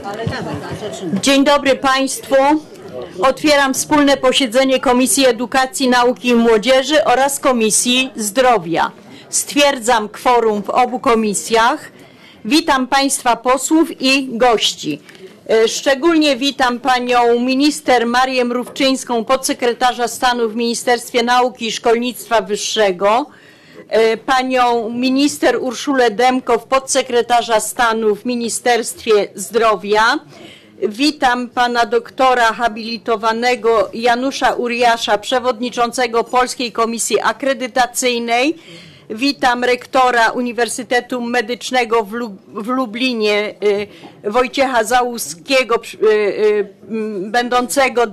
Dzień dobry Państwu. Otwieram wspólne posiedzenie Komisji Edukacji, Nauki i Młodzieży oraz Komisji Zdrowia. Stwierdzam kworum w obu komisjach. Witam Państwa posłów i gości. Szczególnie witam Panią Minister Marię Mrówczyńską, podsekretarza stanu w Ministerstwie Nauki i Szkolnictwa Wyższego, Panią Minister Urszulę Demkow, podsekretarza stanu w Ministerstwie Zdrowia. Witam Pana doktora habilitowanego Janusza Uriasza, przewodniczącego Polskiej Komisji Akredytacyjnej. Witam rektora Uniwersytetu Medycznego w Lublinie, Wojciecha Załuskiego, będącego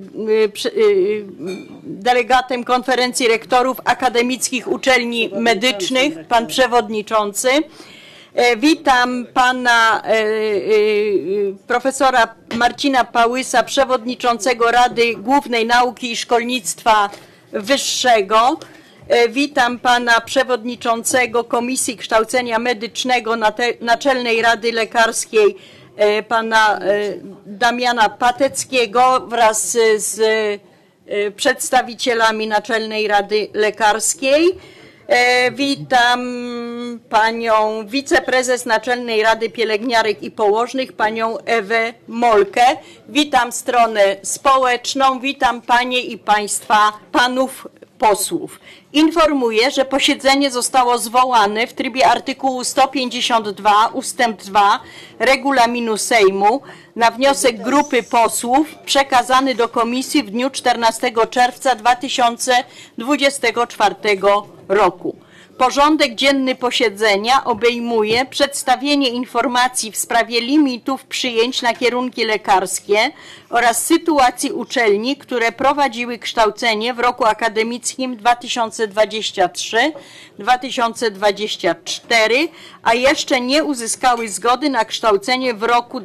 delegatem Konferencji Rektorów Akademickich Uczelni Medycznych, pan przewodniczący. Witam pana profesora Marcina Pałysa, przewodniczącego Rady Głównej Nauki i Szkolnictwa Wyższego. Witam pana przewodniczącego Komisji Kształcenia Medycznego Naczelnej Rady Lekarskiej, pana Damiana Pateckiego wraz z przedstawicielami Naczelnej Rady Lekarskiej. Witam panią wiceprezes Naczelnej Rady Pielęgniarek i Położnych, panią Ewę Molkę. Witam stronę społeczną, witam panie i panów posłów. Informuję, że posiedzenie zostało zwołane w trybie artykułu 152 ustęp 2 regulaminu Sejmu na wniosek grupy posłów przekazany do komisji w dniu 14 czerwca 2024 roku. Porządek dzienny posiedzenia obejmuje przedstawienie informacji w sprawie limitów przyjęć na kierunki lekarskie oraz sytuacji uczelni, które prowadziły kształcenie w roku akademickim 2023-2024, a jeszcze nie uzyskały zgody na kształcenie w roku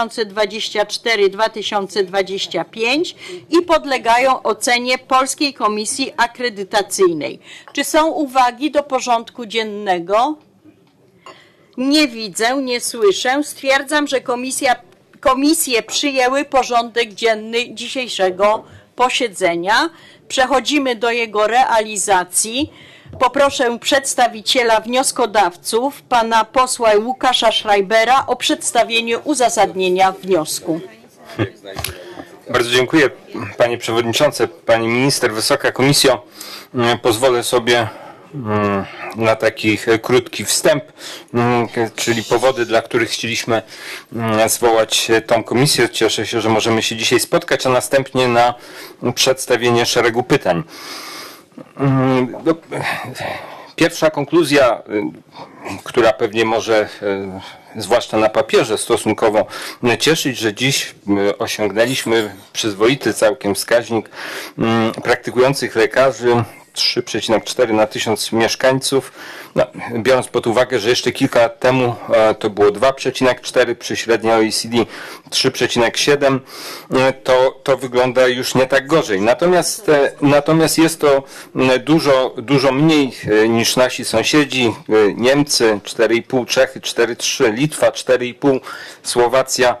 2024-2025 i podlegają ocenie Polskiej Komisji Akredytacyjnej. Czy są uwagi do porządku dziennego? Nie widzę, nie słyszę. Stwierdzam, że komisje przyjęły porządek dzienny dzisiejszego posiedzenia. Przechodzimy do jego realizacji. Poproszę przedstawiciela wnioskodawców, pana posła Łukasza Schreibera, o przedstawienie uzasadnienia wniosku. Bardzo dziękuję, panie przewodniczący, pani minister, wysoka komisjo. Pozwolę sobie na taki krótki wstęp, czyli powody, dla których chcieliśmy zwołać tą komisję. Cieszę się, że możemy się dzisiaj spotkać, a następnie na przedstawienie szeregu pytań. Pierwsza konkluzja, która pewnie może, zwłaszcza na papierze, stosunkowo cieszyć, że dziś osiągnęliśmy przyzwoity całkiem wskaźnik praktykujących lekarzy 3,4 na 1000 mieszkańców. No, biorąc pod uwagę, że jeszcze kilka lat temu to było 2,4, przy średniej OECD 3,7, to wygląda już nie tak gorzej. Natomiast jest to dużo mniej niż nasi sąsiedzi. Niemcy 4,5, Czechy 4,3, Litwa 4,5, Słowacja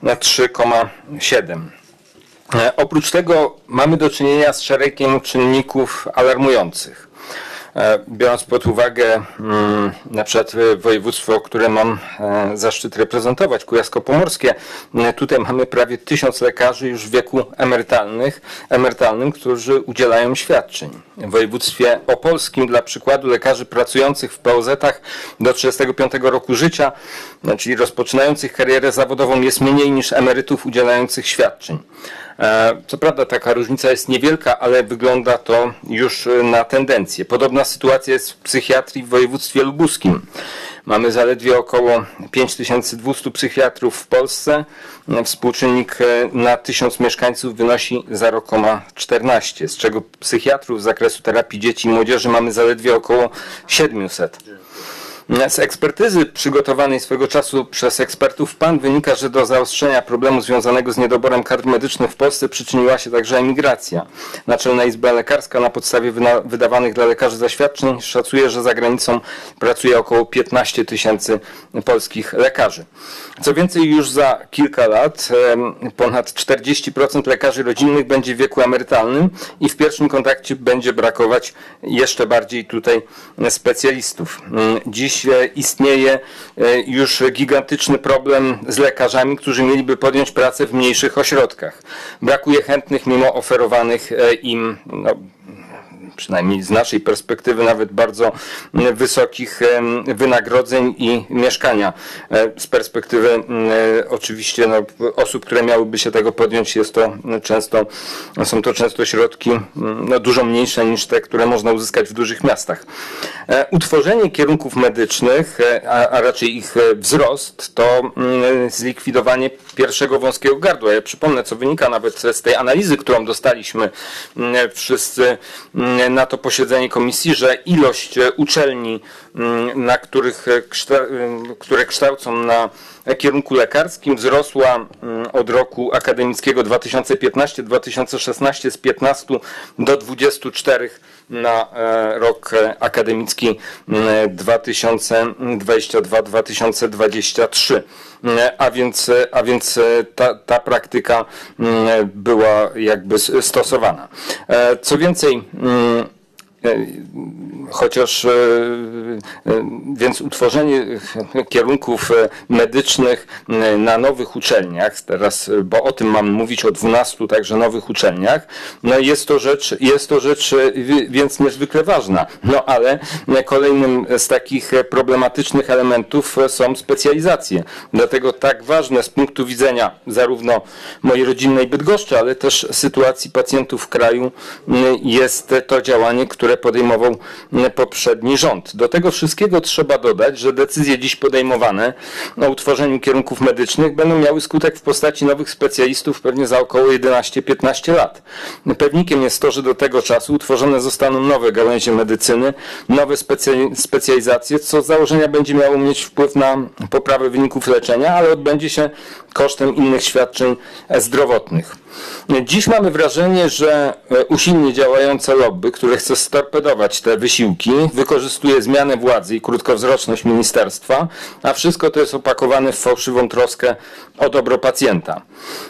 3,7. Oprócz tego mamy do czynienia z szeregiem czynników alarmujących. Biorąc pod uwagę na przykład województwo, które mam zaszczyt reprezentować, kujawsko-pomorskie, tutaj mamy prawie 1000 lekarzy już w wieku emerytalnym, którzy udzielają świadczeń. W województwie opolskim, dla przykładu, lekarzy pracujących w POZ-ach do 35 roku życia, czyli rozpoczynających karierę zawodową, jest mniej niż emerytów udzielających świadczeń. Co prawda taka różnica jest niewielka, ale wygląda to już na tendencję. Podobna sytuacja jest w psychiatrii w województwie lubuskim. Mamy zaledwie około 5200 psychiatrów w Polsce. Współczynnik na 1000 mieszkańców wynosi 0,14, z czego psychiatrów z zakresu terapii dzieci i młodzieży mamy zaledwie około 700. Z ekspertyzy przygotowanej swego czasu przez ekspertów PAN wynika, że do zaostrzenia problemu związanego z niedoborem kadr medycznych w Polsce przyczyniła się także emigracja. Naczelna Izba Lekarska na podstawie wydawanych dla lekarzy zaświadczeń szacuje, że za granicą pracuje około 15 tysięcy polskich lekarzy. Co więcej, już za kilka lat ponad 40% lekarzy rodzinnych będzie w wieku emerytalnym i w pierwszym kontakcie będzie brakować jeszcze bardziej tutaj specjalistów. Dziś istnieje już gigantyczny problem z lekarzami, którzy mieliby podjąć pracę w mniejszych ośrodkach. Brakuje chętnych mimo oferowanych im przynajmniej z naszej perspektywy nawet bardzo wysokich wynagrodzeń i mieszkania. Z perspektywy oczywiście osób, które miałyby się tego podjąć, są to często środki dużo mniejsze niż te, które można uzyskać w dużych miastach. Utworzenie kierunków medycznych, a raczej ich wzrost, to zlikwidowanie pierwszego wąskiego gardła. Ja przypomnę, co wynika nawet z tej analizy, którą dostaliśmy wszyscy na to posiedzenie komisji, że ilość uczelni, które kształcą na kierunku lekarskim, wzrosła od roku akademickiego 2015-2016 z 15 do 24 na rok akademicki 2022-2023. A więc ta praktyka była jakby stosowana. Co więcej, więc utworzenie kierunków medycznych na nowych uczelniach, teraz, bo o tym mam mówić, o 12 także nowych uczelniach, jest to rzecz więc niezwykle ważna. Ale kolejnym z takich problematycznych elementów są specjalizacje. Dlatego tak ważne z punktu widzenia zarówno mojej rodzinnej Bydgoszczy, ale też sytuacji pacjentów w kraju jest to działanie, które podejmował poprzedni rząd. Do tego wszystkiego trzeba dodać, że decyzje dziś podejmowane o utworzeniu kierunków medycznych będą miały skutek w postaci nowych specjalistów pewnie za około 11-15 lat. Pewnikiem jest to, że do tego czasu utworzone zostaną nowe gałęzie medycyny, nowe specjalizacje, co z założenia będzie miało mieć wpływ na poprawę wyników leczenia, ale odbędzie się kosztem innych świadczeń zdrowotnych. Dziś mamy wrażenie, że usilnie działające lobby, które chce storpedować te wysiłki, wykorzystuje zmianę władzy i krótkowzroczność ministerstwa, a wszystko to jest opakowane w fałszywą troskę o dobro pacjenta.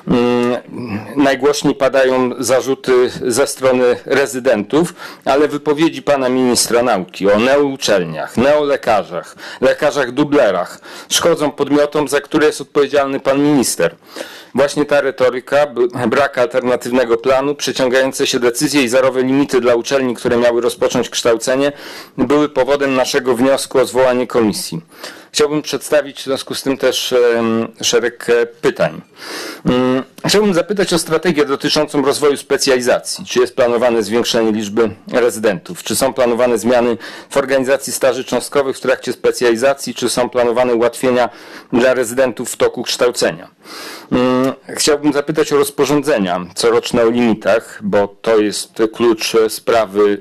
Najgłośniej padają zarzuty ze strony rezydentów, ale wypowiedzi pana ministra nauki o neouczelniach, neolekarzach, lekarzach dublerach szkodzą podmiotom, za które jest odpowiedzialny pan minister. Właśnie ta retoryka, brak alternatywnego planu, przeciągające się decyzje i zerowe limity dla uczelni, które miały rozpocząć kształcenie, były powodem naszego wniosku o zwołanie komisji. Chciałbym przedstawić w związku z tym też szereg pytań. Chciałbym zapytać o strategię dotyczącą rozwoju specjalizacji. Czy jest planowane zwiększenie liczby rezydentów? Czy są planowane zmiany w organizacji staży cząstkowych w trakcie specjalizacji? Czy są planowane ułatwienia dla rezydentów w toku kształcenia? Chciałbym zapytać o rozporządzenia coroczne o limitach, bo to jest klucz sprawy,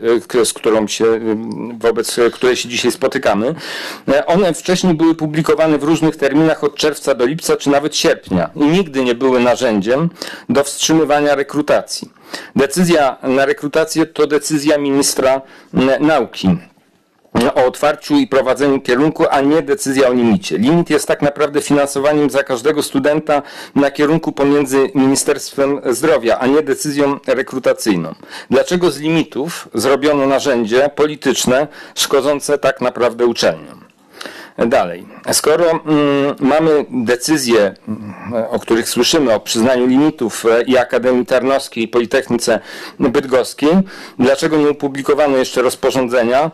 wobec której się dzisiaj spotykamy. One wcześniej były publikowane w różnych terminach od czerwca do lipca, czy nawet sierpnia i nigdy nie były narzędziem do wstrzymywania rekrutacji. Decyzja na rekrutację to decyzja ministra nauki o otwarciu i prowadzeniu kierunku, a nie decyzja o limicie. Limit jest tak naprawdę finansowaniem za każdego studenta na kierunku pomiędzy Ministerstwem Zdrowia, a nie decyzją rekrutacyjną. Dlaczego z limitów zrobiono narzędzie polityczne szkodzące tak naprawdę uczelniom? Dalej, skoro mamy decyzje, o których słyszymy, o przyznaniu limitów i Akademii Tarnowskiej, i Politechnice Bydgoskiej, dlaczego nie opublikowano jeszcze rozporządzenia?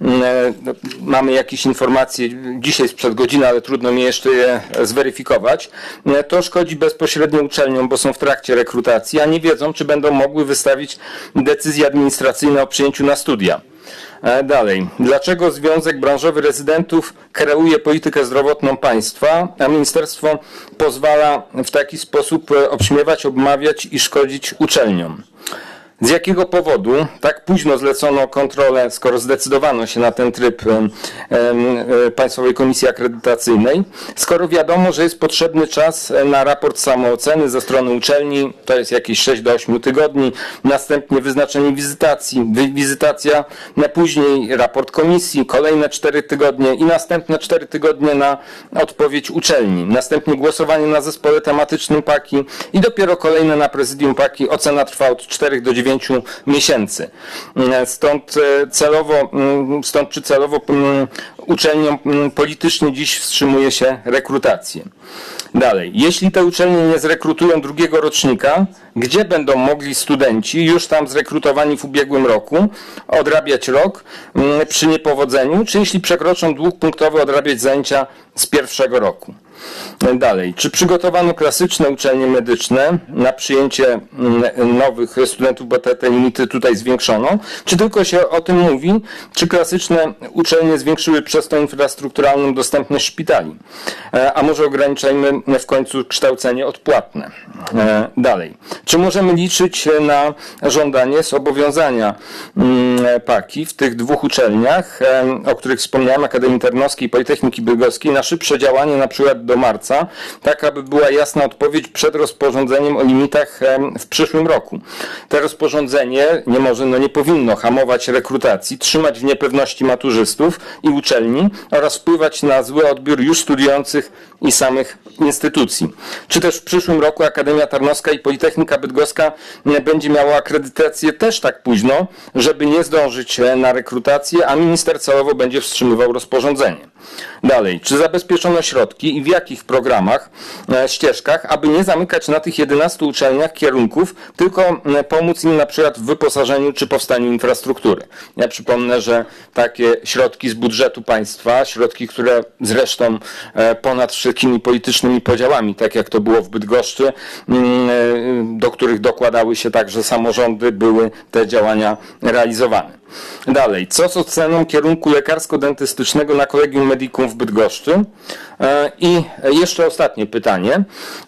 Mamy jakieś informacje dzisiaj sprzed godziny, ale trudno mi jeszcze je zweryfikować. To szkodzi bezpośrednio uczelniom, bo są w trakcie rekrutacji, a nie wiedzą, czy będą mogły wystawić decyzje administracyjne o przyjęciu na studia. Dalej, dlaczego Związek Branżowy Rezydentów kreuje politykę zdrowotną państwa, a ministerstwo pozwala w taki sposób obśmiewać, obmawiać i szkodzić uczelniom? Z jakiego powodu tak późno zlecono kontrolę, skoro zdecydowano się na ten tryb Państwowej Komisji Akredytacyjnej, skoro wiadomo, że jest potrzebny czas na raport samooceny ze strony uczelni, to jest jakieś 6 do 8 tygodni, następnie wyznaczenie wizytacja, później raport komisji, kolejne 4 tygodnie i następne 4 tygodnie na odpowiedź uczelni, następnie głosowanie na zespole tematycznym PAKI i dopiero kolejne na prezydium PAKI. Ocena trwa od 4 do 9 miesięcy. Stąd czy celowo uczelniom politycznie dziś wstrzymuje się rekrutację. Dalej, jeśli te uczelnie nie zrekrutują drugiego rocznika, gdzie będą mogli studenci już tam zrekrutowani w ubiegłym roku odrabiać rok przy niepowodzeniu, czy jeśli przekroczą dług punktowy odrabiać zajęcia z pierwszego roku? Dalej, czy przygotowano klasyczne uczelnie medyczne na przyjęcie nowych studentów, bo te limity tutaj zwiększono, czy tylko się o tym mówi, czy klasyczne uczelnie zwiększyły przez to infrastrukturalną dostępność szpitali, a może ograniczajmy w końcu kształcenie odpłatne. Dalej, czy możemy liczyć na żądanie zobowiązania PAKI w tych 2 uczelniach, o których wspomniałem, Akademii Tarnowskiej i Politechniki Bydgoskiej, na szybsze działanie na przykład do marca, tak aby była jasna odpowiedź przed rozporządzeniem o limitach w przyszłym roku. To rozporządzenie nie powinno hamować rekrutacji, trzymać w niepewności maturzystów i uczelni oraz wpływać na zły odbiór już studiujących i samych instytucji. Czy też w przyszłym roku Akademia Tarnowska i Politechnika Bydgoska będzie miała akredytację też tak późno, żeby nie zdążyć na rekrutację, a minister celowo będzie wstrzymywał rozporządzenie. Dalej, czy zabezpieczono środki i w jakich programach, ścieżkach, aby nie zamykać na tych 11 uczelniach kierunków, tylko pomóc im na przykład w wyposażeniu czy powstaniu infrastruktury. Ja przypomnę, że takie środki z budżetu państwa, środki, które zresztą ponad wszelkimi politycznymi podziałami, tak jak to było w Bydgoszczy, do których dokładały się także samorządy, były te działania realizowane. Dalej, co z oceną kierunku lekarsko-dentystycznego na Collegium Medicum w Bydgoszczy? I jeszcze ostatnie pytanie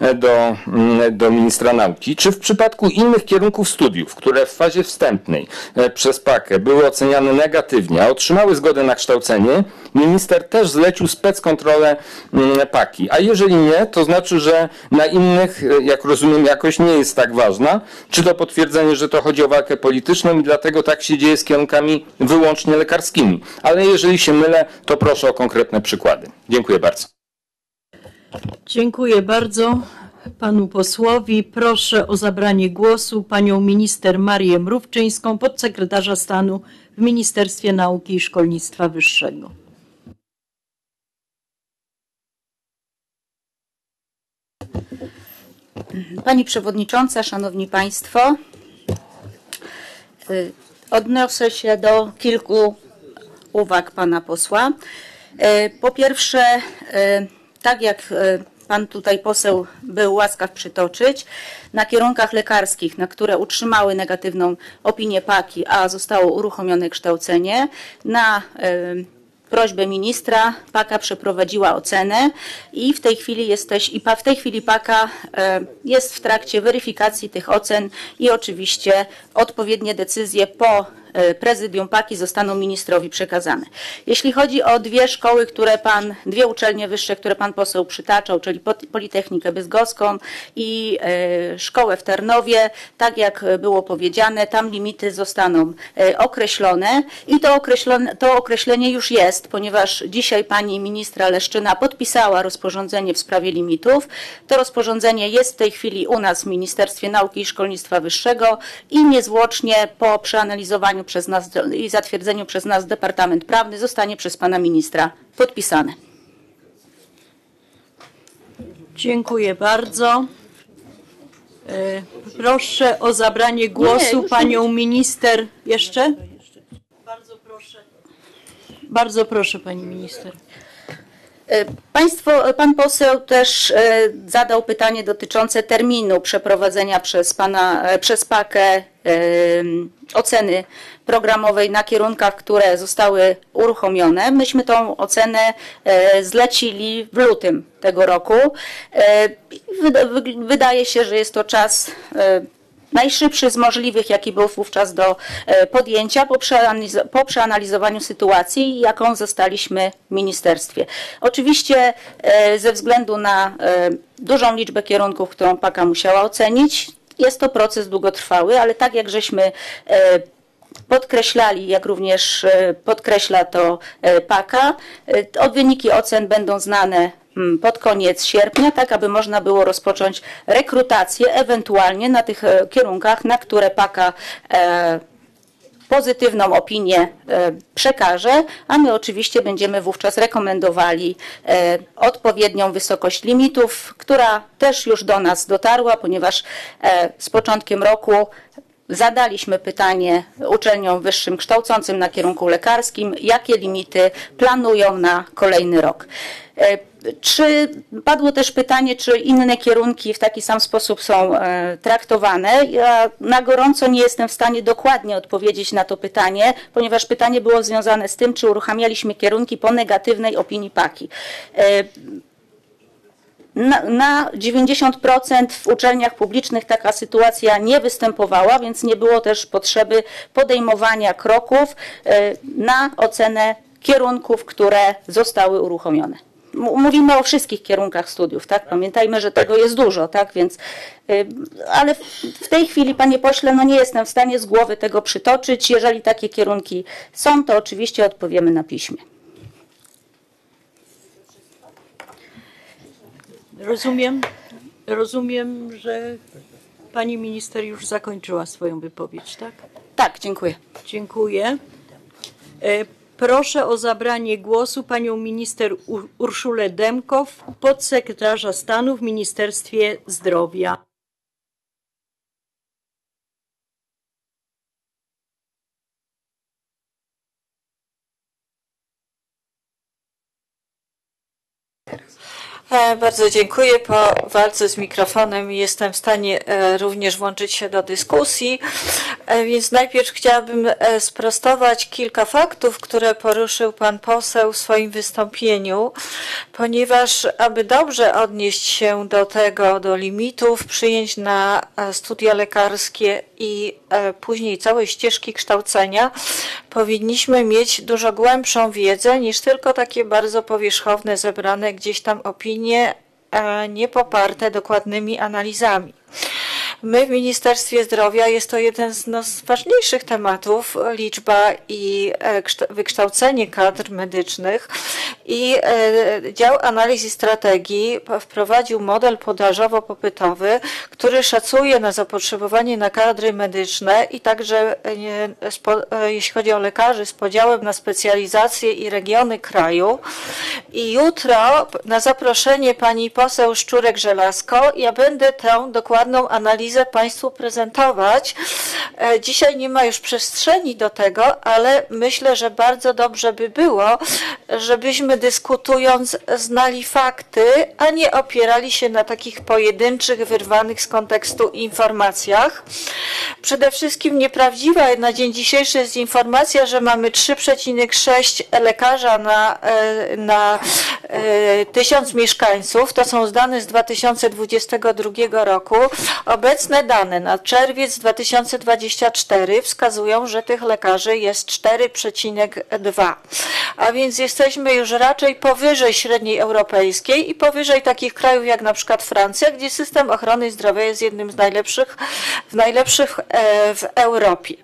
do ministra nauki. Czy w przypadku innych kierunków studiów, które w fazie wstępnej przez PAKę były oceniane negatywnie, a otrzymały zgodę na kształcenie, minister też zlecił speckontrolę PAKI? A jeżeli nie, to znaczy, że na innych, jak rozumiem, jakość nie jest tak ważna. Czy to potwierdzenie, że to chodzi o walkę polityczną i dlatego tak się dzieje z kierunkami wyłącznie lekarskimi? Ale jeżeli się mylę, to proszę o konkretne przykłady. Dziękuję bardzo. Dziękuję bardzo panu posłowi. Proszę o zabranie głosu panią minister Marię Mrówczyńską, podsekretarza stanu w Ministerstwie Nauki i Szkolnictwa Wyższego. Pani Przewodnicząca, Szanowni Państwo, odniosę się do kilku uwag pana posła. Po pierwsze, tak jak pan tutaj poseł był łaskaw przytoczyć, na kierunkach lekarskich, na które utrzymały negatywną opinię PAKI, a zostało uruchomione kształcenie, na prośbę ministra PAKA przeprowadziła ocenę i w tej chwili PAKA jest w trakcie weryfikacji tych ocen i oczywiście odpowiednie decyzje po prezydium PAKI zostaną ministrowi przekazane. Jeśli chodzi o dwie uczelnie wyższe, które pan poseł przytaczał, czyli Politechnikę Bydgoską i szkołę w Tarnowie, tak jak było powiedziane, tam limity zostaną określone i to określenie już jest, ponieważ dzisiaj pani ministra Leszczyna podpisała rozporządzenie w sprawie limitów. To rozporządzenie jest w tej chwili u nas w Ministerstwie Nauki i Szkolnictwa Wyższego i niezwłocznie po przeanalizowaniu przez nas i zatwierdzeniu przez nas Departament Prawny zostanie przez pana ministra podpisane. Dziękuję bardzo. Proszę o zabranie głosu panią minister. Jeszcze? Bardzo proszę. Bardzo proszę pani minister. Pan poseł też zadał pytanie dotyczące terminu przeprowadzenia przez PAKę oceny programowej na kierunkach, które zostały uruchomione. Myśmy tą ocenę zlecili w lutym tego roku. Wydaje się, że jest to czas najszybszy z możliwych, jaki był wówczas do podjęcia po przeanalizowaniu sytuacji, jaką zostaliśmy w ministerstwie. Oczywiście ze względu na dużą liczbę kierunków, którą PAKA musiała ocenić, jest to proces długotrwały, ale tak jak żeśmy podkreślali, jak również podkreśla to PAKA, wyniki ocen będą znane pod koniec sierpnia, tak aby można było rozpocząć rekrutację ewentualnie na tych kierunkach, na które PAKA pozytywną opinię przekaże, a my oczywiście będziemy wówczas rekomendowali odpowiednią wysokość limitów, która też już do nas dotarła, ponieważ z początkiem roku zadaliśmy pytanie uczelniom wyższym kształcącym na kierunku lekarskim, jakie limity planują na kolejny rok. Padło też pytanie, czy inne kierunki w taki sam sposób są traktowane. Ja na gorąco nie jestem w stanie dokładnie odpowiedzieć na to pytanie, ponieważ pytanie było związane z tym, czy uruchamialiśmy kierunki po negatywnej opinii PAKI. Na 90% w uczelniach publicznych taka sytuacja nie występowała, więc nie było też potrzeby podejmowania kroków na ocenę kierunków, które zostały uruchomione. Mówimy o wszystkich kierunkach studiów, tak? Pamiętajmy, że tego jest dużo, tak? Więc, ale w tej chwili, panie pośle, no nie jestem w stanie z głowy tego przytoczyć. Jeżeli takie kierunki są, to oczywiście odpowiemy na piśmie. Rozumiem, że pani minister już zakończyła swoją wypowiedź, tak? Tak, dziękuję. Dziękuję. Proszę o zabranie głosu panią minister Urszulę Demkow, podsekretarza stanu w Ministerstwie Zdrowia. Bardzo dziękuję. Po walce z mikrofonem jestem w stanie również włączyć się do dyskusji, więc najpierw chciałabym sprostować kilka faktów, które poruszył pan poseł w swoim wystąpieniu, ponieważ aby dobrze odnieść się do tego, do limitów przyjęć na studia lekarskie i później całej ścieżki kształcenia, powinniśmy mieć dużo głębszą wiedzę niż tylko takie bardzo powierzchowne, zebrane gdzieś tam opinie, nie poparte dokładnymi analizami. My w Ministerstwie Zdrowia jest to jeden z ważniejszych tematów, liczba i wykształcenie kadr medycznych i dział analiz i strategii wprowadził model podażowo-popytowy, który szacuje na zapotrzebowanie na kadry medyczne i także jeśli chodzi o lekarzy z podziałem na specjalizacje i regiony kraju. I jutro na zaproszenie pani poseł Szczurek-Żelazko ja będę tę dokładną analizę państwu prezentować. Dzisiaj nie ma już przestrzeni do tego, ale myślę, że bardzo dobrze by było, żebyśmy dyskutując znali fakty, a nie opierali się na takich pojedynczych, wyrwanych z kontekstu informacjach. Przede wszystkim nieprawdziwa na dzień dzisiejszy jest informacja, że mamy 3,6 lekarza na 1000 mieszkańców. To są dane z 2022 roku. Obecne dane na czerwiec 2024 wskazują, że tych lekarzy jest 4,2. A więc jesteśmy już raczej powyżej średniej europejskiej i powyżej takich krajów jak na przykład Francja, gdzie system ochrony zdrowia jest jednym z najlepszych w Europie.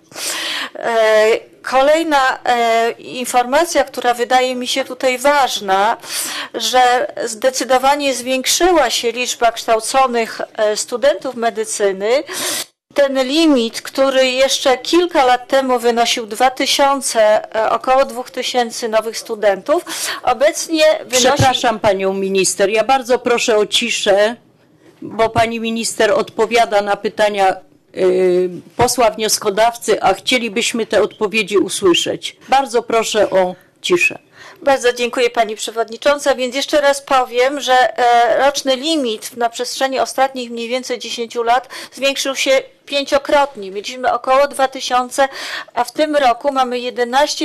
Kolejna informacja, która wydaje mi się tutaj ważna, że zdecydowanie zwiększyła się liczba kształconych studentów medycyny. Ten limit, który jeszcze kilka lat temu wynosił 2000, około 2000 nowych studentów, obecnie wynosi... Przepraszam panią minister, ja bardzo proszę o ciszę, bo pani minister odpowiada na pytania posła wnioskodawcy, a chcielibyśmy te odpowiedzi usłyszeć. Bardzo proszę o ciszę. Bardzo dziękuję Pani Przewodnicząca, więc jeszcze raz powiem, że roczny limit na przestrzeni ostatnich mniej więcej 10 lat zwiększył się 5-krotnie. Mieliśmy około 2000, a w tym roku mamy 11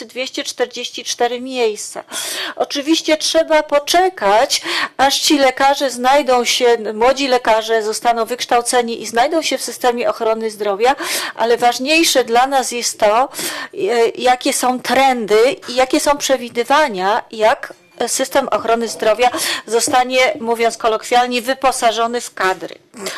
244 miejsca. Oczywiście trzeba poczekać, aż ci lekarze znajdą się, młodzi lekarze zostaną wykształceni i znajdą się w systemie ochrony zdrowia, ale ważniejsze dla nas jest to, jakie są trendy i jakie są przewidywania, jak system ochrony zdrowia zostanie, mówiąc kolokwialnie, wyposażony w kadry.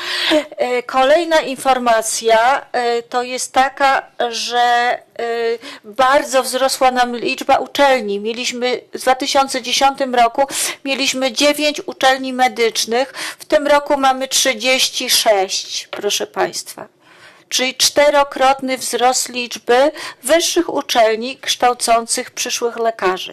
Kolejna informacja to jest taka, że bardzo wzrosła nam liczba uczelni. Mieliśmy w 2010 roku mieliśmy 9 uczelni medycznych, w tym roku mamy 36, proszę Państwa. Czyli 4-krotny wzrost liczby wyższych uczelni kształcących przyszłych lekarzy.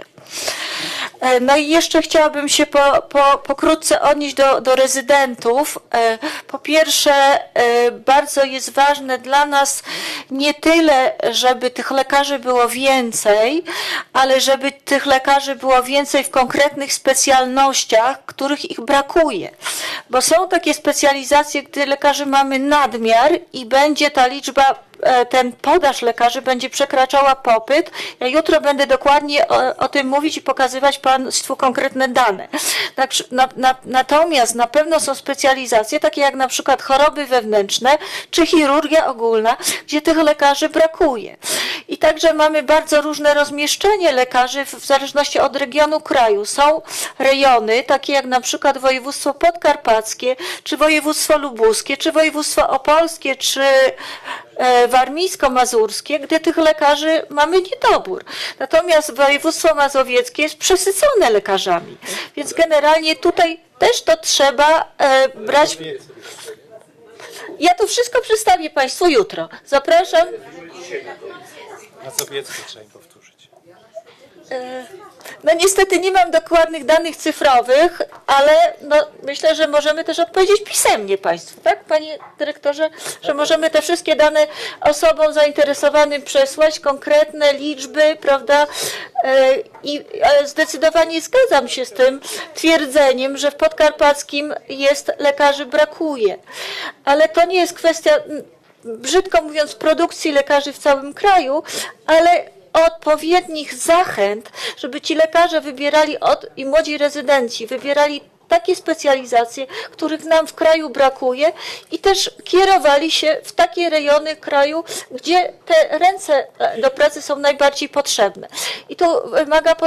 No i jeszcze chciałabym się pokrótce odnieść do rezydentów. Po pierwsze, bardzo jest ważne dla nas nie tyle, żeby tych lekarzy było więcej, ale żeby tych lekarzy było więcej w konkretnych specjalnościach, których ich brakuje. Bo są takie specjalizacje, gdy lekarzy mamy nadmiar i będzie ta liczba, ten podaż lekarzy będzie przekraczała popyt. Ja jutro będę dokładnie o tym mówić i pokazywać Państwu konkretne dane. Natomiast na pewno są specjalizacje, takie jak na przykład choroby wewnętrzne czy chirurgia ogólna, gdzie tych lekarzy brakuje. I także mamy bardzo różne rozmieszczenie lekarzy w zależności od regionu kraju. Są rejony, takie jak na przykład województwo podkarpackie, czy województwo lubuskie, czy województwo opolskie, czy warmińsko-mazurskie, gdzie tych lekarzy mamy niedobór. Natomiast województwo mazowieckie jest przesycone lekarzami. Więc generalnie tutaj też to trzeba brać. Ja to wszystko przedstawię Państwu jutro. Zapraszam. Mazowieckie trzeba im powtórzyć. No niestety nie mam dokładnych danych cyfrowych, ale no, myślę, że możemy też odpowiedzieć pisemnie Państwu, tak Panie Dyrektorze? Że możemy te wszystkie dane osobom zainteresowanym przesłać, konkretne liczby, prawda? I zdecydowanie zgadzam się z tym twierdzeniem, że w podkarpackim lekarzy brakuje. Ale to nie jest kwestia, brzydko mówiąc, produkcji lekarzy w całym kraju, ale odpowiednich zachęt, żeby ci lekarze wybierali i młodzi rezydenci wybierali takie specjalizacje, których nam w kraju brakuje i też kierowali się w takie rejony kraju, gdzie te ręce do pracy są najbardziej potrzebne. I to wymaga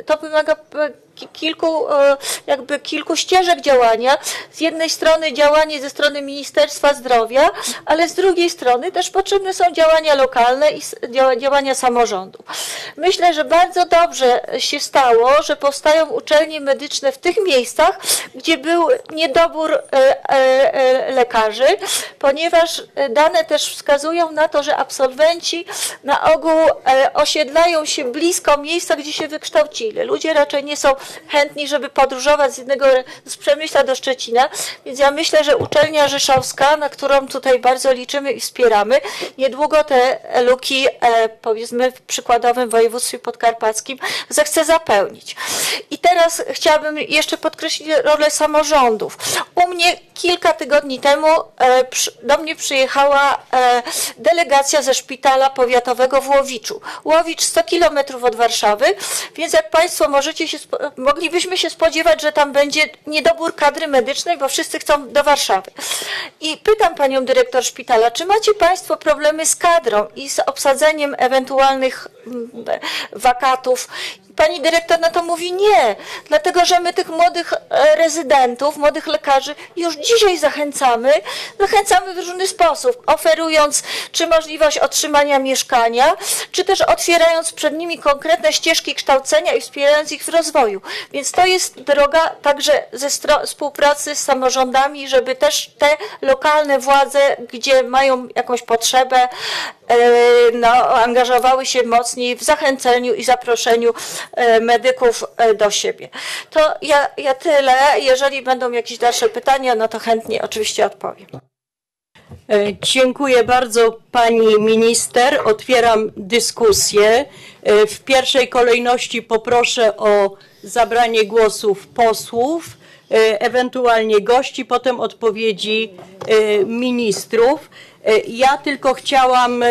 kilku ścieżek działania. Z jednej strony działanie ze strony Ministerstwa Zdrowia, ale z drugiej strony też potrzebne są działania lokalne i działania samorządu. Myślę, że bardzo dobrze się stało, że powstają uczelnie medyczne w tych miejscach, gdzie był niedobór lekarzy, ponieważ dane też wskazują na to, że absolwenci na ogół osiedlają się blisko miejsca, gdzie się wykształcili. Ludzie raczej nie są chętni, żeby podróżować z Przemyśla do Szczecina, więc ja myślę, że uczelnia rzeszowska, na którą tutaj bardzo liczymy i wspieramy, niedługo te luki, powiedzmy w przykładowym województwie podkarpackim, zechce zapełnić. I teraz chciałabym jeszcze podkreślić rolę samorządów. U mnie kilka tygodni temu do mnie przyjechała delegacja ze szpitala powiatowego w Łowiczu. Łowicz 100 km od Warszawy, więc jak Państwo moglibyśmy się spodziewać, że tam będzie niedobór kadry medycznej, bo wszyscy chcą do Warszawy. I pytam Panią dyrektor szpitala, czy macie Państwo problemy z kadrą i z obsadzeniem ewentualnych wakatów? Pani dyrektor na to mówi nie, dlatego że my tych młodych rezydentów, młodych lekarzy już dzisiaj zachęcamy w różny sposób, oferując czy możliwość otrzymania mieszkania, czy też otwierając przed nimi konkretne ścieżki kształcenia i wspierając ich w rozwoju. Więc to jest droga także ze współpracy z samorządami, żeby też te lokalne władze, gdzie mają jakąś potrzebę, angażowały się mocniej w zachęceniu i zaproszeniu medyków do siebie. To ja tyle. Jeżeli będą jakieś dalsze pytania, no to chętnie oczywiście odpowiem. Dziękuję bardzo pani minister. Otwieram dyskusję. W pierwszej kolejności poproszę o zabranie głosów posłów, ewentualnie gości, potem odpowiedzi ministrów. Ja tylko chciałam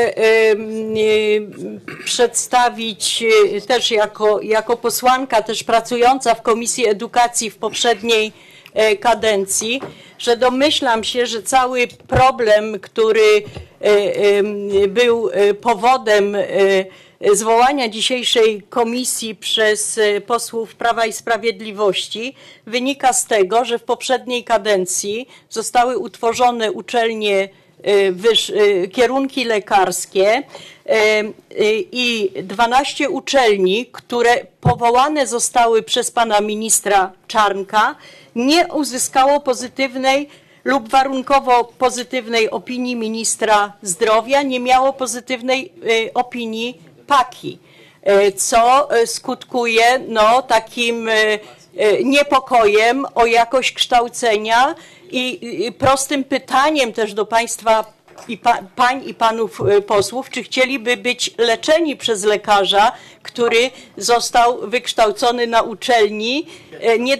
przedstawić też jako posłanka, też pracująca w Komisji Edukacji w poprzedniej kadencji, że domyślam się, że cały problem, który był powodem zwołania dzisiejszej komisji przez posłów Prawa i Sprawiedliwości wynika z tego, że w poprzedniej kadencji zostały utworzone uczelnie, kierunki lekarskie i 12 uczelni, które powołane zostały przez pana ministra Czarnka, nie uzyskało pozytywnej lub warunkowo pozytywnej opinii ministra zdrowia, nie miało pozytywnej opinii PAKI, co skutkuje takim niepokojem o jakość kształcenia i prostym pytaniem też do państwa pań i panów posłów, czy chcieliby być leczeni przez lekarza, który został wykształcony na uczelni nie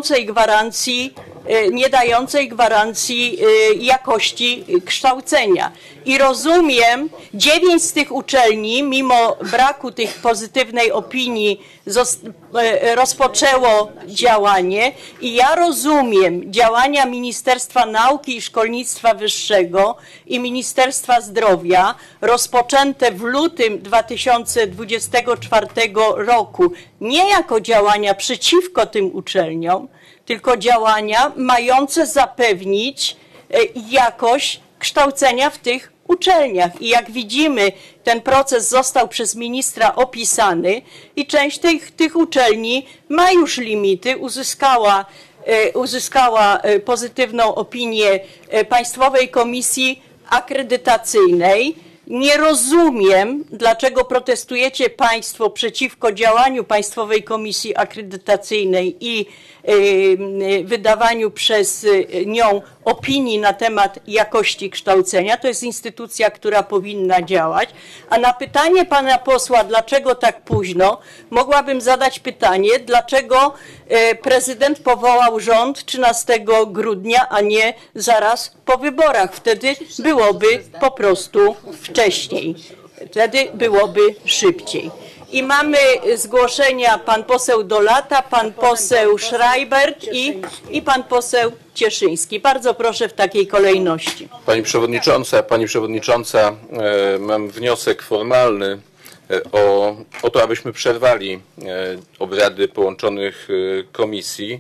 dającej gwarancji jakości kształcenia. I rozumiem, 9 z tych uczelni, mimo braku tych pozytywnej opinii, rozpoczęło działanie i ja rozumiem działania Ministerstwa Nauki i Szkolnictwa Wyższego i Ministerstwa Zdrowia rozpoczęte w lutym 2024 roku nie jako działania przeciwko tym uczelniom, tylko działania mające zapewnić jakość kształcenia w tych uczelniach. I jak widzimy, ten proces został przez ministra opisany i część tych uczelni ma już limity, uzyskała pozytywną opinię Państwowej Komisji Akredytacyjnej. Nie rozumiem, dlaczego protestujecie państwo przeciwko działaniu Państwowej Komisji Akredytacyjnej i wydawaniu przez nią opinii na temat jakości kształcenia. To jest instytucja, która powinna działać. A na pytanie pana posła, dlaczego tak późno, mogłabym zadać pytanie, dlaczego prezydent powołał rząd 13 grudnia, a nie zaraz po wyborach. Wtedy byłoby po prostu wcześniej. Wtedy byłoby szybciej. I mamy zgłoszenia pan poseł Dolata, pan poseł Schreibert i pan poseł Cieszyński. Bardzo proszę w takiej kolejności. Pani Przewodnicząca, mam wniosek formalny o to, abyśmy przerwali obrady połączonych komisji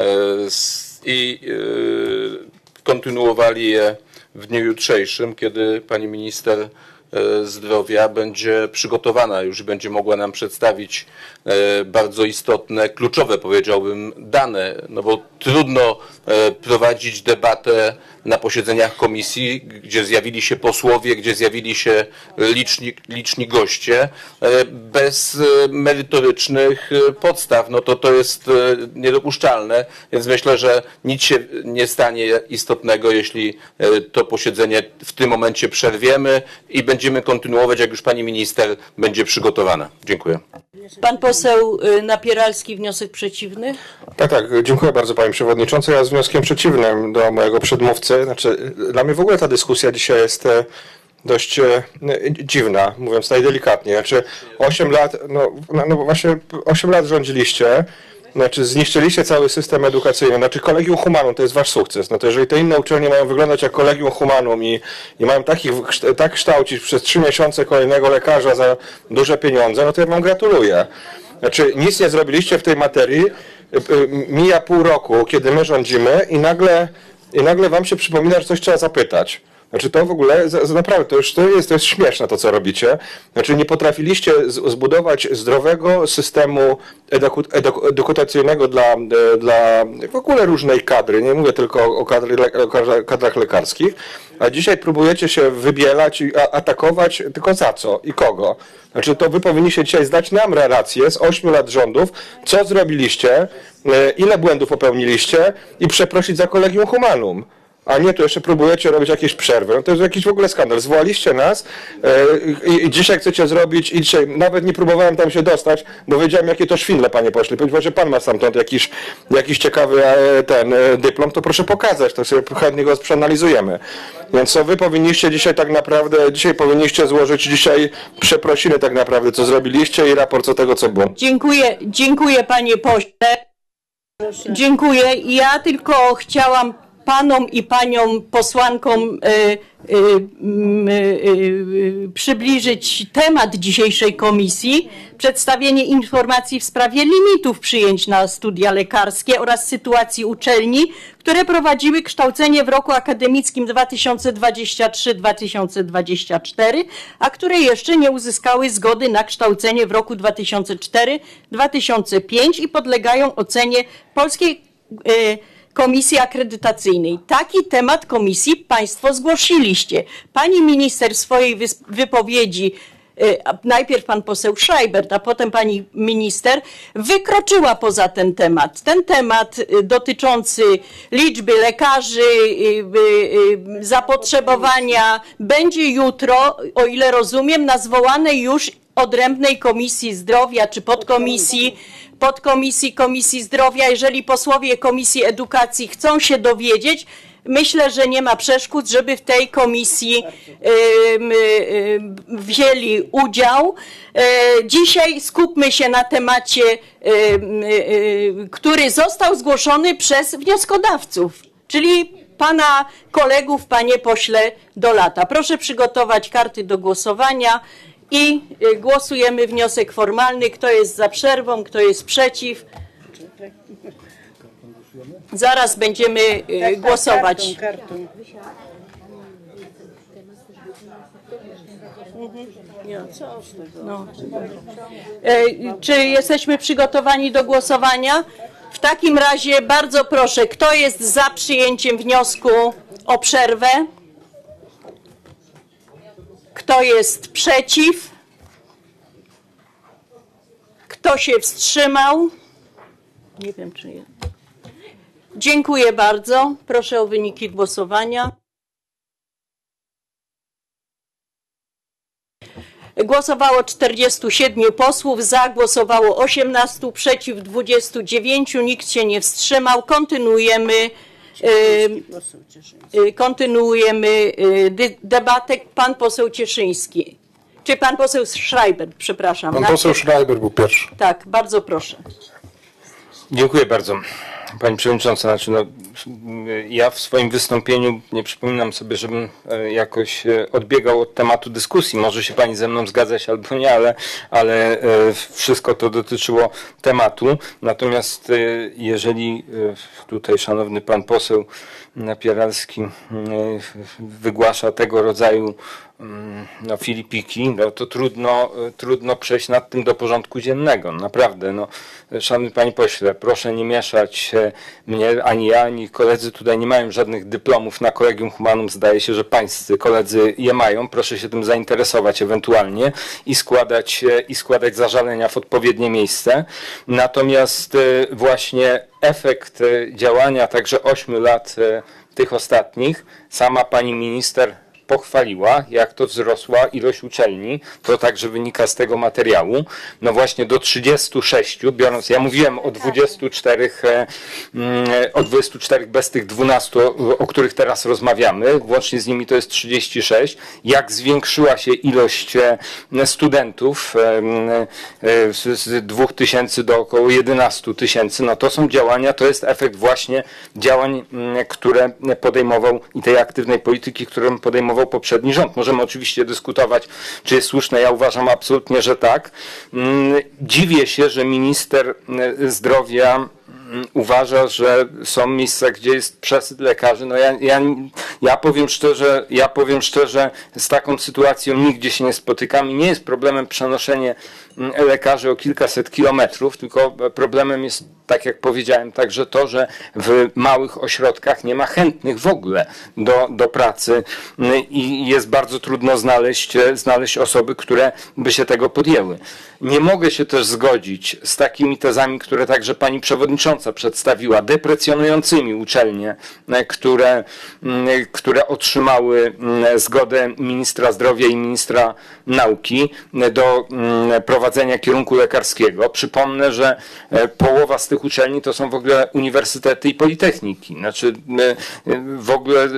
i kontynuowali je w dniu jutrzejszym, kiedy pani minister zdrowia będzie przygotowana już i będzie mogła nam przedstawić bardzo istotne, kluczowe, powiedziałbym, dane, no bo trudno prowadzić debatę na posiedzeniach komisji, gdzie zjawili się posłowie, gdzie zjawili się liczni goście, bez merytorycznych podstaw. No to jest niedopuszczalne, więc myślę, że nic się nie stanie istotnego, jeśli to posiedzenie w tym momencie przerwiemy i będziemy kontynuować, jak już pani minister będzie przygotowana. Dziękuję. Pan poseł Napieralski, wniosek przeciwny. Tak, dziękuję bardzo pani przewodnicząca. Ja z wnioskiem przeciwnym do mojego przedmówcy. Znaczy, dla mnie w ogóle ta dyskusja dzisiaj jest dość dziwna, mówiąc najdelikatniej. Znaczy 8 lat, no właśnie 8 lat rządziliście, znaczy zniszczyliście cały system edukacyjny, znaczy Collegium Humanum to jest wasz sukces. No to jeżeli te inne uczelnie mają wyglądać jak Collegium Humanum i mają tak kształcić przez 3 miesiące kolejnego lekarza za duże pieniądze, no to ja wam gratuluję. Znaczy nic nie zrobiliście w tej materii, mija pół roku, kiedy my rządzimy i nagle wam się przypomina, że coś trzeba zapytać. Znaczy to w ogóle, naprawdę, to jest śmieszne to, co robicie. Znaczy nie potrafiliście zbudować zdrowego systemu edukacyjnego dla w ogóle różnej kadry. Nie mówię tylko o kadrach lekarskich, a dzisiaj próbujecie się wybielać i atakować, tylko za co i kogo? Znaczy to wy powinniście dzisiaj zdać nam relację z 8 lat rządów, co zrobiliście, ile błędów popełniliście i przeprosić za Collegium Humanum. a nie, to jeszcze próbujecie robić jakieś przerwy. No to jest jakiś w ogóle skandal. Zwołaliście nas i dzisiaj chcecie zrobić, i dzisiaj nawet nie próbowałem tam się dostać, bo wiedziałem, jakie to szwindle, panie pośle. Ponieważ że pan ma stamtąd jakiś ciekawy dyplom, to proszę pokazać, to sobie chętnie go przeanalizujemy. Więc co wy powinniście dzisiaj tak naprawdę, dzisiaj powinniście złożyć przeprosiny tak naprawdę, co zrobiliście i raport co tego, co było. Dziękuję panie pośle. Dziękuję. Ja tylko chciałam panom i paniom posłankom przybliżyć temat dzisiejszej komisji, przedstawienie informacji w sprawie limitów przyjęć na studia lekarskie oraz sytuacji uczelni, które prowadziły kształcenie w roku akademickim 2023-2024, a które jeszcze nie uzyskały zgody na kształcenie w roku 2004-2005 i podlegają ocenie Polskiej Komisji Akredytacyjnej. Taki temat komisji państwo zgłosiliście. Pani minister w swojej wypowiedzi, najpierw pan poseł Schreibert, a potem pani minister, wykroczyła poza ten temat. Ten temat dotyczący liczby lekarzy, zapotrzebowania będzie jutro, o ile rozumiem, na zwołanej już odrębnej Komisji Zdrowia czy podkomisji Komisji Zdrowia. Jeżeli posłowie Komisji Edukacji chcą się dowiedzieć, myślę, że nie ma przeszkód, żeby w tej komisji wzięli udział. Dzisiaj skupmy się na temacie, który został zgłoszony przez wnioskodawców, czyli pana kolegów, panie pośle Dolata. Proszę przygotować karty do głosowania. I głosujemy wniosek formalny. Kto jest za przerwą, kto jest przeciw? Zaraz będziemy głosować. No. Czy jesteśmy przygotowani do głosowania? W takim razie bardzo proszę, kto jest za przyjęciem wniosku o przerwę? Kto jest przeciw? Kto się wstrzymał? Nie wiem, czy jest. Dziękuję bardzo. Proszę o wyniki głosowania. Głosowało 47 posłów, za głosowało 18, przeciw 29, nikt się nie wstrzymał. Kontynuujemy debatę. Pan poseł Cieszyński. Czy pan poseł Schreibert, przepraszam. Pan poseł Schreibert był pierwszy. Tak, bardzo proszę. Dziękuję bardzo. Pani Przewodnicząca, ja w swoim wystąpieniu nie przypominam sobie, żebym jakoś odbiegał od tematu dyskusji. Może się Pani ze mną zgadzać albo nie, ale wszystko to dotyczyło tematu. Natomiast jeżeli tutaj szanowny pan poseł Napieralski wygłasza tego rodzaju filipiki, no to trudno przejść nad tym do porządku dziennego. Naprawdę, szanowny panie pośle, proszę nie mieszać mnie, ani ja, ani koledzy tutaj nie mają żadnych dyplomów na Collegium Humanum. Zdaje się, że pańscy koledzy je mają. Proszę się tym zainteresować ewentualnie i składać zażalenia w odpowiednie miejsce. Natomiast właśnie efekt działania także 8 lat tych ostatnich sama pani minister pochwaliła, jak to wzrosła ilość uczelni, to także wynika z tego materiału, no właśnie do 36, biorąc, ja mówiłem o 24, bez tych 12, o których teraz rozmawiamy, włącznie z nimi to jest 36, jak zwiększyła się ilość studentów z 2000 do około 11 000, no to są działania, to jest efekt właśnie działań, które podejmował i tej aktywnej polityki, którą podejmował poprzedni rząd. Możemy oczywiście dyskutować, czy jest słuszne. Ja uważam absolutnie, że tak. Dziwię się, że minister zdrowia uważa, że są miejsca, gdzie jest przesyt lekarzy. No ja Ja powiem szczerze, z taką sytuacją nigdzie się nie spotykam i nie jest problemem przenoszenie lekarzy o kilkaset kilometrów, tylko problemem jest, tak jak powiedziałem, także to, że w małych ośrodkach nie ma chętnych w ogóle do pracy i jest bardzo trudno znaleźć osoby, które by się tego podjęły. Nie mogę się też zgodzić z takimi tezami, które także pani przewodnicząca przedstawiła, deprecjonującymi uczelnie, które otrzymały zgodę ministra zdrowia i ministra nauki do prowadzenia kierunku lekarskiego. Przypomnę, że połowa z tych uczelni to są w ogóle uniwersytety i politechniki. Znaczy w ogóle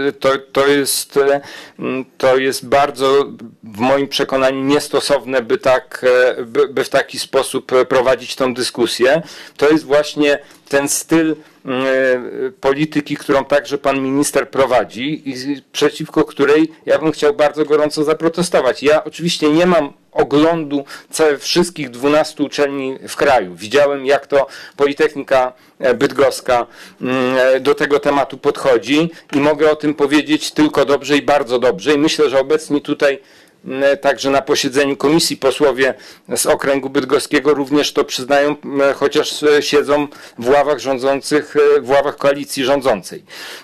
to jest bardzo w moim przekonaniu niestosowne, by w taki sposób prowadzić tą dyskusję. To jest właśnie ten styl polityki, którą także pan minister prowadzi i przeciwko której ja bym chciał bardzo gorąco zaprotestować. Ja oczywiście nie mam oglądu wszystkich 12 uczelni w kraju. Widziałem, jak to Politechnika Bydgoska do tego tematu podchodzi i mogę o tym powiedzieć tylko dobrze i bardzo dobrze i myślę, że obecni tutaj także na posiedzeniu komisji posłowie z okręgu bydgoskiego również to przyznają, chociaż siedzą w ławach rządzących, w ławach koalicji rządzącej.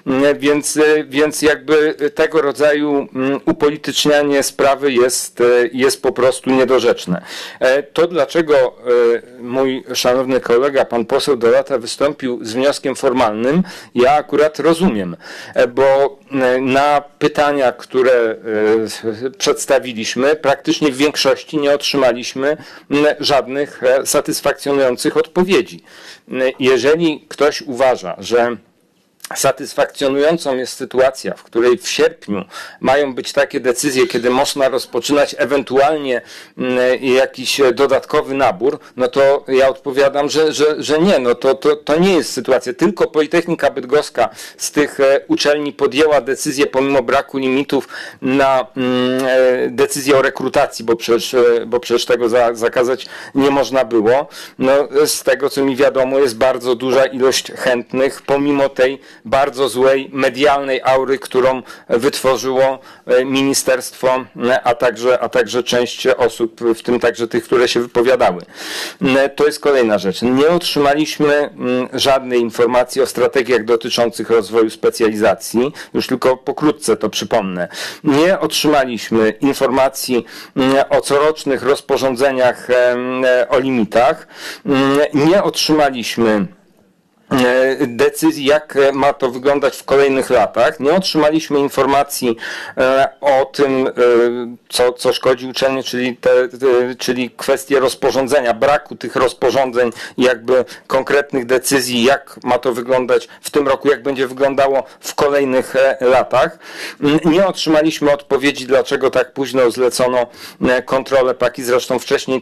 Więc jakby tego rodzaju upolitycznianie sprawy jest po prostu niedorzeczne. To dlaczego mój szanowny kolega, pan poseł Dolata, wystąpił z wnioskiem formalnym, ja akurat rozumiem, bo na pytania, które przedstawiliśmy, praktycznie w większości nie otrzymaliśmy żadnych satysfakcjonujących odpowiedzi. Jeżeli ktoś uważa, że satysfakcjonującą jest sytuacja, w której w sierpniu mają być takie decyzje, kiedy można rozpoczynać ewentualnie jakiś dodatkowy nabór, no to ja odpowiadam, że nie, no to nie jest sytuacja. Tylko Politechnika Bydgoska z tych uczelni podjęła decyzję pomimo braku limitów na decyzję o rekrutacji, bo przecież tego zakazać nie można było. No, z tego co mi wiadomo, jest bardzo duża ilość chętnych, pomimo tej bardzo złej medialnej aury, którą wytworzyło ministerstwo, a także część osób, w tym także tych, które się wypowiadały. To jest kolejna rzecz. Nie otrzymaliśmy żadnej informacji o strategiach dotyczących rozwoju specjalizacji, już tylko pokrótce to przypomnę. Nie otrzymaliśmy informacji o corocznych rozporządzeniach o limitach. Nie otrzymaliśmy decyzji, jak ma to wyglądać w kolejnych latach. Nie otrzymaliśmy informacji o tym, co szkodzi uczelni, czyli kwestie rozporządzenia, braku tych rozporządzeń, jakby konkretnych decyzji, jak ma to wyglądać w tym roku, jak będzie wyglądało w kolejnych latach. Nie otrzymaliśmy odpowiedzi, dlaczego tak późno zlecono kontrolę PAKI, zresztą wcześniej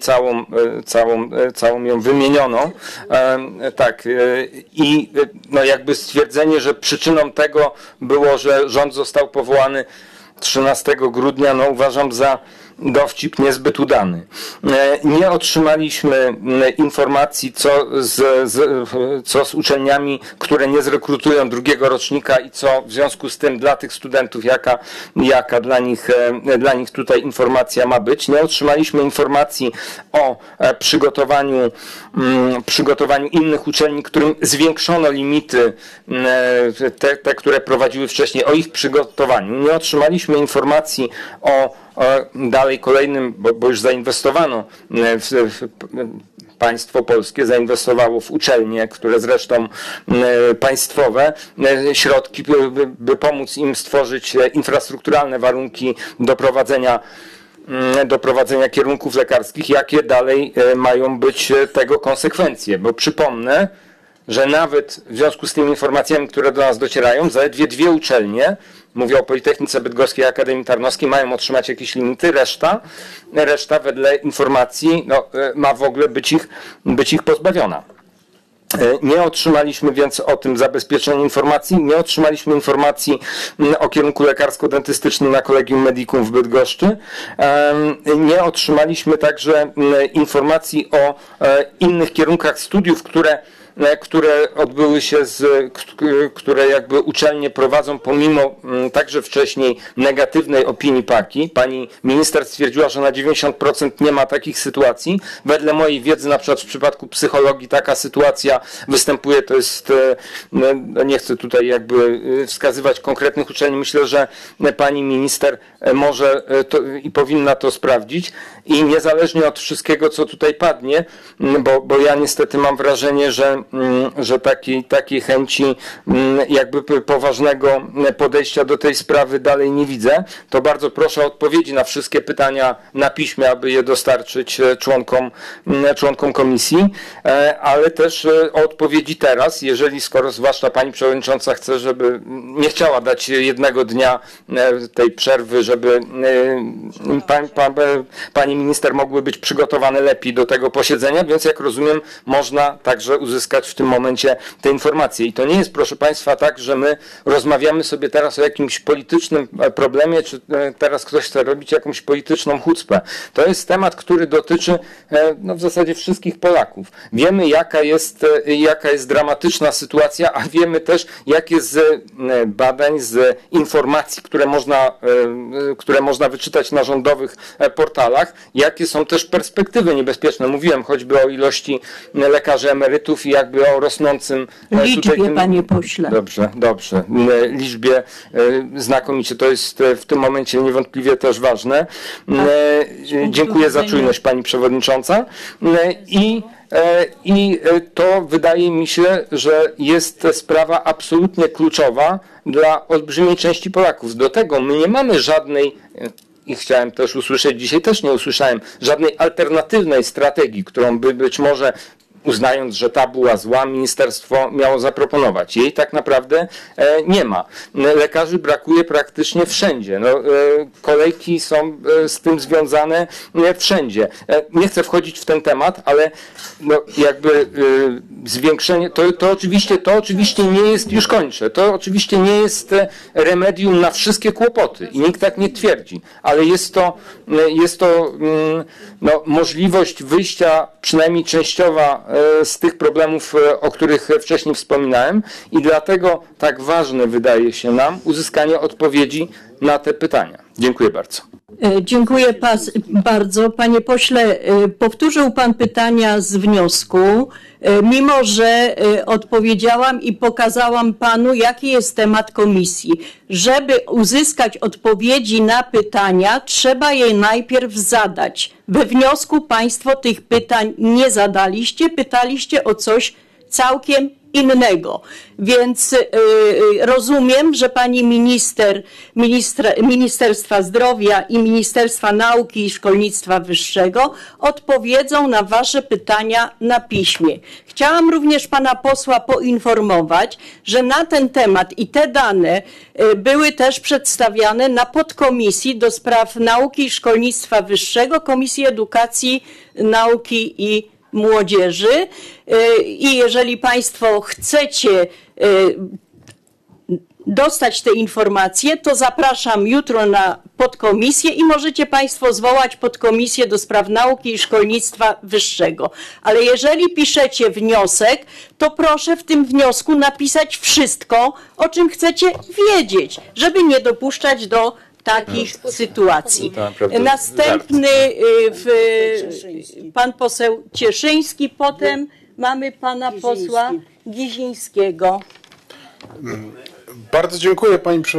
całą ją wymieniono. Tak. I no jakby stwierdzenie, że przyczyną tego było, że rząd został powołany 13 grudnia, no uważam za dowcip niezbyt udany. Nie otrzymaliśmy informacji, co z uczelniami, które nie zrekrutują drugiego rocznika i co w związku z tym dla tych studentów, jaka dla nich tutaj informacja ma być. Nie otrzymaliśmy informacji o przygotowaniu innych uczelni, którym zwiększono limity, te, które prowadziły wcześniej, o ich przygotowaniu. Nie otrzymaliśmy informacji o dalej kolejnym, bo już zainwestowano państwo polskie zainwestowało w uczelnie, które zresztą państwowe, środki, by pomóc im stworzyć infrastrukturalne warunki do prowadzenia kierunków lekarskich, jakie dalej mają być tego konsekwencje, bo przypomnę, że nawet w związku z tymi informacjami, które do nas docierają, zaledwie 2 uczelnie, mówię o Politechnice Bydgoskiej i Akademii Tarnowskiej, mają otrzymać jakieś limity, reszta wedle informacji ma w ogóle być ich pozbawiona. Nie otrzymaliśmy więc o tym zabezpieczenia informacji, nie otrzymaliśmy informacji o kierunku lekarsko-dentystycznym na Collegium Medicum w Bydgoszczy, nie otrzymaliśmy także informacji o innych kierunkach studiów, które które odbyły się, które jakby uczelnie prowadzą pomimo także wcześniej negatywnej opinii PAKI. Pani minister stwierdziła, że na 90% nie ma takich sytuacji. Wedle mojej wiedzy, na przykład w przypadku psychologii taka sytuacja występuje, to jest, nie chcę tutaj jakby wskazywać konkretnych uczelni, myślę, że pani minister może i powinna to sprawdzić i niezależnie od wszystkiego, co tutaj padnie, bo ja niestety mam wrażenie, że takiej chęci jakby poważnego podejścia do tej sprawy dalej nie widzę, to bardzo proszę o odpowiedzi na wszystkie pytania na piśmie, aby je dostarczyć członkom komisji, ale też o odpowiedzi teraz, jeżeli skoro zwłaszcza pani przewodnicząca chce, żeby nie chciała dać jednego dnia tej przerwy, żeby pani minister mogły być przygotowane lepiej do tego posiedzenia, więc jak rozumiem, można także uzyskać w tym momencie te informacje. I to nie jest, proszę państwa, tak, że my rozmawiamy sobie teraz o jakimś politycznym problemie, czy teraz ktoś chce robić jakąś polityczną chucpę. To jest temat, który dotyczy w zasadzie wszystkich Polaków. Wiemy, jaka jest dramatyczna sytuacja, a wiemy też, jakie z badań, z informacji, które można wyczytać na rządowych portalach, jakie są też perspektywy niebezpieczne. Mówiłem choćby o ilości lekarzy emerytów i jakby o rosnącym liczbie, panie pośle. Dobrze. Liczbie znakomicie. To jest w tym momencie niewątpliwie też ważne. Dziękuję za czujność pani przewodnicząca. I to wydaje mi się, że jest sprawa absolutnie kluczowa dla olbrzymiej części Polaków. Do tego my nie mamy żadnej, i chciałem też usłyszeć, dzisiaj też nie usłyszałem, żadnej alternatywnej strategii, którą by być może, uznając, że ta była zła, ministerstwo miało zaproponować. Jej tak naprawdę nie ma. Lekarzy brakuje praktycznie wszędzie. Kolejki są z tym związane wszędzie. Nie chcę wchodzić w ten temat, ale jakby zwiększenie, to oczywiście nie jest, już kończę, to oczywiście nie jest remedium na wszystkie kłopoty i nikt tak nie twierdzi, ale jest to możliwość wyjścia przynajmniej częściowa z tych problemów, o których wcześniej wspominałem i dlatego tak ważne wydaje się nam uzyskanie odpowiedzi na te pytania. Dziękuję bardzo. Dziękuję bardzo. Panie pośle, powtórzył pan pytania z wniosku, mimo że odpowiedziałam i pokazałam panu, jaki jest temat komisji. Żeby uzyskać odpowiedzi na pytania, trzeba je najpierw zadać. We wniosku państwo tych pytań nie zadaliście, pytaliście o coś całkiem innego. Więc rozumiem, że pani Ministerstwa Zdrowia i Ministerstwa Nauki i Szkolnictwa Wyższego odpowiedzą na wasze pytania na piśmie. Chciałam również pana posła poinformować, że na ten temat i te dane były też przedstawiane na podkomisji do spraw nauki i szkolnictwa wyższego, Komisji Edukacji, Nauki i Młodzieży i jeżeli państwo chcecie dostać te informacje, to zapraszam jutro na podkomisję i możecie państwo zwołać podkomisję do spraw nauki i szkolnictwa wyższego. Ale jeżeli piszecie wniosek, to proszę w tym wniosku napisać wszystko, o czym chcecie wiedzieć, żeby nie dopuszczać do takich sytuacji. Następny pan poseł Cieszyński, potem mamy pana posła Gizińskiego. Bardzo dziękuję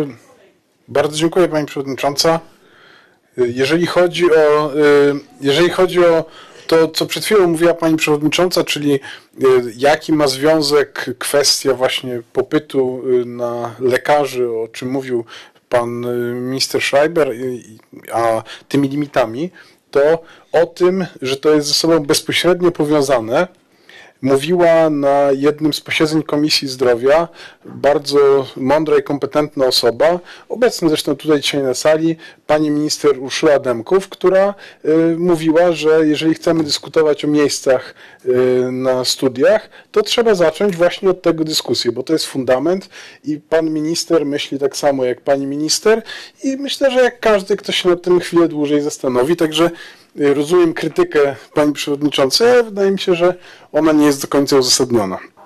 pani przewodnicząca. Jeżeli chodzi o to, co przed chwilą mówiła pani przewodnicząca, czyli jaki ma związek kwestia właśnie popytu na lekarzy, o czym mówił pan minister Schreiber, a tymi limitami, to o tym, że to jest ze sobą bezpośrednio powiązane, mówiła na jednym z posiedzeń Komisji Zdrowia bardzo mądra i kompetentna osoba, obecna zresztą tutaj dzisiaj na sali, pani minister Urszula Demków, która mówiła, że jeżeli chcemy dyskutować o miejscach na studiach, to trzeba zacząć właśnie od tego dyskusji, bo to jest fundament i pan minister myśli tak samo jak pani minister i myślę, że jak każdy, kto się nad tym chwilę dłużej zastanowi, także rozumiem krytykę pani przewodniczącej, ale wydaje mi się, że ona nie jest do końca uzasadniona.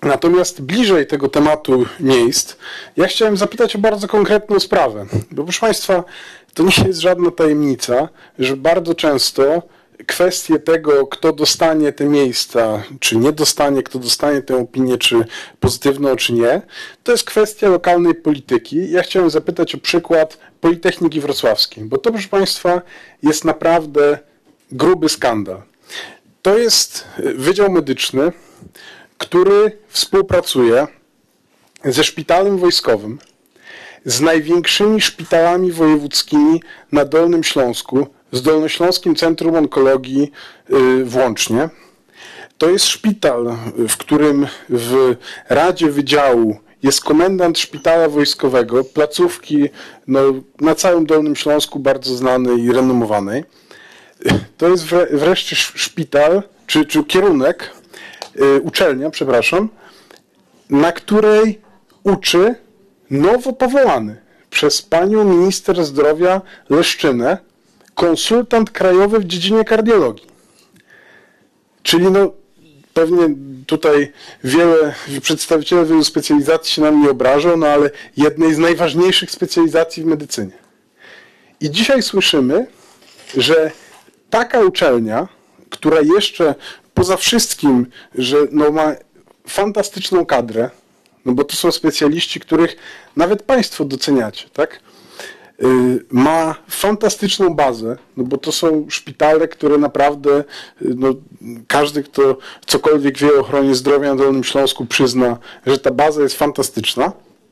Natomiast bliżej tego tematu miejsc, ja chciałem zapytać o bardzo konkretną sprawę. Bo proszę Państwa, to nie jest żadna tajemnica, że bardzo często kwestie tego, kto dostanie te miejsca, czy nie dostanie, kto dostanie tę opinię, czy pozytywną, czy nie, to jest kwestia lokalnej polityki. Ja chciałem zapytać o przykład Politechniki Wrocławskiej, bo to, proszę Państwa, jest naprawdę gruby skandal. To jest Wydział Medyczny, który współpracuje ze szpitalem wojskowym, z największymi szpitalami wojewódzkimi na Dolnym Śląsku, z Dolnośląskim Centrum Onkologii włącznie. To jest szpital, w którym w Radzie Wydziału jest komendant szpitala wojskowego, placówki na całym Dolnym Śląsku bardzo znanej i renomowanej. To jest wreszcie szpital, czy kierunek, uczelnia, przepraszam, na której uczy nowo powołany przez panią minister zdrowia Leszczynę konsultant krajowy w dziedzinie kardiologii. Czyli pewnie tutaj przedstawiciele wielu specjalizacji się nam nie obrażą, ale jednej z najważniejszych specjalizacji w medycynie. I dzisiaj słyszymy, że taka uczelnia, która jeszcze poza wszystkim, że ma fantastyczną kadrę, bo to są specjaliści, których nawet Państwo doceniacie, tak? Ma fantastyczną bazę, bo to są szpitale, które naprawdę każdy, kto cokolwiek wie o ochronie zdrowia na Dolnym Śląsku, przyzna, że ta baza jest fantastyczna.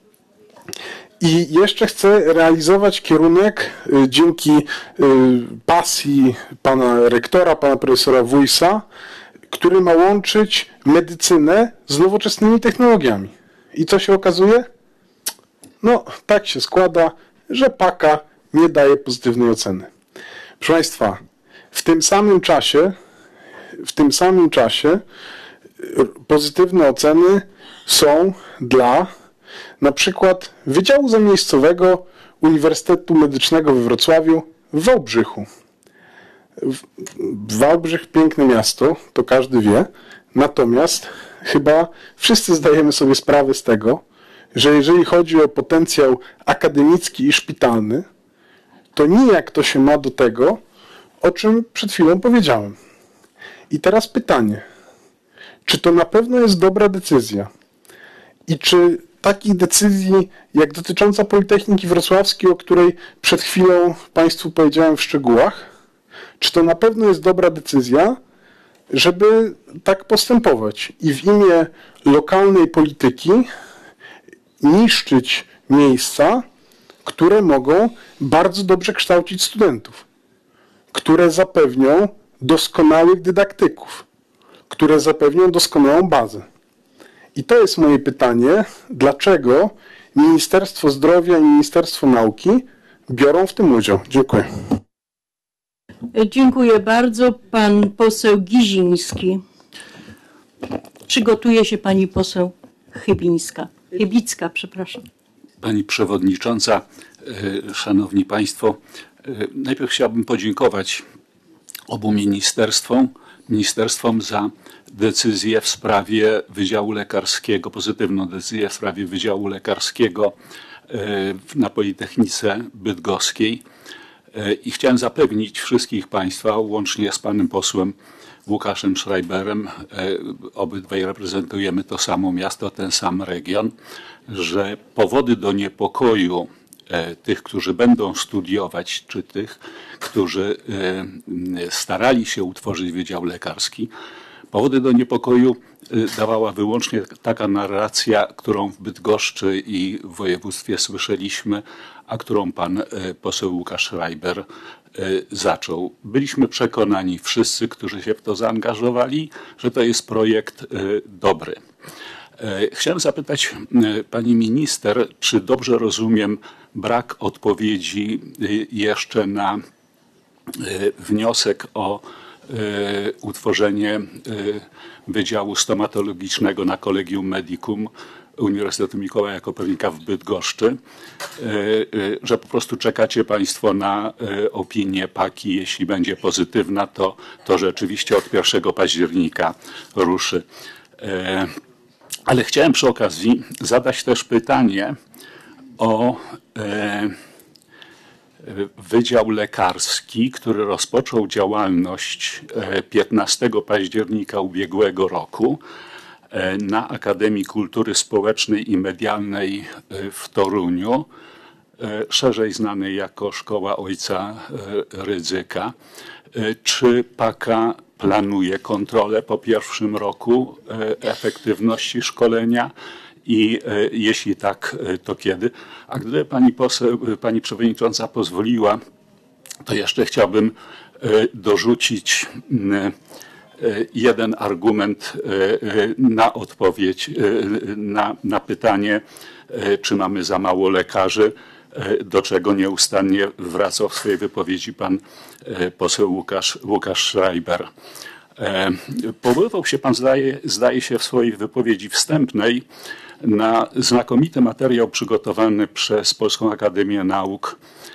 I jeszcze chce realizować kierunek dzięki pasji pana rektora, pana profesora Wójsa, który ma łączyć medycynę z nowoczesnymi technologiami. I co się okazuje? Tak się składa, że PAKA nie daje pozytywnej oceny. Proszę Państwa, w tym samym czasie pozytywne oceny są dla na przykład Wydziału Zamiejscowego Uniwersytetu Medycznego we Wrocławiu w Wałbrzychu. Wałbrzych, piękne miasto, to każdy wie, natomiast chyba wszyscy zdajemy sobie sprawę z tego, że jeżeli chodzi o potencjał akademicki i szpitalny, to nijak to się ma do tego, o czym przed chwilą powiedziałem. I teraz pytanie, czy to na pewno jest dobra decyzja? I czy takich decyzji, jak dotycząca Politechniki Wrocławskiej, o której przed chwilą Państwu powiedziałem w szczegółach, czy to na pewno jest dobra decyzja, żeby tak postępować i w imię lokalnej polityki niszczyć miejsca, które mogą bardzo dobrze kształcić studentów, które zapewnią doskonałych dydaktyków, które zapewnią doskonałą bazę. I to jest moje pytanie, dlaczego Ministerstwo Zdrowia i Ministerstwo Nauki biorą w tym udział? Dziękuję. Dziękuję bardzo. Pan poseł Giziński. Przygotuje się pani poseł Chybicka, przepraszam. Pani Przewodnicząca, Szanowni Państwo, najpierw chciałbym podziękować obu ministerstwom za decyzję w sprawie Wydziału Lekarskiego, pozytywną decyzję w sprawie Wydziału Lekarskiego na Politechnice Bydgoskiej. I chciałem zapewnić wszystkich Państwa, łącznie z panem posłem Łukaszem Schreiberem, obydwaj reprezentujemy to samo miasto, ten sam region, że powody do niepokoju tych, którzy będą studiować, czy tych, którzy starali się utworzyć Wydział Lekarski, powody do niepokoju dawała wyłącznie taka narracja, którą w Bydgoszczy i w województwie słyszeliśmy, a którą pan poseł Łukasz Schreiber zaczął. Byliśmy przekonani wszyscy, którzy się w to zaangażowali, że to jest projekt dobry. Chciałem zapytać pani minister, czy dobrze rozumiem brak odpowiedzi jeszcze na wniosek o utworzenie Wydziału Stomatologicznego na Collegium Medicum Uniwersytetu Mikołaja Kopernika w Bydgoszczy, że po prostu czekacie Państwo na opinię PAKI. Jeśli będzie pozytywna, to rzeczywiście od 1 października ruszy. Ale chciałem przy okazji zadać też pytanie o Wydział Lekarski, który rozpoczął działalność 15 października ubiegłego roku na Akademii Kultury Społecznej i Medialnej w Toruniu, szerzej znanej jako Szkoła Ojca Rydzyka. Czy PAKA planuje kontrolę po pierwszym roku efektywności szkolenia i jeśli tak, to kiedy? A gdyby pani przewodnicząca pozwoliła, to jeszcze chciałbym dorzucić jeden argument na odpowiedź na pytanie, czy mamy za mało lekarzy, do czego nieustannie wracał w swojej wypowiedzi pan poseł Łukasz Schreiber. Powoływał się pan, zdaje się, w swojej wypowiedzi wstępnej na znakomity materiał przygotowany przez Polską Akademię Nauk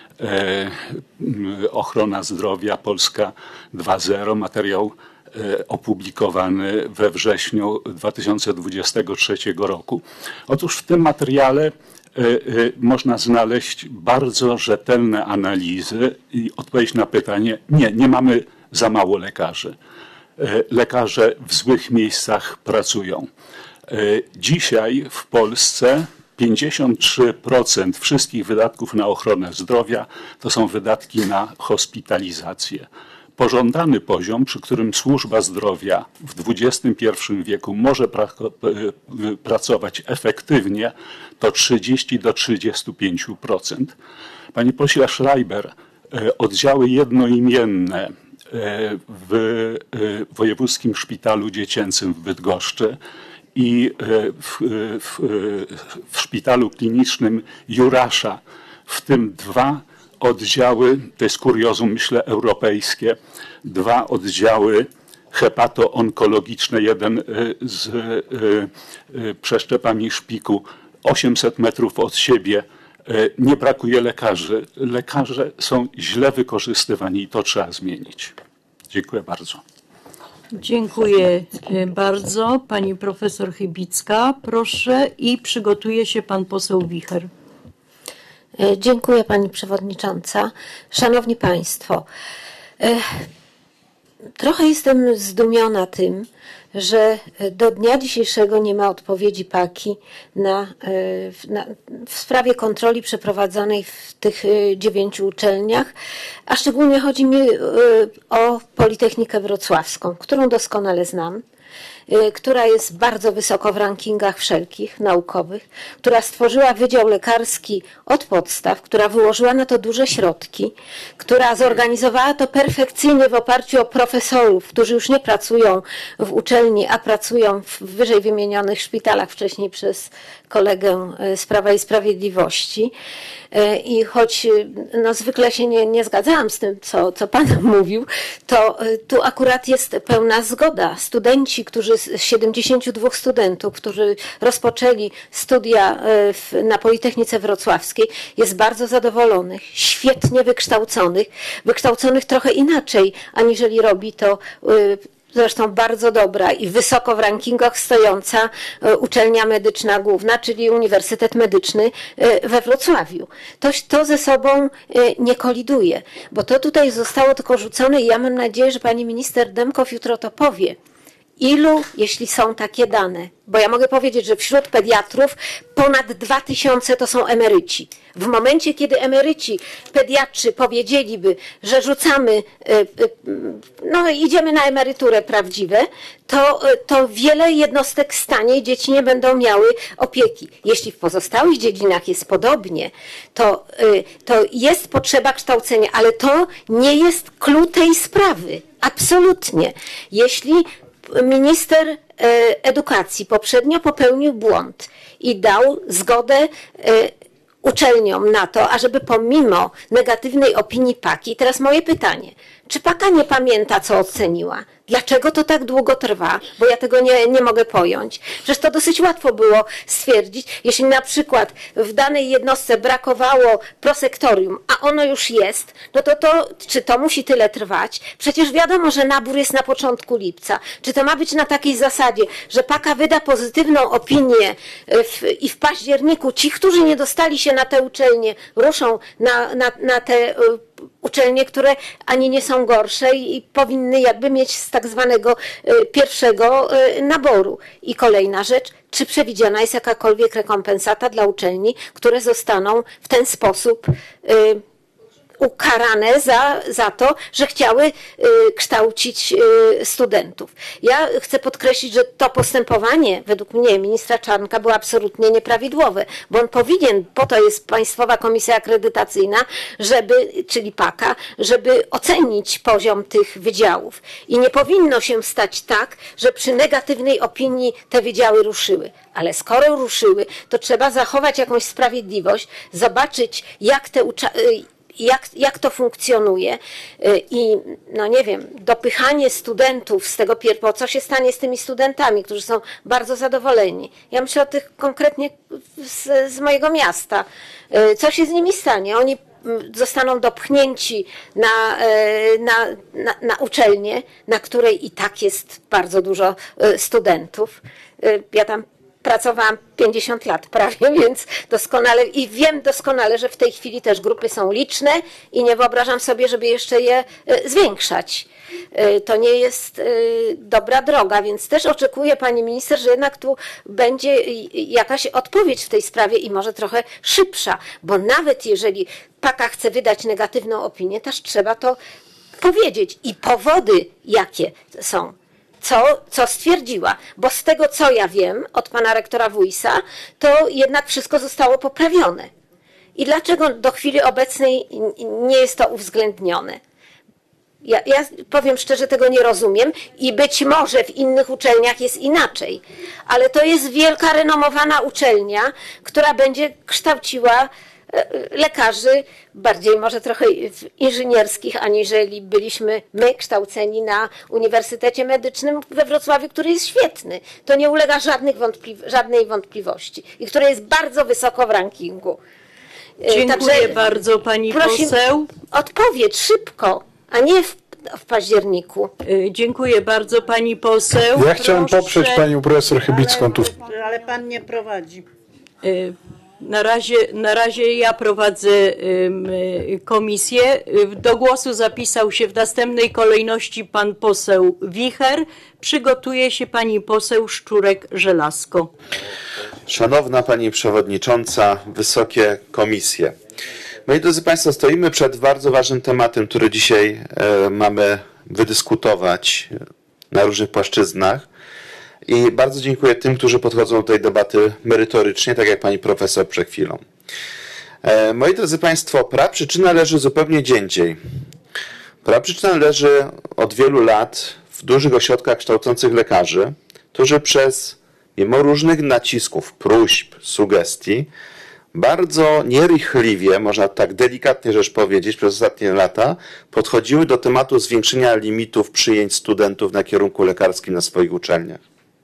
Ochrona Zdrowia Polska 2.0, materiał opublikowany we wrześniu 2023 roku. Otóż w tym materiale można znaleźć bardzo rzetelne analizy i odpowiedź na pytanie, nie mamy za mało lekarzy. Lekarze w złych miejscach pracują. Dzisiaj w Polsce 53% wszystkich wydatków na ochronę zdrowia to są wydatki na hospitalizację. Pożądany poziom, przy którym służba zdrowia w XXI wieku może pracować efektywnie, to 30 do 35%. Panie pośle Schreiber, oddziały jednoimienne w Wojewódzkim Szpitalu Dziecięcym w Bydgoszczy i w Szpitalu Klinicznym Jurasza, w tym 2 oddziały, to jest kuriozum, myślę, europejskie, 2 oddziały hepato-onkologiczne, jeden z przeszczepami szpiku, 800 metrów od siebie. Nie brakuje lekarzy. Lekarze są źle wykorzystywani i to trzeba zmienić. Dziękuję bardzo. Dziękuję bardzo. Pani profesor Chybicka, proszę, i przygotuje się pan poseł Wicher. Dziękuję pani przewodnicząca. Szanowni państwo, trochę jestem zdumiona tym, że do dnia dzisiejszego nie ma odpowiedzi PAKI w sprawie kontroli przeprowadzonej w tych 9 uczelniach, a szczególnie chodzi mi o Politechnikę Wrocławską, którą doskonale znam, która jest bardzo wysoko w rankingach wszelkich naukowych, która stworzyła Wydział Lekarski od podstaw, która wyłożyła na to duże środki, która zorganizowała to perfekcyjnie w oparciu o profesorów, którzy już nie pracują w uczelni, a pracują w wyżej wymienionych szpitalach, wcześniej przez kolegę z Prawa i Sprawiedliwości. I choć no, zwykle się nie zgadzałam z tym, co pan mówił, to tu akurat jest pełna zgoda. Studenci, 72 studentów, którzy rozpoczęli studia na Politechnice Wrocławskiej, jest bardzo zadowolonych, świetnie wykształconych trochę inaczej, aniżeli robi to zresztą bardzo dobra i wysoko w rankingach stojąca uczelnia medyczna główna, czyli Uniwersytet Medyczny we Wrocławiu. To ze sobą nie koliduje, bo to tutaj zostało tylko rzucone i ja mam nadzieję, że pani minister Dębkow jutro to powie. Ilu, jeśli są takie dane, bo ja mogę powiedzieć, że wśród pediatrów ponad 2000 to są emeryci. W momencie, kiedy emeryci, pediatrzy powiedzieliby, że rzucamy, no idziemy na emeryturę prawdziwe, to wiele jednostek stanie i dzieci nie będą miały opieki. Jeśli w pozostałych dziedzinach jest podobnie, to jest potrzeba kształcenia, ale to nie jest clue tej sprawy. Absolutnie. Jeśli minister edukacji poprzednio popełnił błąd i dał zgodę uczelniom na to, ażeby pomimo negatywnej opinii PAKI, teraz moje pytanie, Czy PAKA nie pamięta, co oceniła? Dlaczego to tak długo trwa? Bo ja tego nie mogę pojąć. Przecież to dosyć łatwo było stwierdzić, jeśli na przykład w danej jednostce brakowało prosektorium, a ono już jest, no to czy to musi tyle trwać? Przecież wiadomo, że nabór jest na początku lipca. Czy to ma być na takiej zasadzie, że PAKA wyda pozytywną opinię i w październiku ci, którzy nie dostali się na te uczelnie, ruszą na te uczelnie, które ani nie są gorsze i powinny jakby mieć z tak zwanego pierwszego naboru. I kolejna rzecz, czy przewidziana jest jakakolwiek rekompensata dla uczelni, które zostaną w ten sposób ukarane za to, że chciały kształcić studentów. Ja chcę podkreślić, że to postępowanie według mnie ministra Czarnka było absolutnie nieprawidłowe, bo on powinien, po to jest Państwowa Komisja Akredytacyjna, czyli PAKA, żeby ocenić poziom tych wydziałów. I nie powinno się stać tak, że przy negatywnej opinii te wydziały ruszyły. Ale skoro ruszyły, to trzeba zachować jakąś sprawiedliwość, zobaczyć jak to funkcjonuje i no nie wiem, dopychanie studentów z tego bo co się stanie z tymi studentami, którzy są bardzo zadowoleni. Ja myślę o tych konkretnie z mojego miasta. Co się z nimi stanie? Oni zostaną dopchnięci na uczelnię, na której i tak jest bardzo dużo studentów. Ja tam pracowałam 50 lat prawie, więc wiem doskonale, że w tej chwili też grupy są liczne i nie wyobrażam sobie, żeby jeszcze je zwiększać. To nie jest dobra droga, więc też oczekuję, pani minister, że jednak tu będzie jakaś odpowiedź w tej sprawie i może trochę szybsza, bo nawet jeżeli PAKA chce wydać negatywną opinię, też trzeba to powiedzieć i powody jakie są. Co stwierdziła, bo z tego, co ja wiem od pana rektora Wójsa, to jednak wszystko zostało poprawione. I dlaczego do chwili obecnej nie jest to uwzględnione? Ja powiem szczerze, tego nie rozumiem i być może w innych uczelniach jest inaczej, ale to jest wielka, renomowana uczelnia, która będzie kształciła lekarzy, bardziej może trochę inżynierskich, aniżeli byliśmy my kształceni na Uniwersytecie Medycznym we Wrocławiu, który jest świetny. To nie ulega żadnej wątpliwości i który jest bardzo wysoko w rankingu. Dziękuję bardzo pani poseł. Odpowiedź szybko, a nie w październiku. Dziękuję bardzo pani poseł. Ja chciałem poprzeć panią profesor Chybicką tu. Ale pan nie prowadzi. Na razie ja prowadzę komisję. Do głosu zapisał się w następnej kolejności pan poseł Wicher. Przygotuje się pani poseł Szczurek-Żelazko. Szanowna pani przewodnicząca, wysokie komisje. Moi drodzy państwo, stoimy przed bardzo ważnym tematem, który dzisiaj mamy wydyskutować na różnych płaszczyznach. I bardzo dziękuję tym, którzy podchodzą do tej debaty merytorycznie, tak jak pani profesor przed chwilą. Moi drodzy państwo, praprzyczyna leży zupełnie gdzie indziej. Praprzyczyna leży od wielu lat w dużych ośrodkach kształcących lekarzy, którzy mimo różnych nacisków, próśb, sugestii, bardzo nierychliwie, można tak delikatnie rzecz powiedzieć, przez ostatnie lata podchodziły do tematu zwiększenia limitów przyjęć studentów na kierunku lekarskim na swoich uczelniach.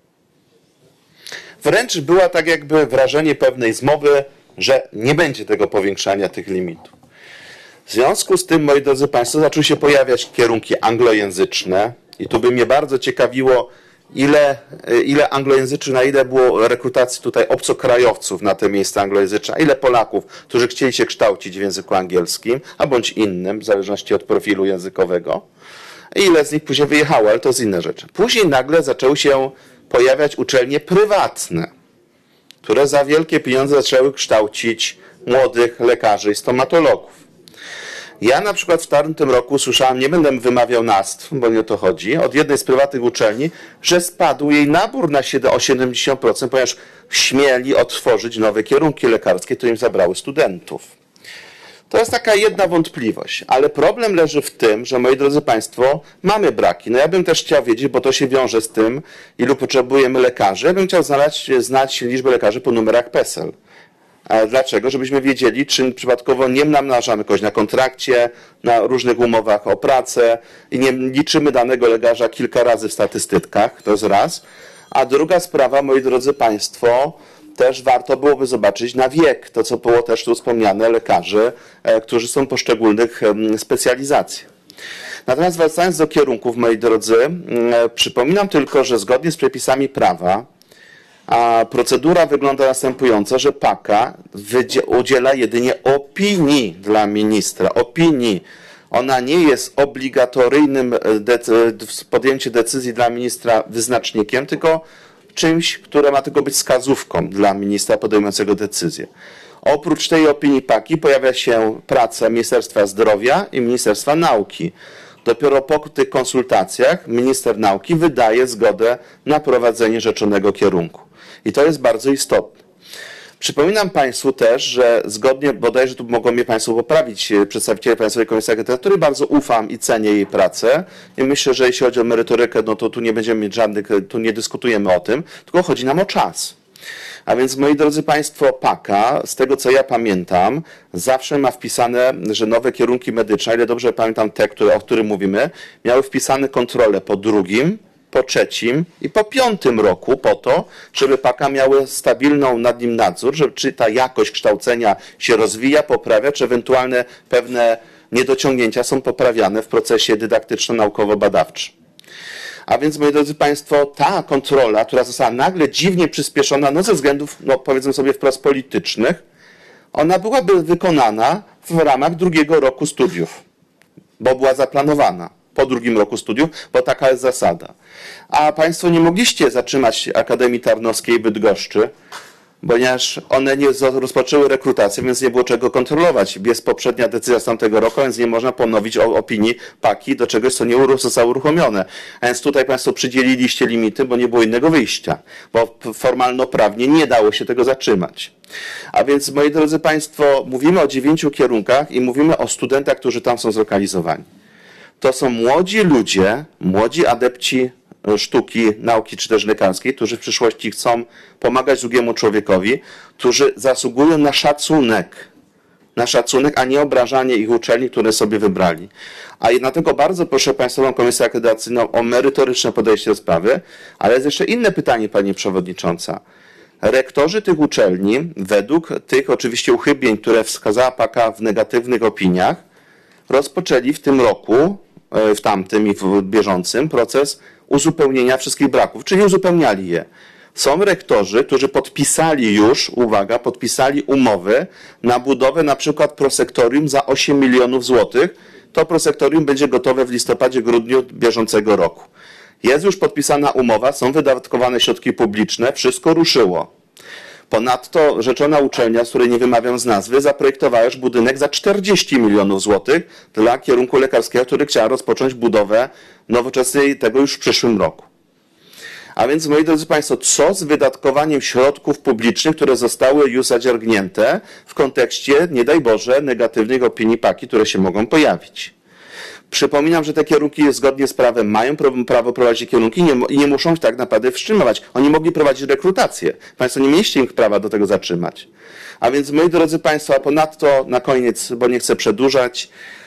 Wręcz była tak jakby wrażenie pewnej zmowy, że nie będzie tego powiększania tych limitów. W związku z tym, moi drodzy państwo, zaczęły się pojawiać kierunki anglojęzyczne i tu by mnie bardzo ciekawiło, ile anglojęzycznych, na ile było rekrutacji tutaj obcokrajowców na te miejsca anglojęzyczne, a ile Polaków, którzy chcieli się kształcić w języku angielskim, a bądź innym, w zależności od profilu językowego. I ile z nich później wyjechało, ale to jest inna rzecz. Później nagle zaczęły się pojawiać uczelnie prywatne, które za wielkie pieniądze zaczęły kształcić młodych lekarzy i stomatologów. Ja na przykład w tamtym roku słyszałem, nie będę wymawiał nazw, bo nie o to chodzi, od jednej z prywatnych uczelni, że spadł jej nabór o 70%, ponieważ śmieli otworzyć nowe kierunki lekarskie, to im zabrały studentów. To jest taka jedna wątpliwość, ale problem leży w tym, że, moi drodzy państwo, mamy braki. No ja bym też chciał wiedzieć, bo to się wiąże z tym, ilu potrzebujemy lekarzy. Ja bym chciał znać liczbę lekarzy po numerach PESEL. Dlaczego? Żebyśmy wiedzieli, czy przypadkowo nie namnażamy kogoś na kontrakcie, na różnych umowach o pracę i nie liczymy danego lekarza kilka razy w statystykach, to jest raz. A druga sprawa, moi drodzy Państwo, też warto byłoby zobaczyć na wiek, to co było też tu wspomniane, lekarzy, którzy są poszczególnych specjalizacji. Natomiast wracając do kierunków, moi drodzy, przypominam tylko, że zgodnie z przepisami prawa a procedura wygląda następująco, że PAKA udziela jedynie opinii dla ministra. Opinii. Ona nie jest obligatoryjnym podjęcie decyzji dla ministra wyznacznikiem, tylko czymś, które ma tylko być wskazówką dla ministra podejmującego decyzję. Oprócz tej opinii PAKI pojawia się praca Ministerstwa Zdrowia i Ministerstwa Nauki. Dopiero po tych konsultacjach minister nauki wydaje zgodę na prowadzenie rzeczonego kierunku. I to jest bardzo istotne. Przypominam Państwu też, że zgodnie, bodajże tu mogą mnie Państwo poprawić, przedstawiciele Państwowej Komisji Akredytacyjnej, bardzo ufam i cenię jej pracę i myślę, że jeśli chodzi o merytorykę, no to tu nie będziemy mieć żadnych, tu nie dyskutujemy o tym, tylko chodzi nam o czas. A więc, moi drodzy Państwo, PAKA, z tego co ja pamiętam, zawsze ma wpisane, że nowe kierunki medyczne, ile dobrze pamiętam te, o których mówimy, miały wpisane kontrole po drugim, po trzecim i po piątym roku po to, żeby PAKA miały stabilną nad nim nadzór, że czy ta jakość kształcenia się rozwija, poprawia, czy ewentualne pewne niedociągnięcia są poprawiane w procesie dydaktyczno-naukowo-badawczym. A więc, moi drodzy Państwo, ta kontrola, która została nagle dziwnie przyspieszona, no ze względów, no powiedzmy sobie wprost politycznych, ona byłaby wykonana w ramach drugiego roku studiów, bo była zaplanowana po drugim roku studiów, bo taka jest zasada. A Państwo nie mogliście zatrzymać Akademii Tarnowskiej w Bydgoszczy, ponieważ one nie rozpoczęły rekrutację, więc nie było czego kontrolować. Jest poprzednia decyzja z tamtego roku, więc nie można ponowić opinii PAKI do czegoś, co nie zostało uruchomione. A więc tutaj Państwo przydzieliliście limity, bo nie było innego wyjścia, bo formalno-prawnie nie dało się tego zatrzymać. A więc, moi drodzy Państwo, mówimy o 9 kierunkach i mówimy o studentach, którzy tam są zlokalizowani. To są młodzi ludzie, młodzi adepci sztuki, nauki czy też lekarskiej, którzy w przyszłości chcą pomagać drugiemu człowiekowi, którzy zasługują na szacunek, a nie obrażanie ich uczelni, które sobie wybrali. A dlatego bardzo proszę Państwową Komisję Akredytacyjną o merytoryczne podejście do sprawy, ale jest jeszcze inne pytanie, Pani Przewodnicząca. Rektorzy tych uczelni, według tych oczywiście uchybień, które wskazała PAKA w negatywnych opiniach, rozpoczęli w tym roku, w tamtym i w bieżącym proces uzupełnienia wszystkich braków, czyli uzupełniali je. Są rektorzy, którzy podpisali już, uwaga, podpisali umowy na budowę na przykład prosektorium za 8 milionów złotych. To prosektorium będzie gotowe w listopadzie, grudniu bieżącego roku. Jest już podpisana umowa, są wydatkowane środki publiczne, wszystko ruszyło. Ponadto rzeczona uczelnia, z której nie wymawiam z nazwy, zaprojektowała już budynek za 40 milionów złotych dla kierunku lekarskiego, który chciała rozpocząć budowę nowoczesnej tego już w przyszłym roku. A więc, moi drodzy Państwo, co z wydatkowaniem środków publicznych, które zostały już zadziergnięte w kontekście, nie daj Boże, negatywnych opinii PAKI, które się mogą pojawić? Przypominam, że te kierunki zgodnie z prawem mają prawo prowadzić kierunki i nie muszą tak naprawdę wstrzymywać. Oni mogli prowadzić rekrutację. Państwo nie mieliście ich prawa do tego zatrzymać. A więc, moi drodzy Państwo, a ponadto na koniec, bo nie chcę przedłużać,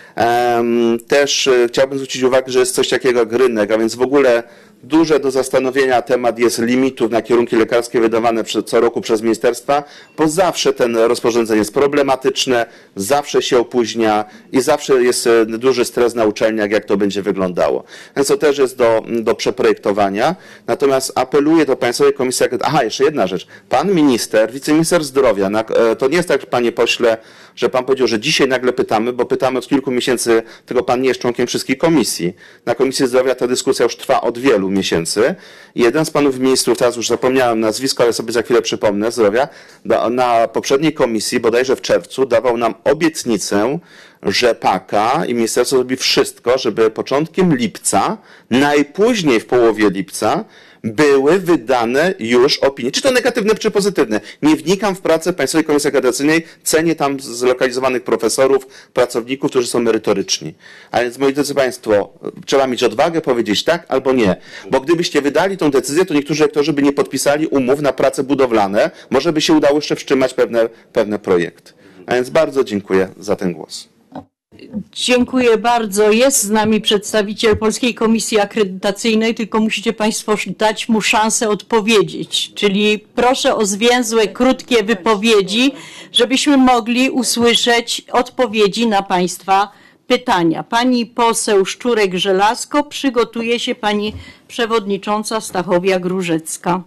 też chciałbym zwrócić uwagę, że jest coś takiego jak rynek, a więc w ogóle duże do zastanowienia temat jest limitów na kierunki lekarskie wydawane co roku przez ministerstwa, bo zawsze ten rozporządzenie jest problematyczne, zawsze się opóźnia i zawsze jest duży stres na uczelniach, jak to będzie wyglądało. Więc to też jest do przeprojektowania. Natomiast apeluję do Państwowej Komisji Akredytacyjnej. Aha, jeszcze jedna rzecz. Pan minister, wiceminister zdrowia, to nie jest tak, panie pośle, że pan powiedział, że dzisiaj nagle pytamy, bo pytamy od kilku miesięcy, tylko pan nie jest członkiem wszystkich komisji. Na Komisji Zdrowia ta dyskusja już trwa od wielu miesięcy. I jeden z panów ministrów, teraz już zapomniałem nazwisko, ale sobie za chwilę przypomnę, zdrowia, na poprzedniej komisji, bodajże w czerwcu, dawał nam obietnicę, że PAKA i ministerstwo zrobi wszystko, żeby początkiem lipca, najpóźniej w połowie lipca, były wydane już opinie, czy to negatywne, czy pozytywne. Nie wnikam w pracę Państwowej Komisji Akredytacyjnej, cenię tam zlokalizowanych profesorów, pracowników, którzy są merytoryczni. A więc, moi drodzy Państwo, trzeba mieć odwagę powiedzieć tak albo nie, bo gdybyście wydali tą decyzję, to niektórzy rektorzy by nie podpisali umów na prace budowlane, może by się udało jeszcze wstrzymać pewne projekty. A więc bardzo dziękuję za ten głos. Dziękuję bardzo. Jest z nami przedstawiciel Polskiej Komisji Akredytacyjnej, tylko musicie Państwo dać mu szansę odpowiedzieć. Czyli proszę o zwięzłe, krótkie wypowiedzi, żebyśmy mogli usłyszeć odpowiedzi na Państwa pytania. Pani poseł Szczurek-Żelazko, przygotuje się pani przewodnicząca Stachowia-Grużecka.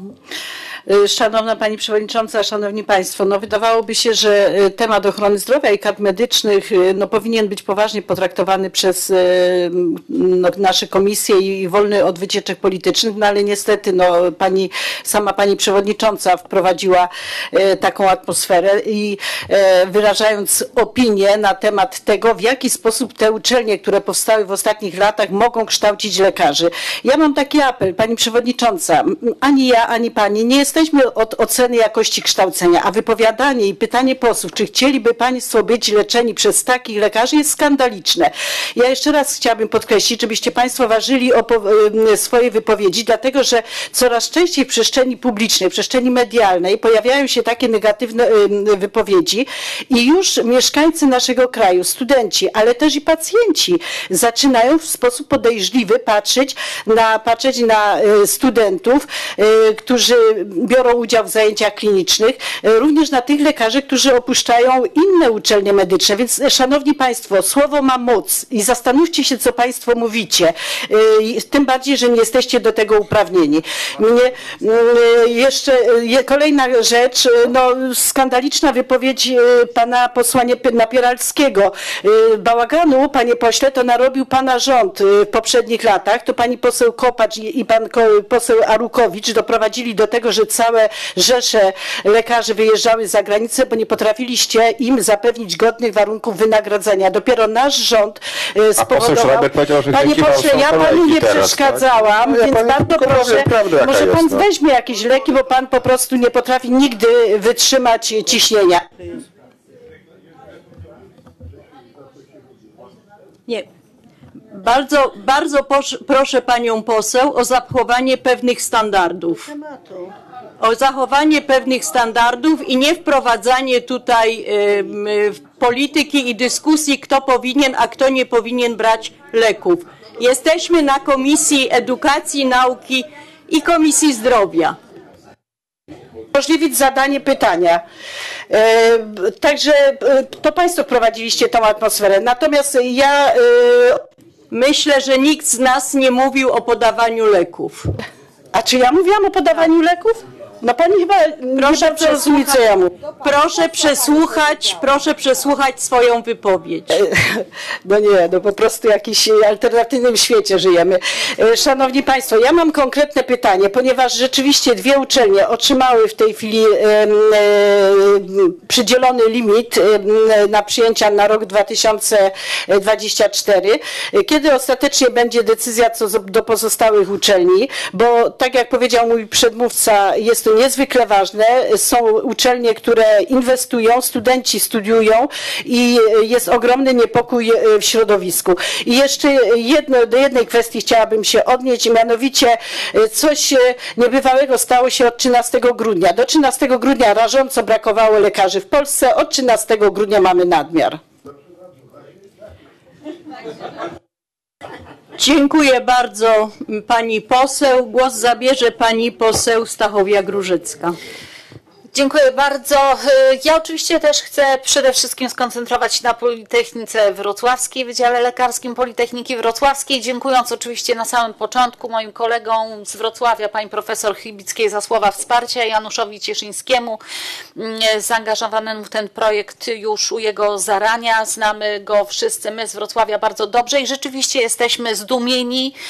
Szanowna Pani Przewodnicząca, Szanowni Państwo, no wydawałoby się, że temat ochrony zdrowia i kadr medycznych no, powinien być poważnie potraktowany przez nasze komisje i wolny od wycieczek politycznych, no ale niestety no, sama Pani Przewodnicząca wprowadziła taką atmosferę i wyrażając opinię na temat tego, w jaki sposób te uczelnie, które powstały w ostatnich latach, mogą kształcić lekarzy. Ja mam taki apel, Pani Przewodnicząca, ani ja, ani Pani nie jesteśmy od oceny jakości kształcenia, a wypowiadanie i pytanie posłów, czy chcieliby Państwo być leczeni przez takich lekarzy, jest skandaliczne. Ja jeszcze raz chciałabym podkreślić, żebyście Państwo ważyli o swoje wypowiedzi, dlatego że coraz częściej w przestrzeni publicznej, w przestrzeni medialnej pojawiają się takie negatywne wypowiedzi i już mieszkańcy naszego kraju, studenci, ale też i pacjenci zaczynają w sposób podejrzliwy patrzeć na studentów, którzy biorą udział w zajęciach klinicznych, również na tych lekarzy, którzy opuszczają inne uczelnie medyczne. Więc szanowni Państwo, słowo ma moc i zastanówcie się, co Państwo mówicie. Tym bardziej, że nie jesteście do tego uprawnieni. Jeszcze kolejna rzecz, no, skandaliczna wypowiedź pana posła Napieralskiego. Bałaganu, panie pośle, to narobił pana rząd w poprzednich latach. To pani poseł Kopacz i pan poseł Arłukowicz doprowadzili do tego, że całe rzesze lekarzy wyjeżdżały za granicę, bo nie potrafiliście im zapewnić godnych warunków wynagrodzenia. Dopiero nasz rząd spowodował... Panie pośle, ja panu nie przeszkadzałam, więc bardzo proszę, może pan weźmie jakieś leki, bo pan po prostu nie potrafi nigdy wytrzymać ciśnienia. Nie. Bardzo proszę panią poseł o zachowanie pewnych standardów. O zachowanie pewnych standardów i nie wprowadzanie tutaj polityki i dyskusji, kto powinien, a kto nie powinien brać leków. Jesteśmy na Komisji Edukacji, Nauki i Komisji Zdrowia. Umożliwić zadanie pytania. Także to Państwo prowadziliście tą atmosferę. Natomiast ja... Myślę, że nikt z nas nie mówił o podawaniu leków. A czy ja mówiłam o podawaniu leków? No pani chyba proszę nie rozumie, co ja mówię. Proszę przesłuchać swoją wypowiedź. No nie, no po prostu w jakimś alternatywnym świecie żyjemy. Szanowni Państwo, ja mam konkretne pytanie, ponieważ rzeczywiście dwie uczelnie otrzymały w tej chwili przydzielony limit na przyjęcia na rok 2024. Kiedy ostatecznie będzie decyzja co do pozostałych uczelni? Bo tak jak powiedział mój przedmówca, jest to niezwykle ważne. Są uczelnie, które inwestują, studenci studiują i jest ogromny niepokój w środowisku. I jeszcze do jednej kwestii chciałabym się odnieść, mianowicie coś niebywałego stało się od 13 grudnia. Do 13 grudnia rażąco brakowało lekarzy w Polsce, od 13 grudnia mamy nadmiar. Dziękuję bardzo pani poseł. Głos zabierze pani poseł Stachowia-Grużecka. Dziękuję bardzo. Ja oczywiście też chcę przede wszystkim skoncentrować się na Politechnice Wrocławskiej, Wydziale Lekarskim Politechniki Wrocławskiej, dziękując oczywiście na samym początku moim kolegom z Wrocławia, pani profesor Chybickiej za słowa wsparcia, Januszowi Cieszyńskiemu, zaangażowanemu w ten projekt już u jego zarania. Znamy go wszyscy my z Wrocławia bardzo dobrze i rzeczywiście jesteśmy zdumieni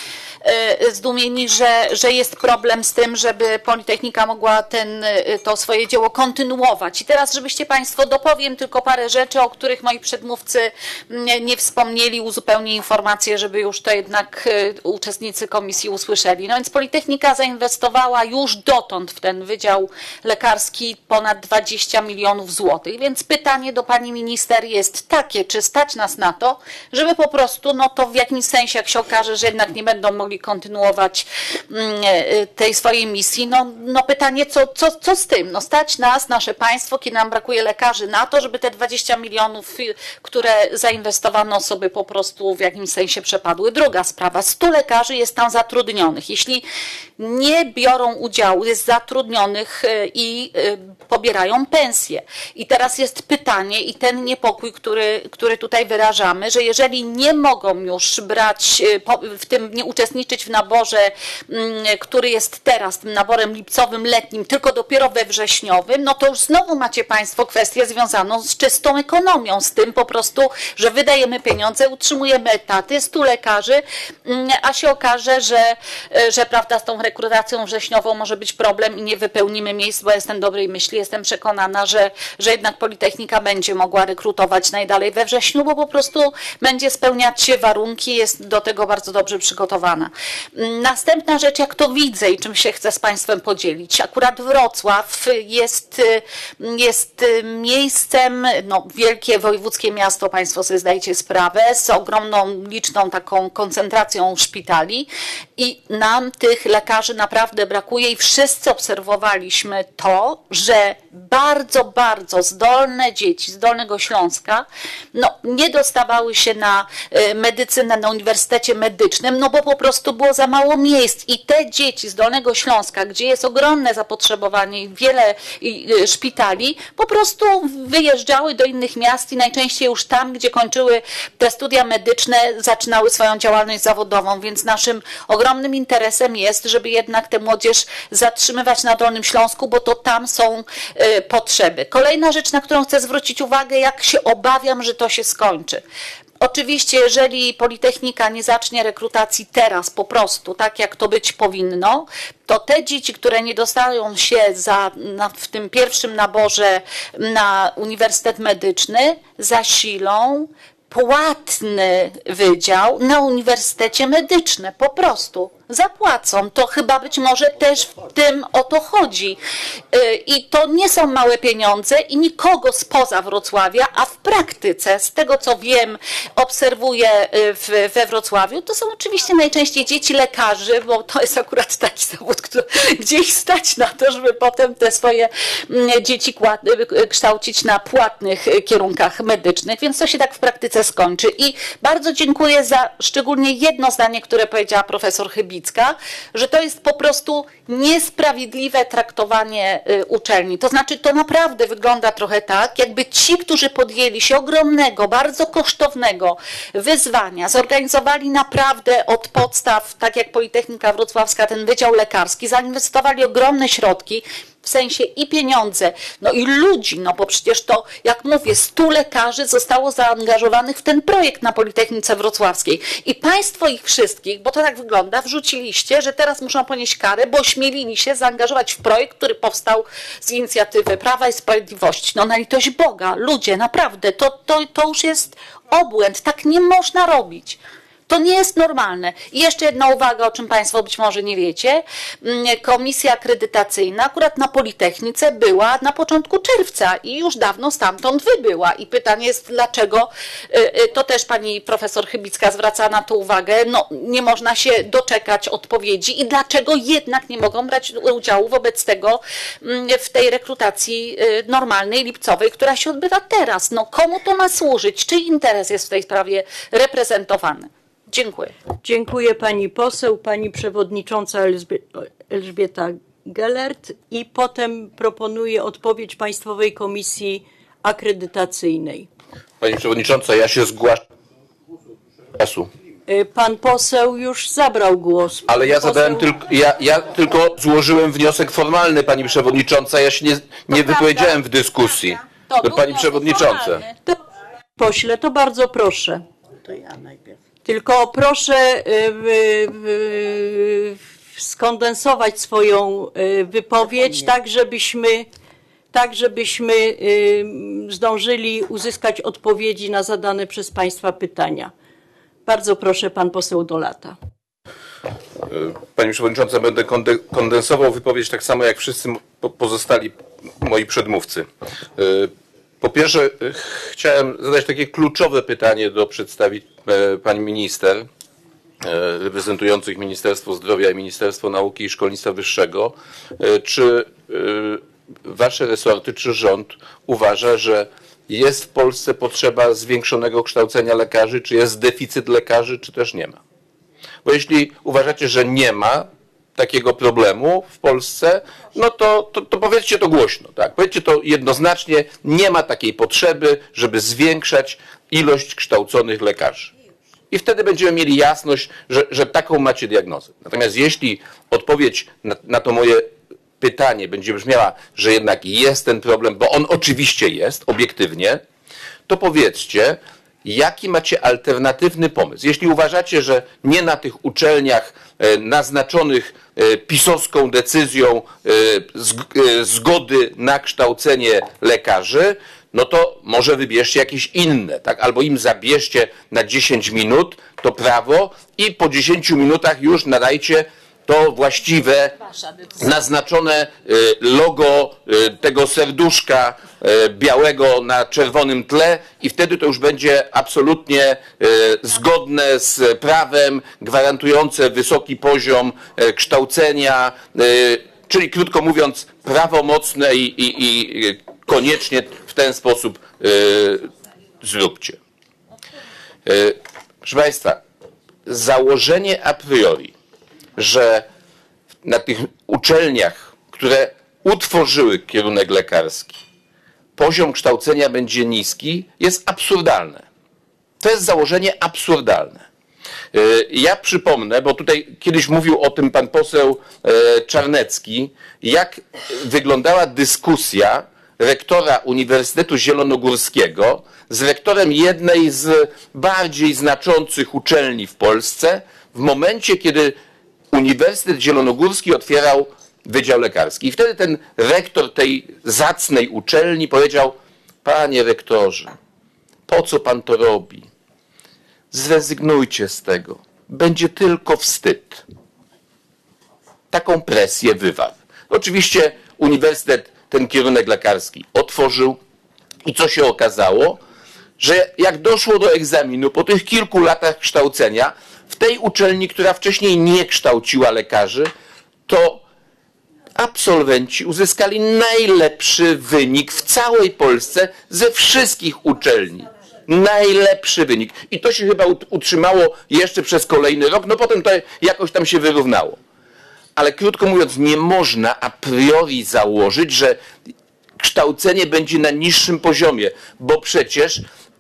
zdumieni, że jest problem z tym, żeby Politechnika mogła to swoje dzieło kontynuować. I teraz, żebyście Państwo, dopowiem tylko parę rzeczy, o których moi przedmówcy nie wspomnieli, uzupełnię informację, żeby już to jednak uczestnicy komisji usłyszeli. No więc Politechnika zainwestowała już dotąd w ten Wydział Lekarski ponad 20 milionów złotych, więc pytanie do pani minister jest takie, czy stać nas na to, żeby po prostu, no to w jakimś sensie, jak się okaże, że jednak nie będą mogli kontynuować tej swojej misji, no pytanie, co z tym? No stać nas, nasze państwo, kiedy nam brakuje lekarzy, na to, żeby te 20 milionów, które zainwestowano, sobie po prostu w jakimś sensie przepadły. Druga sprawa, 100 lekarzy jest tam zatrudnionych. Jeśli nie biorą udziału, jest zatrudnionych i pobierają pensje. I teraz jest pytanie i ten niepokój, który tutaj wyrażamy, że jeżeli nie mogą już brać nie uczestniczyć w naborze, który jest teraz, tym naborem lipcowym, letnim, tylko dopiero we wrześniowym, no to już znowu macie Państwo kwestię związaną z czystą ekonomią, z tym po prostu, że wydajemy pieniądze, utrzymujemy etaty, 100 lekarzy, a się okaże, że prawda, z tą rekrutacją wrześniową może być problem i nie wypełnimy miejsc, bo jestem dobrej myśli, jestem przekonana, że jednak Politechnika będzie mogła rekrutować najdalej we wrześniu, bo po prostu będzie spełniać warunki, jest do tego bardzo dobrze przygotowana. Następna rzecz, jak to widzę i czym się chcę z Państwem podzielić. Akurat Wrocław jest miejscem, no wielkie wojewódzkie miasto, Państwo sobie zdajecie sprawę, z ogromną, liczną taką koncentracją szpitali i nam tych lekarzy naprawdę brakuje i wszyscy obserwowaliśmy to, że bardzo, bardzo zdolne dzieci z Dolnego Śląska nie dostawały się na medycynę na Uniwersytecie Medycznym, no bo po prostu było za mało miejsc i te dzieci z Dolnego Śląska, gdzie jest ogromne zapotrzebowanie i wiele szpitali, po prostu wyjeżdżały do innych miast i najczęściej już tam, gdzie kończyły te studia medyczne, zaczynały swoją działalność zawodową, więc naszym ogromnym interesem jest, żeby jednak tę młodzież zatrzymywać na Dolnym Śląsku, bo to tam są potrzeby. Kolejna rzecz, na którą chcę zwrócić uwagę, jak się obawiam, że to się skończy. Oczywiście, jeżeli Politechnika nie zacznie rekrutacji teraz po prostu, tak jak to być powinno, to te dzieci, które nie dostają się w tym pierwszym naborze na Uniwersytet Medyczny, zasilą płatny wydział na Uniwersytecie Medycznym. Po prostu zapłacą. To chyba być może też w tym o to chodzi. I to nie są małe pieniądze i nikogo spoza Wrocławia, a w praktyce, z tego co wiem, obserwuję we Wrocławiu, to są oczywiście najczęściej dzieci lekarzy, bo to jest akurat taki zawód, gdzie ich stać na to, żeby potem te swoje dzieci kształcić na płatnych kierunkach medycznych, więc to się tak w praktyce skończy. I bardzo dziękuję za szczególnie jedno zdanie, które powiedziała profesor Chybicka, że to jest po prostu niesprawiedliwe traktowanie uczelni. To znaczy, to naprawdę wygląda trochę tak, jakby ci, którzy podjęli się ogromnego, bardzo kosztownego wyzwania, zorganizowali naprawdę od podstaw, tak jak Politechnika Wrocławska, ten Wydział Lekarski, zainwestowali ogromne środki, w sensie i pieniądze, no i ludzi, no bo przecież to, jak mówię, 100 lekarzy zostało zaangażowanych w ten projekt na Politechnice Wrocławskiej i Państwo ich wszystkich, bo to tak wygląda, wrzuciliście, że teraz muszą ponieść karę, bo ośmielili się zaangażować w projekt, który powstał z inicjatywy Prawa i Sprawiedliwości. No na litość Boga, ludzie, naprawdę, to już jest obłęd, tak nie można robić. To nie jest normalne. I jeszcze jedna uwaga, o czym Państwo być może nie wiecie. Komisja akredytacyjna akurat na Politechnice była na początku czerwca i już dawno stamtąd wybyła. I pytanie jest, dlaczego, to też pani profesor Chybicka zwraca na to uwagę, no nie można się doczekać odpowiedzi i dlaczego jednak nie mogą brać udziału wobec tego w tej rekrutacji normalnej, lipcowej, która się odbywa teraz. No komu to ma służyć? Czyj interes jest w tej sprawie reprezentowany? Dziękuję. Dziękuję pani poseł, pani przewodnicząca Elżbieta Gelert i potem proponuję odpowiedź Państwowej Komisji Akredytacyjnej. Pani przewodnicząca, ja się zgłaszam. Pan poseł już zabrał głos. Ale ja zadałem ja tylko złożyłem wniosek formalny, pani przewodnicząca, ja się nie wypowiedziałem w dyskusji. Pani przewodnicząca. Pośle, to bardzo proszę. To ja najpierw. Tylko proszę skondensować swoją wypowiedź, tak żebyśmy zdążyli uzyskać odpowiedzi na zadane przez Państwa pytania. Bardzo proszę, pan poseł Dolata. Pani Przewodnicząca, będę kondensował wypowiedź tak samo jak wszyscy pozostali moi przedmówcy. Po pierwsze, chciałem zadać takie kluczowe pytanie do pani minister, reprezentujących Ministerstwo Zdrowia i Ministerstwo Nauki i Szkolnictwa Wyższego. Czy wasze resorty, czy rząd uważa, że jest w Polsce potrzeba zwiększonego kształcenia lekarzy, czy jest deficyt lekarzy, czy też nie ma? Bo jeśli uważacie, że nie ma takiego problemu w Polsce, no to powiedzcie to głośno, tak? Powiedzcie to jednoznacznie, nie ma takiej potrzeby, żeby zwiększać ilość kształconych lekarzy. I wtedy będziemy mieli jasność, że taką macie diagnozę. Natomiast jeśli odpowiedź na to moje pytanie będzie brzmiała, że jednak jest ten problem, bo on oczywiście jest, obiektywnie, to powiedzcie, jaki macie alternatywny pomysł. Jeśli uważacie, że nie na tych uczelniach naznaczonych pisowską decyzją zgody na kształcenie lekarzy, no to może wybierzcie jakieś inne, tak? Albo im zabierzcie na 10 minut to prawo i po 10 minutach już nadajcie to właściwe, naznaczone logo tego serduszka białego na czerwonym tle i wtedy to już będzie absolutnie zgodne z prawem, gwarantujące wysoki poziom kształcenia, czyli krótko mówiąc prawomocne i koniecznie w ten sposób zróbcie. Proszę Państwa, założenie a priori, że na tych uczelniach, które utworzyły kierunek lekarski, poziom kształcenia będzie niski, jest absurdalne. To jest założenie absurdalne. Ja przypomnę, bo tutaj kiedyś mówił o tym pan poseł Czarnecki, jak wyglądała dyskusja rektora Uniwersytetu Zielonogórskiego z rektorem jednej z bardziej znaczących uczelni w Polsce w momencie, kiedy Uniwersytet Zielonogórski otwierał Wydział Lekarski. I wtedy ten rektor tej zacnej uczelni powiedział: panie rektorze, po co pan to robi? Zrezygnujcie z tego. Będzie tylko wstyd. Taką presję wywarł. Oczywiście uniwersytet ten kierunek lekarski otworzył i co się okazało? Że jak doszło do egzaminu po tych kilku latach kształcenia, w tej uczelni, która wcześniej nie kształciła lekarzy, to absolwenci uzyskali najlepszy wynik w całej Polsce ze wszystkich uczelni. Najlepszy wynik. I to się chyba utrzymało jeszcze przez kolejny rok, no potem to jakoś tam się wyrównało. Ale krótko mówiąc, nie można a priori założyć, że kształcenie będzie na niższym poziomie, bo przecież,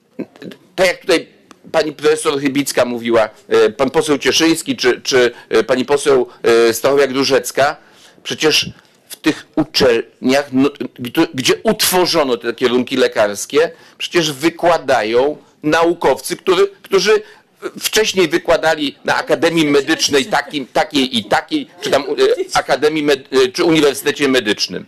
tak jak tutaj pani profesor Chybicka mówiła, pan poseł Cieszyński czy pani poseł Stachowiak-Różecka, przecież w tych uczelniach, gdzie utworzono te kierunki lekarskie, przecież wykładają naukowcy, którzy wcześniej wykładali na Akademii Medycznej takiej i takiej, czy tam Akademii, czy Uniwersytecie Medycznym.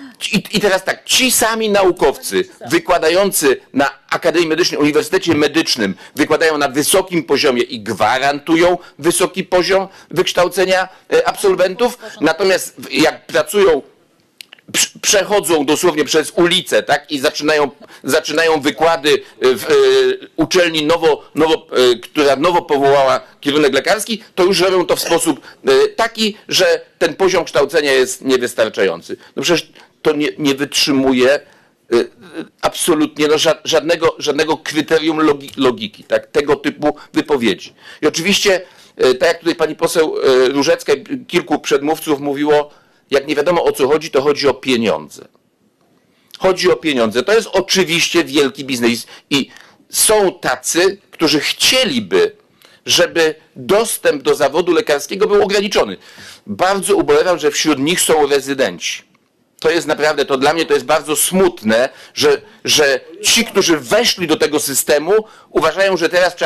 I teraz tak, ci sami naukowcy wykładający na Akademii Medycznej, Uniwersytecie Medycznym, wykładają na wysokim poziomie i gwarantują wysoki poziom wykształcenia absolwentów, natomiast jak pracują, przechodzą dosłownie przez ulicę, tak, i zaczynają wykłady w uczelni która nowo powołała kierunek lekarski, to już robią to w sposób taki, że ten poziom kształcenia jest niewystarczający. No przecież to nie wytrzymuje absolutnie żadnego kryterium logiki, tak, tego typu wypowiedzi. I oczywiście, tak jak tutaj pani poseł Różecka i kilku przedmówców mówiło, jak nie wiadomo o co chodzi, to chodzi o pieniądze. Chodzi o pieniądze. To jest oczywiście wielki biznes i są tacy, którzy chcieliby, żeby dostęp do zawodu lekarskiego był ograniczony. Bardzo ubolewam, że wśród nich są rezydenci. To jest naprawdę, to dla mnie to jest bardzo smutne, że ci, którzy weszli do tego systemu, uważają, że teraz trzeba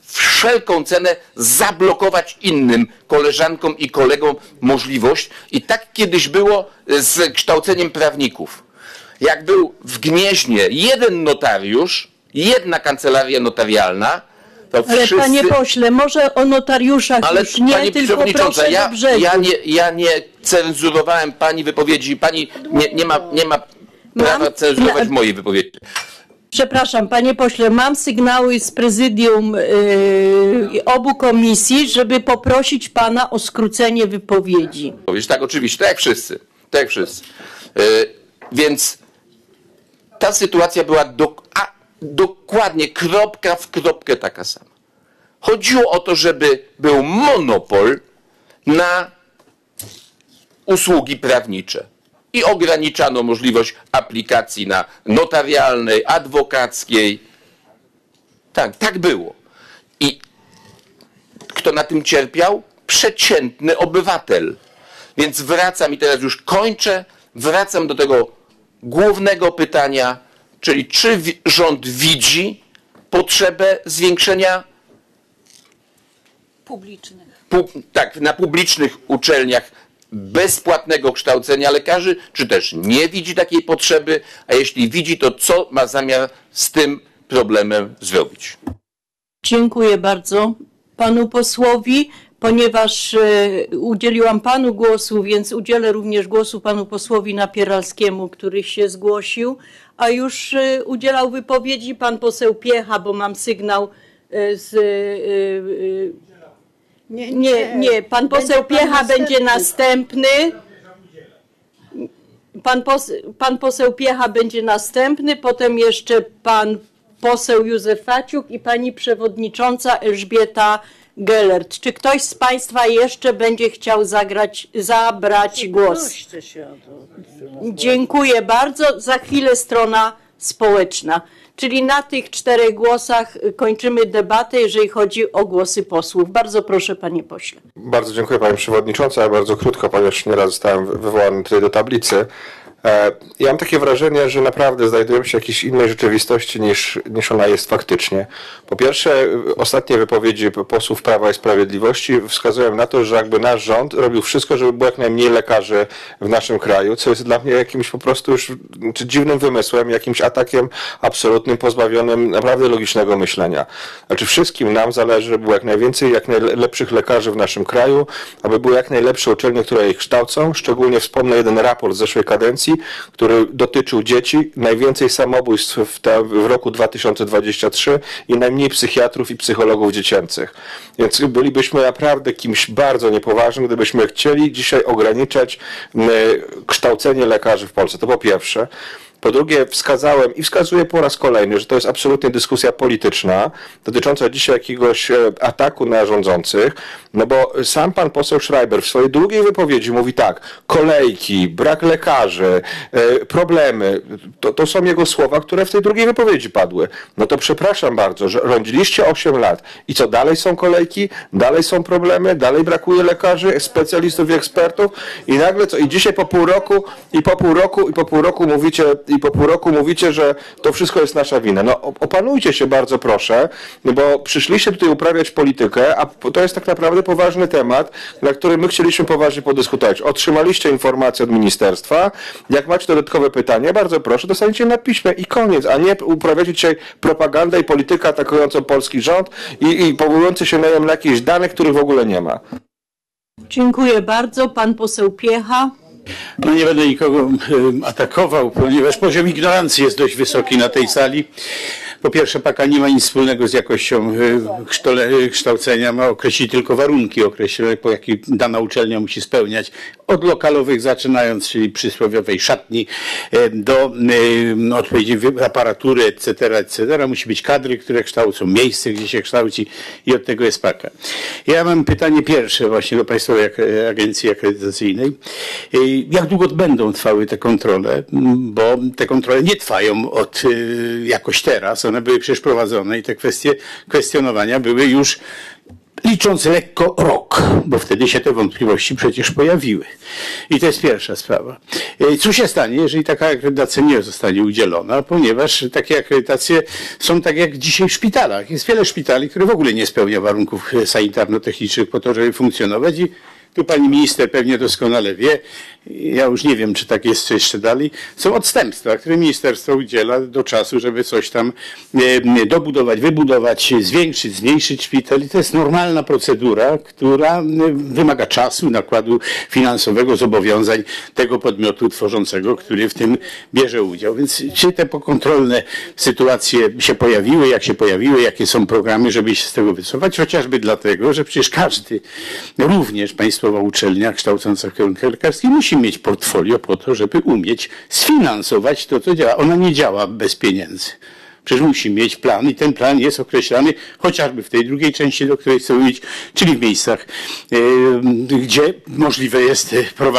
wszelką cenę zablokować innym koleżankom i kolegom możliwość. I tak kiedyś było z kształceniem prawników. Jak był w Gnieźnie jeden notariusz, jedna kancelaria notarialna, to ale wszyscy... panie pośle, może o notariuszach Ale już nie, pani tylko przewodnicząca, proszę do brzegu. ja nie cenzurowałem pani wypowiedzi, pani nie ma prawa cenzurować mojej wypowiedzi. Przepraszam, panie pośle, mam sygnały z prezydium obu komisji, żeby poprosić pana o skrócenie wypowiedzi. Tak, oczywiście, tak jak wszyscy. Tak jak wszyscy. Więc ta sytuacja była dokładnie kropka w kropkę taka sama. Chodziło o to, żeby był monopol na usługi prawnicze. I ograniczano możliwość aplikacji na notarialnej, adwokackiej. Tak było. I kto na tym cierpiał? Przeciętny obywatel. Więc wracam i teraz już kończę, wracam do tego głównego pytania, czyli czy rząd widzi potrzebę zwiększenia publicznych. Na publicznych uczelniach bezpłatnego kształcenia lekarzy, czy też nie widzi takiej potrzeby, a jeśli widzi, to co ma zamiar z tym problemem zrobić? Dziękuję bardzo panu posłowi. Ponieważ udzieliłam panu głosu, więc udzielę również głosu panu posłowi Napieralskiemu, który się zgłosił, a już udzielał wypowiedzi pan poseł Piecha, bo mam sygnał z... Nie, pan poseł Piecha będzie następny. Pan poseł Piecha będzie następny, potem jeszcze pan poseł Józef Faciuk i pani przewodnicząca Elżbieta Gelert. Czy ktoś z państwa jeszcze będzie chciał zabrać głos? Dziękuję bardzo. Za chwilę strona społeczna. Czyli na tych 4 głosach kończymy debatę, jeżeli chodzi o głosy posłów. Bardzo proszę, panie pośle. Bardzo dziękuję pani przewodnicząca. Bardzo krótko, ponieważ nieraz zostałem wywołany tutaj do tablicy. Ja mam takie wrażenie, że naprawdę znajdujemy się w jakiejś innej rzeczywistości niż ona jest faktycznie. Po pierwsze, ostatnie wypowiedzi posłów Prawa i Sprawiedliwości wskazują na to, że jakby nasz rząd robił wszystko, żeby było jak najmniej lekarzy w naszym kraju, co jest dla mnie jakimś po prostu już czy dziwnym wymysłem, jakimś atakiem absolutnym, pozbawionym naprawdę logicznego myślenia. Znaczy wszystkim nam zależy, żeby było jak najwięcej, jak najlepszych lekarzy w naszym kraju, aby były jak najlepsze uczelnie, które ich kształcą. Szczególnie wspomnę jeden raport z zeszłej kadencji, który dotyczył dzieci, najwięcej samobójstw w roku 2023 i najmniej psychiatrów i psychologów dziecięcych. Więc bylibyśmy naprawdę kimś bardzo niepoważnym, gdybyśmy chcieli dzisiaj ograniczać kształcenie lekarzy w Polsce. To po pierwsze. Po drugie, wskazałem i wskazuję po raz kolejny, że to jest absolutnie dyskusja polityczna dotycząca dzisiaj jakiegoś ataku na rządzących, no bo sam pan poseł Schreiber w swojej długiej wypowiedzi mówi tak, kolejki, brak lekarzy, problemy, to są jego słowa, które w tej drugiej wypowiedzi padły. No to przepraszam bardzo, że rządziliście 8 lat i co, dalej są kolejki, dalej są problemy, dalej brakuje lekarzy, specjalistów i ekspertów i nagle co, i dzisiaj po pół roku mówicie, że to wszystko jest nasza wina. No opanujcie się bardzo proszę, bo przyszliście tutaj uprawiać politykę, a to jest tak naprawdę poważny temat, na który my chcieliśmy poważnie podyskutować. Otrzymaliście informację od ministerstwa, jak macie dodatkowe pytania, bardzo proszę, dostaniecie na piśmie i koniec, a nie uprawiacie dzisiaj propagandę i politykę atakującą polski rząd i powołujący się na jakieś dane, których w ogóle nie ma. Dziękuję bardzo. Pan poseł Piecha. No nie będę nikogo atakował, ponieważ poziom ignorancji jest dość wysoki na tej sali. Po pierwsze, PAKA nie ma nic wspólnego z jakością kształcenia, ma określić tylko warunki określone, po jakie dana uczelnia musi spełniać, od lokalowych zaczynając, czyli przysłowiowej szatni, do odpowiedniej aparatury, etc. Musi być kadry, które kształcą, miejsce, gdzie się kształci i od tego jest PAKA. Ja mam pytanie pierwsze właśnie do Państwowej Agencji Akredytacyjnej. Jak długo będą trwały te kontrole? Bo te kontrole nie trwają od jakoś teraz, one były przecież prowadzone i te kwestie kwestionowania były już licząc lekko rok, bo wtedy się te wątpliwości przecież pojawiły. I to jest pierwsza sprawa. Co się stanie, jeżeli taka akredytacja nie zostanie udzielona, ponieważ takie akredytacje są tak jak dzisiaj w szpitalach. Jest wiele szpitali, które w ogóle nie spełnia warunków sanitarno-technicznych po to, żeby funkcjonować i tu pani minister pewnie doskonale wie, ja już nie wiem, czy tak jest jeszcze dalej, są odstępstwa, które ministerstwo udziela do czasu, żeby coś tam dobudować, wybudować, zwiększyć, zmniejszyć szpital i to jest normalna procedura, która wymaga czasu, nakładu finansowego, zobowiązań tego podmiotu tworzącego, który w tym bierze udział. Więc czy te pokontrolne sytuacje się pojawiły, jak się pojawiły, jakie są programy, żeby się z tego wycofać, chociażby dlatego, że przecież każdy, również państwowa uczelnia kształcąca w kierunku lekarskim musi mieć portfolio po to, żeby umieć sfinansować to, co działa. Ona nie działa bez pieniędzy. Przecież musi mieć plan i ten plan jest określany chociażby w tej drugiej części, do której chcę mówić, czyli w miejscach, gdzie możliwe jest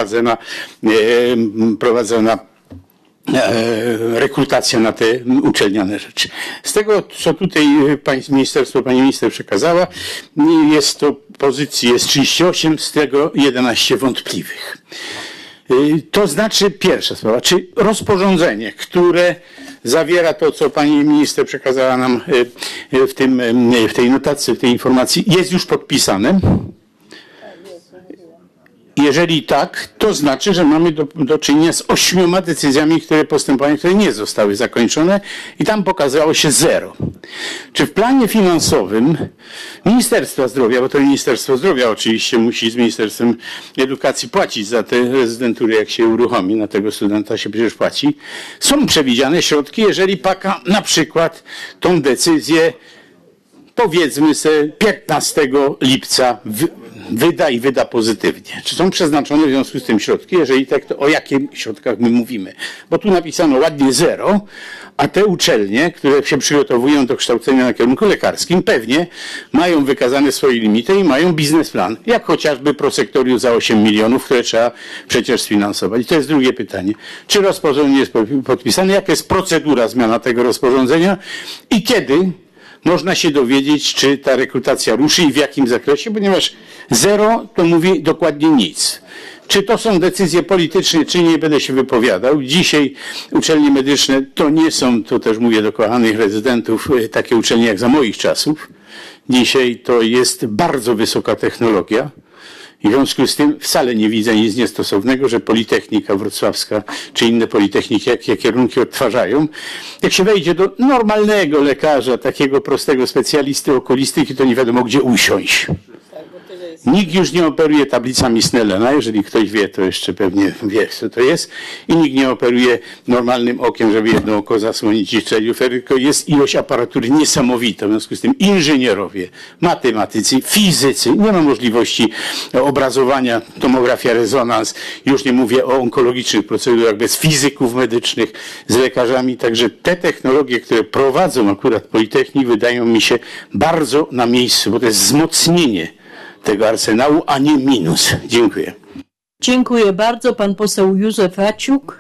prowadzona rekrutacja na te uczelniane rzeczy. Z tego, co tutaj pani minister przekazała, jest to pozycji, jest 38, z tego 11 wątpliwych. To znaczy pierwsza sprawa, czy rozporządzenie, które zawiera to, co pani minister przekazała nam w tej notatce, w tej informacji, jest już podpisane? Jeżeli tak, to znaczy, że mamy do czynienia z 8 decyzjami, postępowania, które nie zostały zakończone i tam pokazało się 0. Czy w planie finansowym Ministerstwa Zdrowia, bo to Ministerstwo Zdrowia oczywiście musi z Ministerstwem Edukacji płacić za te rezydentury, jak się uruchomi, na tego studenta się przecież płaci, są przewidziane środki, jeżeli PAKA na przykład tą decyzję powiedzmy sobie 15 lipca wyda pozytywnie. Czy są przeznaczone w związku z tym środki? Jeżeli tak, to o jakich środkach my mówimy? Bo tu napisano ładnie 0, a te uczelnie, które się przygotowują do kształcenia na kierunku lekarskim, pewnie mają wykazane swoje limity i mają biznesplan, jak chociażby prosektorium za 8 milionów, które trzeba przecież sfinansować. I to jest drugie pytanie. Czy rozporządzenie jest podpisane? Jaka jest procedura zmiana tego rozporządzenia? I kiedy można się dowiedzieć, czy ta rekrutacja ruszy i w jakim zakresie, ponieważ 0 to mówi dokładnie nic. Czy to są decyzje polityczne, czy nie, będę się wypowiadał. Dzisiaj uczelnie medyczne to nie są, to też mówię do kochanych rezydentów, takie uczelnie jak za moich czasów. Dzisiaj to jest bardzo wysoka technologia. I w związku z tym wcale nie widzę nic niestosownego, że Politechnika Wrocławska czy inne politechniki, jakie kierunki odtwarzają. Jak się wejdzie do normalnego lekarza, takiego prostego specjalisty okulistyki, to nie wiadomo gdzie usiąść. Nikt już nie operuje tablicami Snellena, jeżeli ktoś wie, to jeszcze pewnie wie, co to jest. I nikt nie operuje normalnym okiem, żeby jedno oko zasłonić i strzelił, tylko jest ilość aparatury niesamowita. W związku z tym inżynierowie, matematycy, fizycy, nie ma możliwości obrazowania, tomografia, rezonans. Już nie mówię o onkologicznych procedurach bez fizyków medycznych, z lekarzami. Także te technologie, które prowadzą akurat Politechniki, wydają mi się bardzo na miejscu, bo to jest wzmocnienie tego arsenału, a nie minus. Dziękuję. Dziękuję bardzo. Pan poseł Józef Aciuk.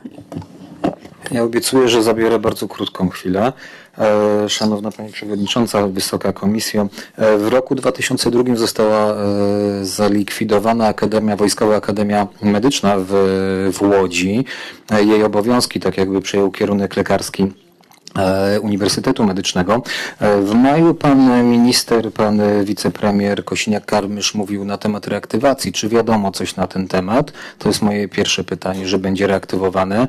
Ja obiecuję, że zabiorę bardzo krótką chwilę. Szanowna Pani Przewodnicząca, Wysoka Komisjo, w roku 2002 została zalikwidowana Wojskowa Akademia Medyczna w Łodzi. Jej obowiązki tak jakby przejął kierunek lekarski Uniwersytetu Medycznego. W maju pan minister, pan wicepremier Kosiniak-Kamysz mówił na temat reaktywacji. Czy wiadomo coś na ten temat? To jest moje pierwsze pytanie, że będzie reaktywowane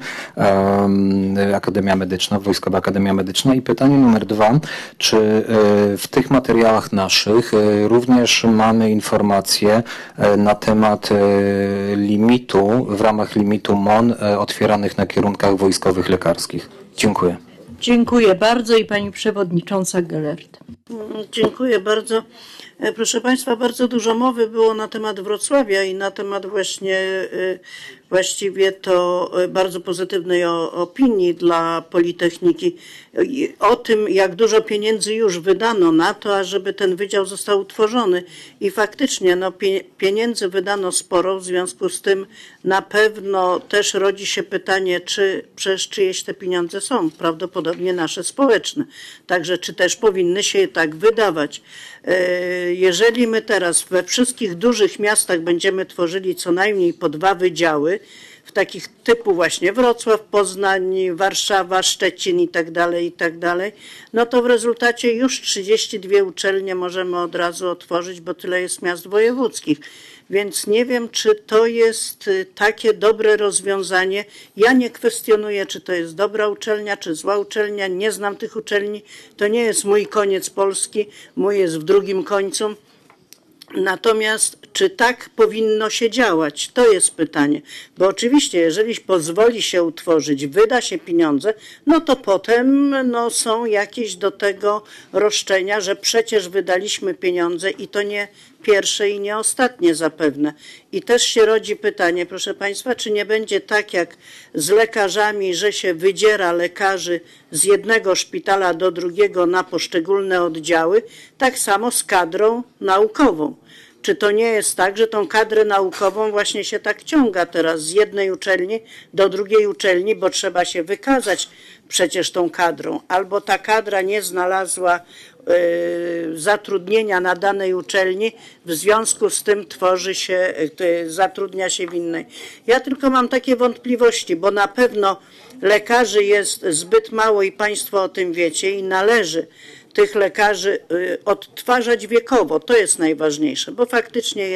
Akademia Medyczna, Wojskowa Akademia Medyczna. I pytanie numer 2, czy w tych materiałach naszych również mamy informacje na temat limitu, w ramach limitu MON otwieranych na kierunkach wojskowych lekarskich? Dziękuję. Dziękuję bardzo i pani przewodnicząca Gelert. Dziękuję bardzo. Proszę Państwa, bardzo dużo mowy było na temat Wrocławia i na temat właściwie to bardzo pozytywnej opinii dla Politechniki. O tym, jak dużo pieniędzy już wydano na to, ażeby ten wydział został utworzony. I faktycznie pieniędzy wydano sporo, w związku z tym na pewno też rodzi się pytanie, przecież czyjeś te pieniądze są, prawdopodobnie nasze społeczne. Także czy też powinny się je tak wydawać. Jeżeli my teraz we wszystkich dużych miastach będziemy tworzyli co najmniej po 2 wydziały, w takich typu właśnie Wrocław, Poznań, Warszawa, Szczecin i tak dalej, no to w rezultacie już 32 uczelnie możemy od razu otworzyć, bo tyle jest miast wojewódzkich. Więc nie wiem, czy to jest takie dobre rozwiązanie. Ja nie kwestionuję, czy to jest dobra uczelnia, czy zła uczelnia. Nie znam tych uczelni. To nie jest mój koniec Polski. Mój jest w drugim końcu. Natomiast czy tak powinno się działać? To jest pytanie. Bo oczywiście, jeżeli pozwoli się utworzyć, wyda się pieniądze, no to potem są jakieś do tego roszczenia, że przecież wydaliśmy pieniądze i to nie pierwsze i nie ostatnie zapewne. I też się rodzi pytanie, proszę Państwa, czy nie będzie tak jak z lekarzami, że się wydziera lekarzy z jednego szpitala do drugiego na poszczególne oddziały, tak samo z kadrą naukową. Czy to nie jest tak, że tą kadrę naukową właśnie się tak ciąga teraz z jednej uczelni do drugiej uczelni, bo trzeba się wykazać przecież tą kadrą, albo ta kadra nie znalazła zatrudnienia na danej uczelni, w związku z tym zatrudnia się w innej. Ja tylko mam takie wątpliwości, bo na pewno lekarzy jest zbyt mało i Państwo o tym wiecie i należy tych lekarzy odtwarzać wiekowo. To jest najważniejsze, bo faktycznie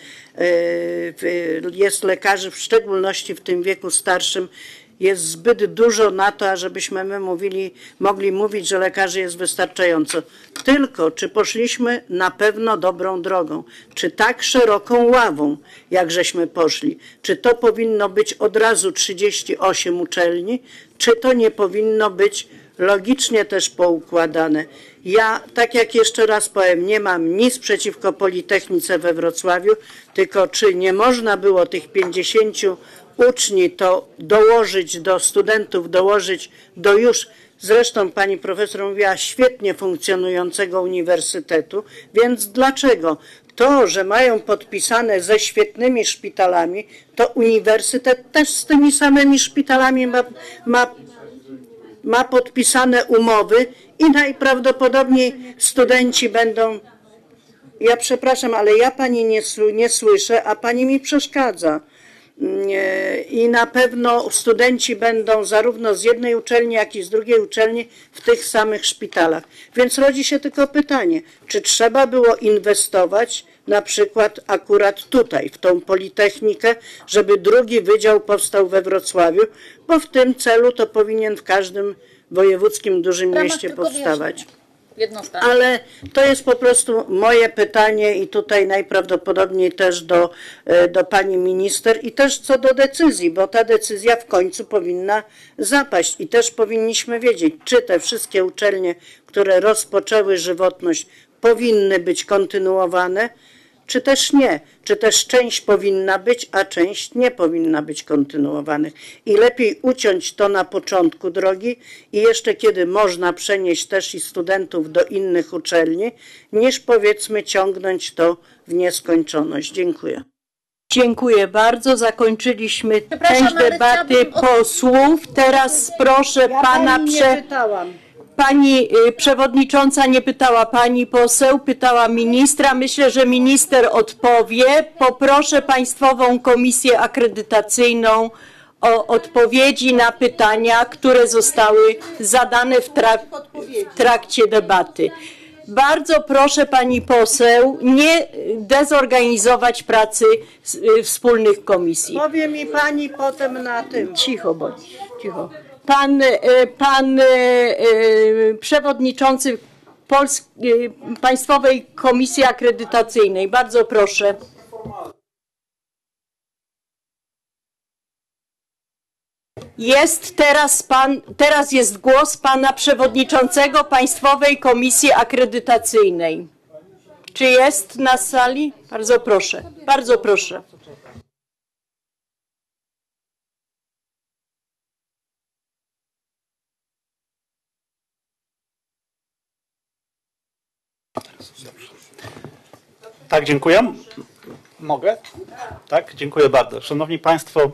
jest lekarzy, w szczególności w tym wieku starszym, jest zbyt dużo na to, ażebyśmy my mogli mówić, że lekarzy jest wystarczająco. Tylko czy poszliśmy na pewno dobrą drogą? Czy tak szeroką ławą, jak żeśmy poszli? Czy to powinno być od razu 38 uczelni? Czy to nie powinno być logicznie też poukładane? Ja, tak jak jeszcze raz powiem, nie mam nic przeciwko Politechnice we Wrocławiu, tylko czy nie można było tych 50 uczni to dołożyć do studentów, dołożyć do już, zresztą pani profesor mówiła, świetnie funkcjonującego uniwersytetu, więc dlaczego? To, że mają podpisane ze świetnymi szpitalami, to uniwersytet też z tymi samymi szpitalami ma podpisane umowy i najprawdopodobniej studenci będą... Ja przepraszam, ale ja pani nie słyszę, a pani mi przeszkadza. I na pewno studenci będą zarówno z jednej uczelni, jak i z drugiej uczelni w tych samych szpitalach. Więc rodzi się tylko pytanie, czy trzeba było inwestować na przykład akurat tutaj, w tą Politechnikę, żeby drugi wydział powstał we Wrocławiu, bo w tym celu to powinien w każdym wojewódzkim dużym mieście powstawać. Ale to jest po prostu moje pytanie i tutaj najprawdopodobniej też do pani minister i też co do decyzji, bo ta decyzja w końcu powinna zapaść i też powinniśmy wiedzieć, czy te wszystkie uczelnie, które rozpoczęły żywotność, powinny być kontynuowane, czy też nie, czy też część powinna być, a część nie powinna być kontynuowanych. I lepiej uciąć to na początku drogi i jeszcze kiedy można przenieść też i studentów do innych uczelni, niż powiedzmy ciągnąć to w nieskończoność. Dziękuję. Dziękuję bardzo. Zakończyliśmy część debaty posłów. Teraz proszę pana... Pani przewodnicząca nie pytała pani poseł, pytała ministra. Myślę, że minister odpowie. Poproszę Państwową Komisję Akredytacyjną o odpowiedzi na pytania, które zostały zadane w trakcie debaty. Bardzo proszę pani poseł nie dezorganizować pracy wspólnych komisji. Powie mi pani potem na tym. Cicho bądź, cicho. Pan przewodniczący Państwowej Komisji Akredytacyjnej. Bardzo proszę. Teraz jest głos pana przewodniczącego Państwowej Komisji Akredytacyjnej. Czy jest na sali? Bardzo proszę. Bardzo proszę. Tak, dziękuję. Mogę? Tak, dziękuję bardzo. Szanowni Państwo,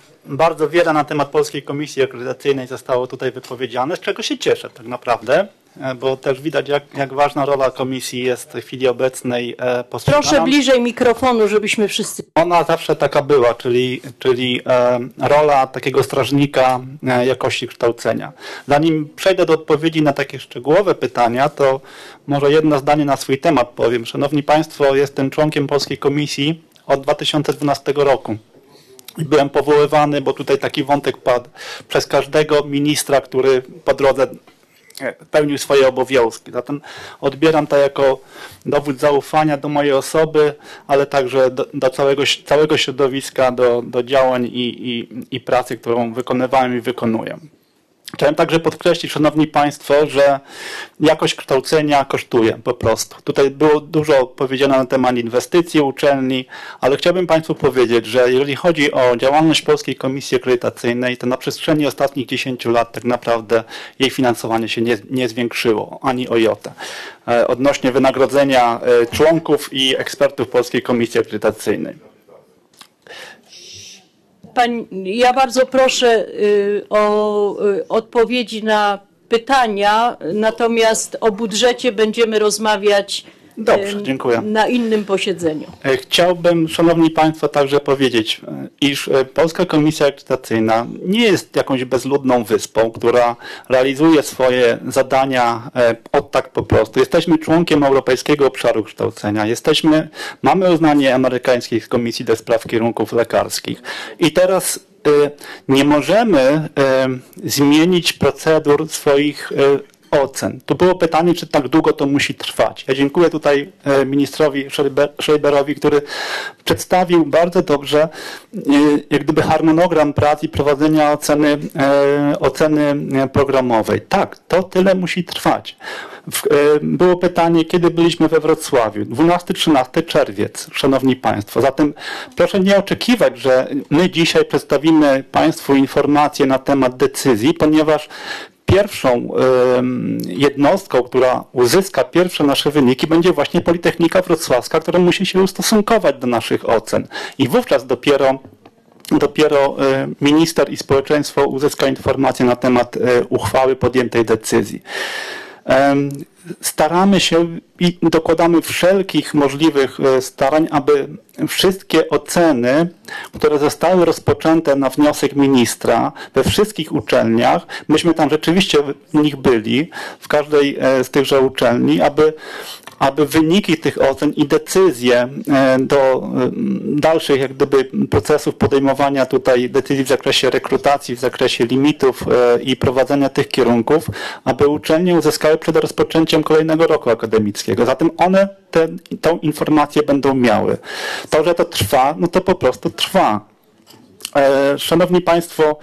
bardzo wiele na temat Polskiej Komisji Akredytacyjnej zostało tutaj wypowiedziane, z czego się cieszę tak naprawdę. bo też widać, jak ważna rola komisji jest w chwili obecnej postrzegana. Proszę bliżej mikrofonu, żebyśmy wszyscy... Ona zawsze taka była, czyli rola takiego strażnika jakości kształcenia. Zanim przejdę do odpowiedzi na takie szczegółowe pytania, to może jedno zdanie na swój temat powiem. Szanowni Państwo, jestem członkiem Polskiej Komisji od 2012 roku. Byłem powoływany, bo tutaj taki wątek padł, przez każdego ministra, który po drodze pełnił swoje obowiązki. Zatem odbieram to jako dowód zaufania do mojej osoby, ale także do całego środowiska, do działań i pracy, którą wykonywałem i wykonuję. Chciałem także podkreślić, Szanowni Państwo, że jakość kształcenia kosztuje po prostu. Tutaj było dużo powiedziane na temat inwestycji uczelni, ale chciałbym Państwu powiedzieć, że jeżeli chodzi o działalność Polskiej Komisji Akredytacyjnej, to na przestrzeni ostatnich 10 lat tak naprawdę jej finansowanie się nie zwiększyło, ani o jotę. Odnośnie wynagrodzenia członków i ekspertów Polskiej Komisji Akredytacyjnej. Ja bardzo proszę o odpowiedzi na pytania, natomiast o budżecie będziemy rozmawiać Dobrze, dziękuję. Na innym posiedzeniu. Chciałbym, Szanowni Państwo, także powiedzieć, iż Polska Komisja Akredytacyjna nie jest jakąś bezludną wyspą, która realizuje swoje zadania tak po prostu. Jesteśmy członkiem Europejskiego Obszaru Kształcenia. Mamy uznanie amerykańskiej Komisji do Spraw Kierunków Lekarskich. I teraz nie możemy zmienić procedur swoich ocen. Tu było pytanie, czy tak długo to musi trwać. Ja dziękuję tutaj ministrowi Schreiberowi, który przedstawił bardzo dobrze jak gdyby harmonogram prac i prowadzenia oceny programowej. Tak, to tyle musi trwać. Było pytanie, kiedy byliśmy we Wrocławiu. 12-13 czerwiec, Szanowni Państwo. Zatem proszę nie oczekiwać, że my dzisiaj przedstawimy Państwu informacje na temat decyzji, ponieważ pierwszą jednostką, która uzyska pierwsze nasze wyniki, będzie właśnie Politechnika Wrocławska, która musi się ustosunkować do naszych ocen. I wówczas dopiero minister i społeczeństwo uzyska informacje na temat uchwały podjętej decyzji. Staramy się i dokładamy wszelkich możliwych starań, aby wszystkie oceny, które zostały rozpoczęte na wniosek ministra we wszystkich uczelniach, myśmy tam rzeczywiście w nich byli, w każdej z tychże uczelni, aby wyniki tych ocen i decyzje do dalszych jak gdyby procesów podejmowania tutaj decyzji w zakresie rekrutacji, w zakresie limitów i prowadzenia tych kierunków, aby uczelnie uzyskały przed rozpoczęciem kolejnego roku akademickiego. Zatem one tą informację będą miały. To, że to trwa, no to po prostu trwa. Szanowni Państwo,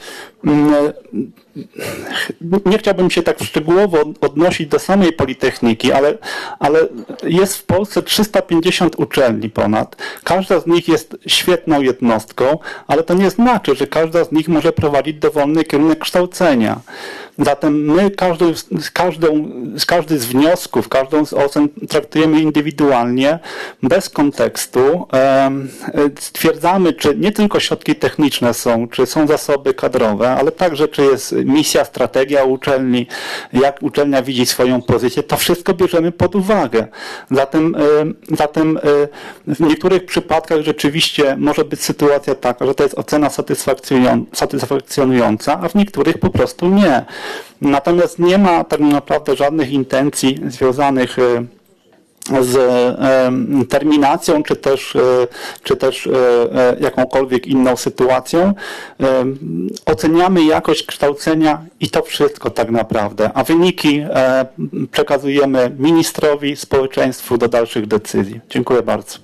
nie chciałbym się tak szczegółowo odnosić do samej Politechniki, ale jest w Polsce 350 uczelni ponad. Każda z nich jest świetną jednostką, ale to nie znaczy, że każda z nich może prowadzić dowolny kierunek kształcenia. Zatem my każdy z wniosków, każdą z ocen traktujemy indywidualnie, bez kontekstu. Stwierdzamy, czy nie tylko środki techniczne są, czy są zasoby kadrowe, ale także, czy jest misja, strategia uczelni, jak uczelnia widzi swoją pozycję. To wszystko bierzemy pod uwagę. Zatem w niektórych przypadkach rzeczywiście może być sytuacja taka, że to jest ocena satysfakcjonująca, a w niektórych po prostu nie. Natomiast nie ma tak naprawdę żadnych intencji związanych z terminacją, czy też jakąkolwiek inną sytuacją. Oceniamy jakość kształcenia i to wszystko tak naprawdę, a wyniki przekazujemy ministrowi, społeczeństwu do dalszych decyzji. Dziękuję bardzo.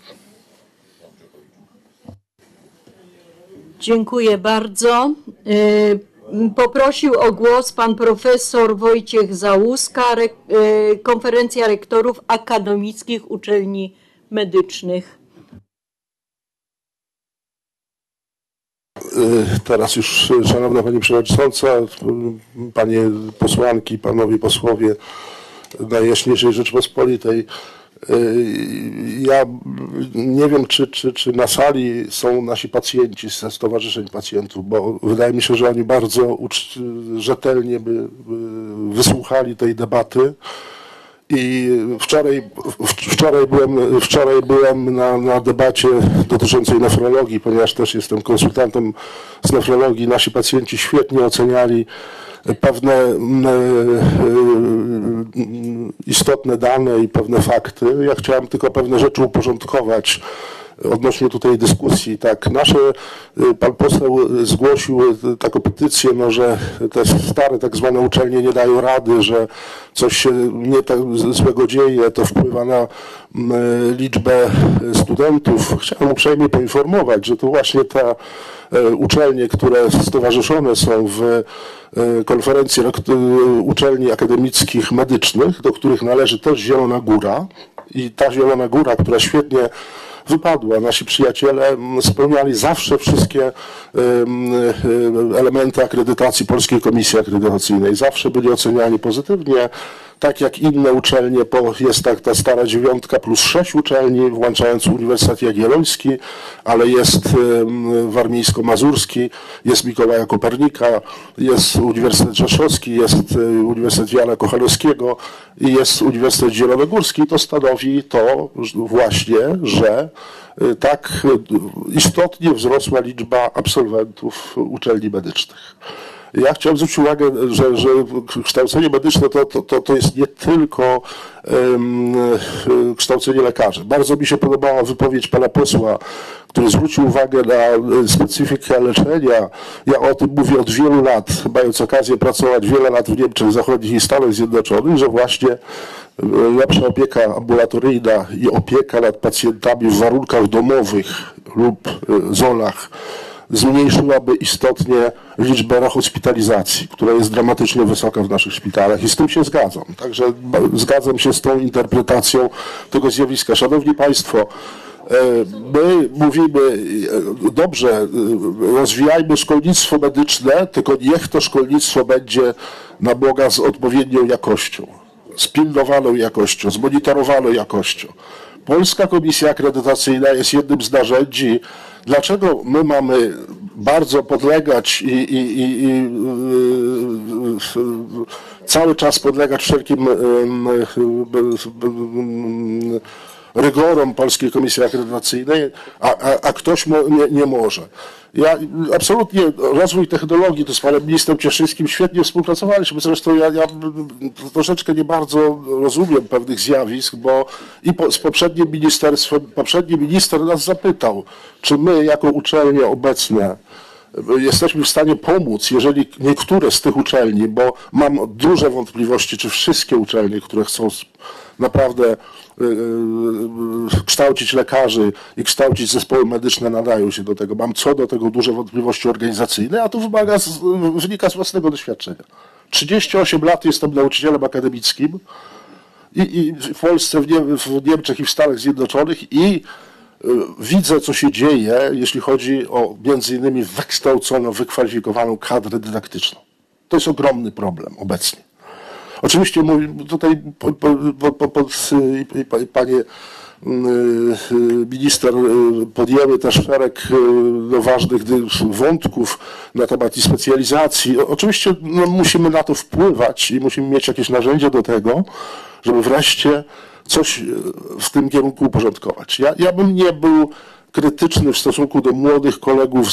Dziękuję bardzo. Poprosił o głos pan profesor Wojciech Załuska, Konferencja Rektorów Akademickich Uczelni Medycznych. Teraz już, szanowna pani przewodnicząca, panie posłanki, panowie posłowie Najjaśniejszej Rzeczypospolitej, Ja nie wiem, czy na sali są nasi pacjenci ze stowarzyszeń pacjentów, bo wydaje mi się, że oni bardzo rzetelnie by wysłuchali tej debaty. I wczoraj byłem na debacie dotyczącej nefrologii, ponieważ też jestem konsultantem z nefrologii. Nasi pacjenci świetnie oceniali pewne istotne dane i pewne fakty. Ja chciałem tylko pewne rzeczy uporządkować odnośnie tutaj dyskusji. Tak, pan poseł zgłosił taką petycję, no, że te stare tak zwane uczelnie nie dają rady, że coś się nie tak złego dzieje, to wpływa na liczbę studentów. Chciałem uprzejmie poinformować, że to właśnie te uczelnie, które stowarzyszone są w konferencji uczelni akademickich medycznych, do których należy też Zielona Góra, i ta Zielona Góra, która świetnie wypadła. Nasi przyjaciele spełniali zawsze wszystkie elementy akredytacji Polskiej Komisji Akredytacyjnej. Zawsze byli oceniani pozytywnie, tak jak inne uczelnie, jest ta stara dziewiątka plus 6 uczelni, włączając Uniwersytet Jagielloński, ale jest Warmińsko-Mazurski, jest Mikołaja Kopernika, jest Uniwersytet Rzeszowski, jest Uniwersytet Jana Kochanowskiego i jest Uniwersytet Zielonogórski. To stanowi to właśnie, że tak istotnie wzrosła liczba absolwentów uczelni medycznych. Ja chciałem zwrócić uwagę, że kształcenie medyczne to jest nie tylko kształcenie lekarzy. Bardzo mi się podobała wypowiedź pana posła, który zwrócił uwagę na specyfikę leczenia. Ja o tym mówię od wielu lat, mając okazję pracować wiele lat w Niemczech Zachodnich i Stanach Zjednoczonych, że właśnie lepsza opieka ambulatoryjna i opieka nad pacjentami w warunkach domowych lub zonach zmniejszyłaby istotnie liczbę rehospitalizacji, która jest dramatycznie wysoka w naszych szpitalach i z tym się zgadzam. Także zgadzam się z tą interpretacją tego zjawiska. Szanowni Państwo, my mówimy, dobrze, rozwijajmy szkolnictwo medyczne, tylko niech to szkolnictwo będzie na Boga z odpowiednią jakością, spilnowaną jakością, zmonitorowaną jakością. Polska Komisja Akredytacyjna jest jednym z narzędzi. Dlaczego my mamy bardzo podlegać i cały czas podlegać wszelkim rygorom Polskiej Komisji Akredytacyjnej, a ktoś nie może? Ja absolutnie rozwój technologii, to z panem ministrem Cieszyńskim świetnie współpracowaliśmy. Zresztą ja troszeczkę nie bardzo rozumiem pewnych zjawisk, bo z poprzednim ministerstwem, poprzedni minister nas zapytał, czy my jako uczelnie obecne jesteśmy w stanie pomóc, jeżeli niektóre z tych uczelni, bo mam duże wątpliwości, czy wszystkie uczelnie, które chcą naprawdę kształcić lekarzy i kształcić zespoły medyczne, nadają się do tego. Mam co do tego duże wątpliwości organizacyjne, a to wynika z własnego doświadczenia. 38 lat jestem nauczycielem akademickim i w Polsce, w Niemczech i w Stanach Zjednoczonych i widzę, co się dzieje, jeśli chodzi o między innymi wykształconą, wykwalifikowaną kadrę dydaktyczną. To jest ogromny problem obecnie. Oczywiście tutaj panie minister podjęły też szereg ważnych wątków na temat specjalizacji. Oczywiście musimy na to wpływać i musimy mieć jakieś narzędzia do tego, żeby wreszcie coś w tym kierunku uporządkować. Ja bym nie był krytyczny w stosunku do młodych kolegów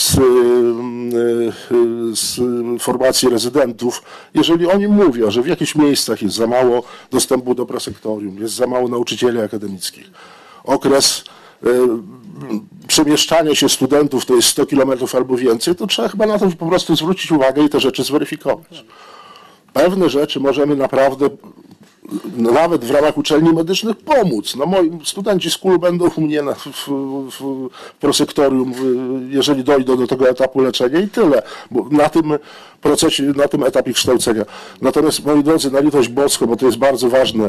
z formacji rezydentów, jeżeli oni mówią, że w jakichś miejscach jest za mało dostępu do prosektorium, jest za mało nauczycieli akademickich. Okres przemieszczania się studentów to jest 100 kilometrów albo więcej, to trzeba chyba na to po prostu zwrócić uwagę i te rzeczy zweryfikować. Pewne rzeczy możemy naprawdę nawet w ramach uczelni medycznych pomóc. No, moi studenci z KUL będą u mnie w prosektorium, jeżeli dojdą do tego etapu leczenia i tyle. Bo na tym procesie, na tym etapie kształcenia. Natomiast, moi drodzy, na litość boską, bo to jest bardzo ważne,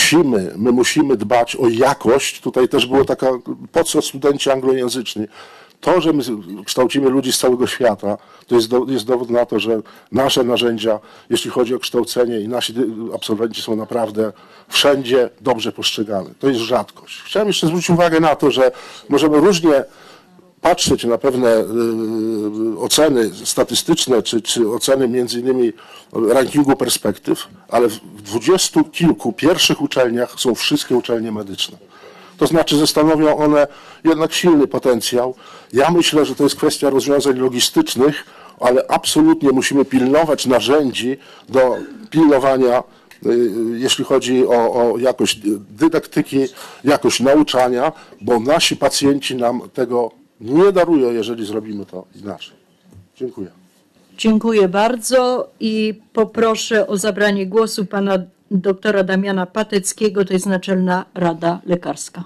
my musimy dbać o jakość. Tutaj też było taka, po co studenci anglojęzyczni? To, że my kształcimy ludzi z całego świata, to jest dowód na to, że nasze narzędzia, jeśli chodzi o kształcenie i nasi absolwenci są naprawdę wszędzie dobrze postrzegane. To jest rzadkość. Chciałem jeszcze zwrócić uwagę na to, że możemy różnie patrzeć na pewne oceny statystyczne, czy oceny między innymi rankingu perspektyw, ale w 20 kilku pierwszych uczelniach są wszystkie uczelnie medyczne. To znaczy, że stanowią one jednak silny potencjał. Ja myślę, że to jest kwestia rozwiązań logistycznych, ale absolutnie musimy pilnować narzędzi do pilnowania, jeśli chodzi o jakość dydaktyki, jakość nauczania, bo nasi pacjenci nam tego nie darują, jeżeli zrobimy to inaczej. Dziękuję. Dziękuję bardzo i poproszę o zabranie głosu pana doktora Damiana Pateckiego, to jest Naczelna Rada Lekarska.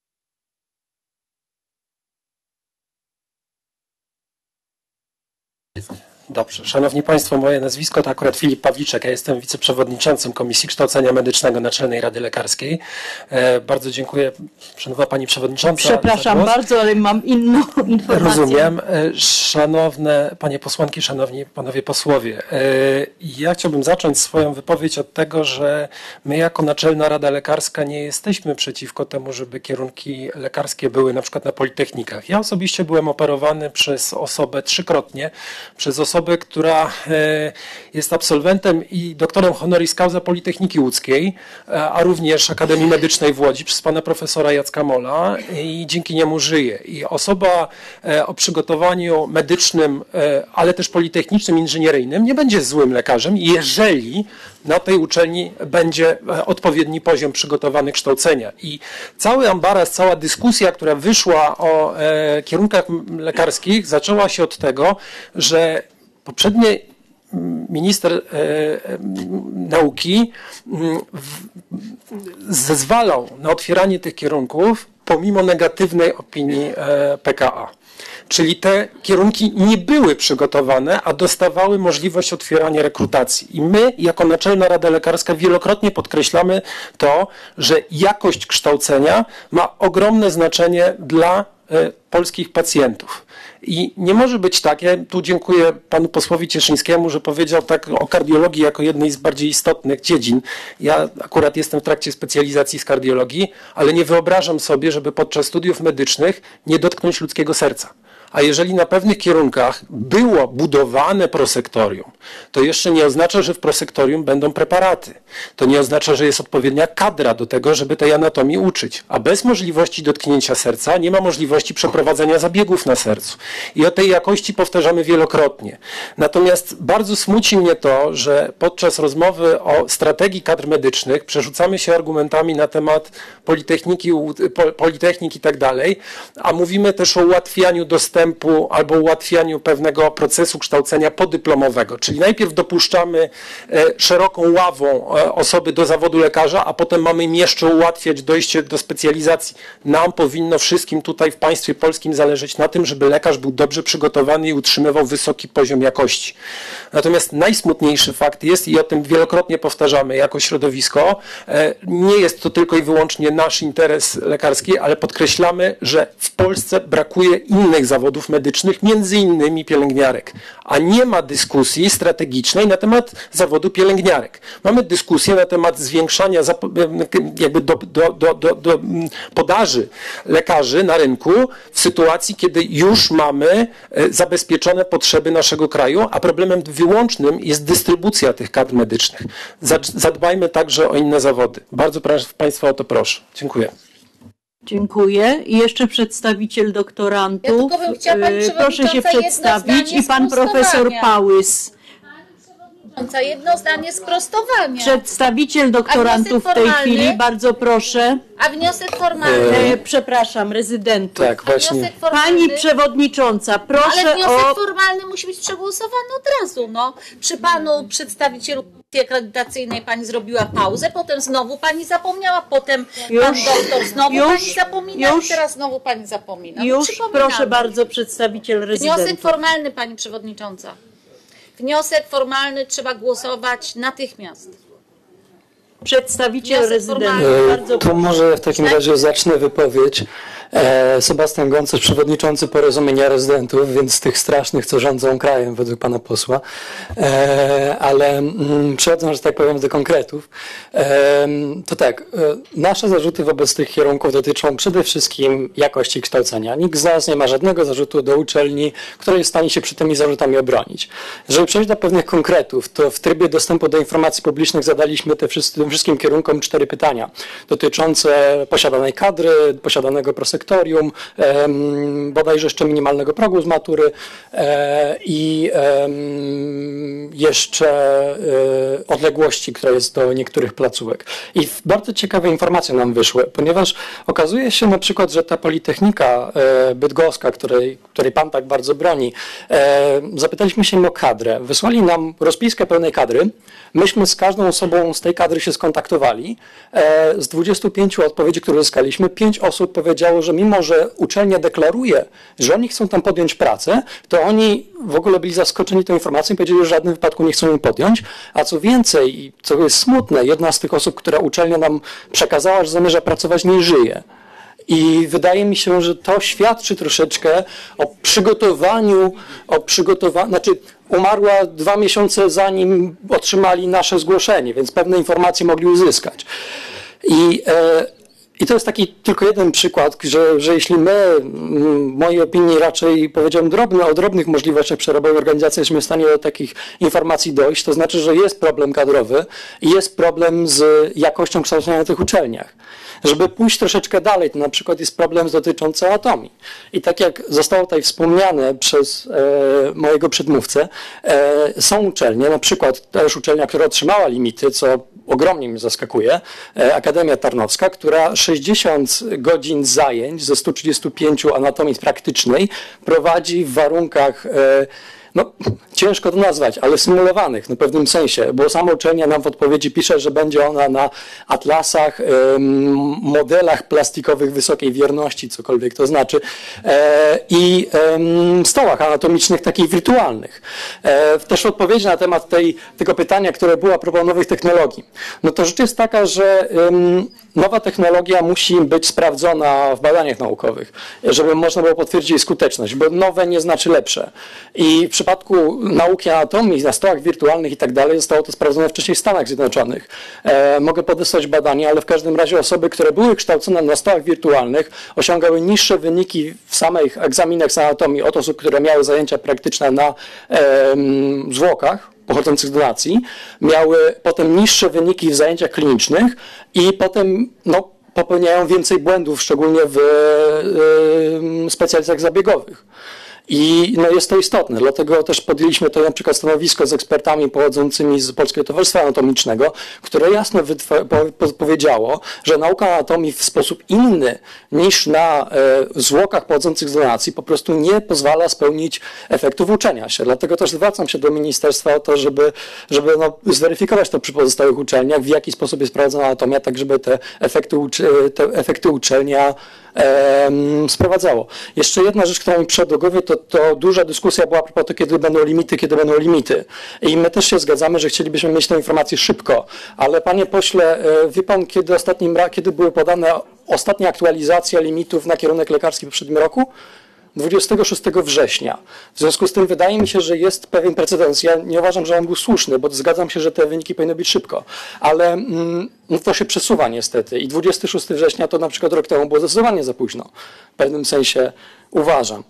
Dobrze. Szanowni Państwo, moje nazwisko to akurat Filip Pawliczek. Ja jestem wiceprzewodniczącym Komisji Kształcenia Medycznego Naczelnej Rady Lekarskiej. Bardzo dziękuję, szanowna Pani Przewodnicząca. Przepraszam bardzo, ale mam inną informację. Rozumiem. Szanowne Panie Posłanki, Szanowni Panowie Posłowie. Ja chciałbym zacząć swoją wypowiedź od tego, że my jako Naczelna Rada Lekarska nie jesteśmy przeciwko temu, żeby kierunki lekarskie były na przykład na politechnikach. Ja osobiście byłem operowany przez osobę trzykrotnie, przez osobę, która jest absolwentem i doktorem honoris causa Politechniki Łódzkiej, a również Akademii Medycznej w Łodzi przez pana profesora Jacka Mola i dzięki niemu żyje. I osoba o przygotowaniu medycznym, ale też politechnicznym, inżynieryjnym nie będzie złym lekarzem, jeżeli na tej uczelni będzie odpowiedni poziom przygotowany kształcenia. I cały ambaras, cała dyskusja, która wyszła o kierunkach lekarskich, zaczęła się od tego, że poprzedni minister nauki zezwalał na otwieranie tych kierunków pomimo negatywnej opinii PKA. Czyli te kierunki nie były przygotowane, a dostawały możliwość otwierania rekrutacji. I my, jako Naczelna Rada Lekarska, wielokrotnie podkreślamy to, że jakość kształcenia ma ogromne znaczenie dla polskich pacjentów. I nie może być tak, ja tu dziękuję panu posłowi Cieszyńskiemu, że powiedział tak o kardiologii jako jednej z bardziej istotnych dziedzin. Ja akurat jestem w trakcie specjalizacji z kardiologii, ale nie wyobrażam sobie, żeby podczas studiów medycznych nie dotknąć ludzkiego serca. A jeżeli na pewnych kierunkach było budowane prosektorium, to jeszcze nie oznacza, że w prosektorium będą preparaty. To nie oznacza, że jest odpowiednia kadra do tego, żeby tej anatomii uczyć. A bez możliwości dotknięcia serca nie ma możliwości przeprowadzenia zabiegów na sercu. I o tej jakości powtarzamy wielokrotnie. Natomiast bardzo smuci mnie to, że podczas rozmowy o strategii kadr medycznych przerzucamy się argumentami na temat politechnik i tak dalej, a mówimy też o ułatwianiu dostępu albo ułatwianiu pewnego procesu kształcenia podyplomowego. Czyli najpierw dopuszczamy szeroką ławą osoby do zawodu lekarza, a potem mamy im jeszcze ułatwiać dojście do specjalizacji. Nam powinno wszystkim tutaj w państwie polskim zależeć na tym, żeby lekarz był dobrze przygotowany i utrzymywał wysoki poziom jakości. Natomiast najsmutniejszy fakt jest, i o tym wielokrotnie powtarzamy jako środowisko, nie jest to tylko i wyłącznie nasz interes lekarski, ale podkreślamy, że w Polsce brakuje innych zawodów medycznych, między innymi pielęgniarek, a nie ma dyskusji strategicznej na temat zawodu pielęgniarek. Mamy dyskusję na temat zwiększania jakby do podaży lekarzy na rynku w sytuacji, kiedy już mamy zabezpieczone potrzeby naszego kraju, a problemem wyłącznym jest dystrybucja tych kadr medycznych. Zadbajmy także o inne zawody. Bardzo Państwa o to proszę. Dziękuję. Dziękuję. I jeszcze przedstawiciel doktorantów. Ja tylko bym chciała, pani proszę się przedstawić i pan profesor Pałys. Jedno zdanie sprostowania. Przedstawiciel doktorantów w tej chwili, bardzo proszę. A wniosek formalny? Przepraszam, rezydentów. Tak, właśnie. Pani przewodnicząca, proszę ale wniosek formalny musi być przegłosowany od razu. No. Przy panu przedstawicielu akredytacyjnej pani zrobiła pauzę, potem znowu pani zapomniała, potem pan doktor znowu pani zapomina i teraz znowu pani zapomina. Proszę bardzo, przedstawiciel rezydentów. Wniosek formalny, pani przewodnicząca. Wniosek formalny trzeba głosować natychmiast. Przedstawiciel rezydentów. To może w takim razie zacznę wypowiedź. Sebastian Goncerz, przewodniczący Porozumienia Rezydentów, więc tych strasznych, co rządzą krajem według pana posła. Ale przechodząc, że tak powiem, do konkretów, to tak, nasze zarzuty wobec tych kierunków dotyczą przede wszystkim jakości kształcenia. Nikt z nas nie ma żadnego zarzutu do uczelni, która jest w stanie się przed tymi zarzutami obronić. Żeby przejść do pewnych konkretów, to w trybie dostępu do informacji publicznych zadaliśmy tym wszystkim kierunkom 4 pytania dotyczące posiadanej kadry, posiadanego prosektorium, bodajże jeszcze minimalnego progu z matury i jeszcze odległości, która jest do niektórych placówek. I bardzo ciekawe informacje nam wyszły, ponieważ okazuje się na przykład, że ta Politechnika Bydgoska, której pan tak bardzo broni, zapytaliśmy się im o kadrę. Wysłali nam rozpiskę pełnej kadry. Myśmy z każdą osobą z tej kadry się skontaktowali. Z 25 odpowiedzi, które uzyskaliśmy, 5 osób powiedziało, że mimo, że uczelnia deklaruje, że oni chcą tam podjąć pracę, to oni w ogóle byli zaskoczeni tą informacją i powiedzieli, że w żadnym wypadku nie chcą jej podjąć. A co więcej, co jest smutne, jedna z tych osób, która uczelnia nam przekazała, że zamierza pracować, nie żyje. I wydaje mi się, że to świadczy troszeczkę o przygotowaniu, znaczy umarła 2 miesiące zanim otrzymali nasze zgłoszenie, więc pewne informacje mogli uzyskać. I to jest taki tylko jeden przykład, że jeśli my, w mojej opinii raczej powiedziałem o drobnych możliwościach przerobowych organizacji, jesteśmy w stanie do takich informacji dojść, to znaczy, że jest problem kadrowy i jest problem z jakością kształcenia na tych uczelniach. Żeby pójść troszeczkę dalej, to na przykład jest problem dotyczący anatomii. I tak jak zostało tutaj wspomniane przez mojego przedmówcę, są uczelnie, na przykład też uczelnia, która otrzymała limity, co ogromnie mnie zaskakuje, Akademia Tarnowska, która 60 godzin zajęć ze 135 anatomii praktycznej prowadzi w warunkach no, ciężko to nazwać, ale symulowanych w pewnym sensie, bo sama uczelnia nam w odpowiedzi pisze, że będzie ona na atlasach, modelach plastikowych wysokiej wierności, cokolwiek to znaczy, i stołach anatomicznych takich wirtualnych. Też odpowiedź na temat tego pytania, które było a propos nowych technologii. No to rzecz jest taka, że nowa technologia musi być sprawdzona w badaniach naukowych, żeby można było potwierdzić jej skuteczność, bo nowe nie znaczy lepsze. I w przypadku nauki anatomii na stołach wirtualnych i tak dalej zostało to sprawdzone wcześniej w Stanach Zjednoczonych. Mogę podesłać badania, ale w każdym razie osoby, które były kształcone na stołach wirtualnych, osiągały niższe wyniki w samych egzaminach z anatomii od osób, które miały zajęcia praktyczne na zwłokach pochodzących z donacji, miały potem niższe wyniki w zajęciach klinicznych i potem popełniają więcej błędów, szczególnie w specjalizacjach zabiegowych. I jest to istotne, dlatego też podjęliśmy tutaj na przykład stanowisko z ekspertami pochodzącymi z Polskiego Towarzystwa Anatomicznego, które jasno powiedziało, że nauka anatomii w sposób inny niż na zwłokach pochodzących z donacji po prostu nie pozwala spełnić efektów uczenia się. Dlatego też zwracam się do ministerstwa o to, żeby zweryfikować to przy pozostałych uczelniach, w jaki sposób jest prowadzona anatomia, tak żeby te efekty uczelnia sprowadzało. Jeszcze jedna rzecz, która mi przyszła do głowy, to duża dyskusja była a propos tego, kiedy będą limity. I my też się zgadzamy, że chcielibyśmy mieć tę informację szybko, ale panie pośle, wie pan, kiedy były podane ostatnie aktualizacje limitów na kierunek lekarski w poprzednim roku? 26 września. W związku z tym wydaje mi się, że jest pewien precedens. Ja nie uważam, że on był słuszny, bo zgadzam się, że te wyniki powinny być szybko, ale to się przesuwa niestety i 26 września to na przykład rok temu było zdecydowanie za późno. W pewnym sensie uważam.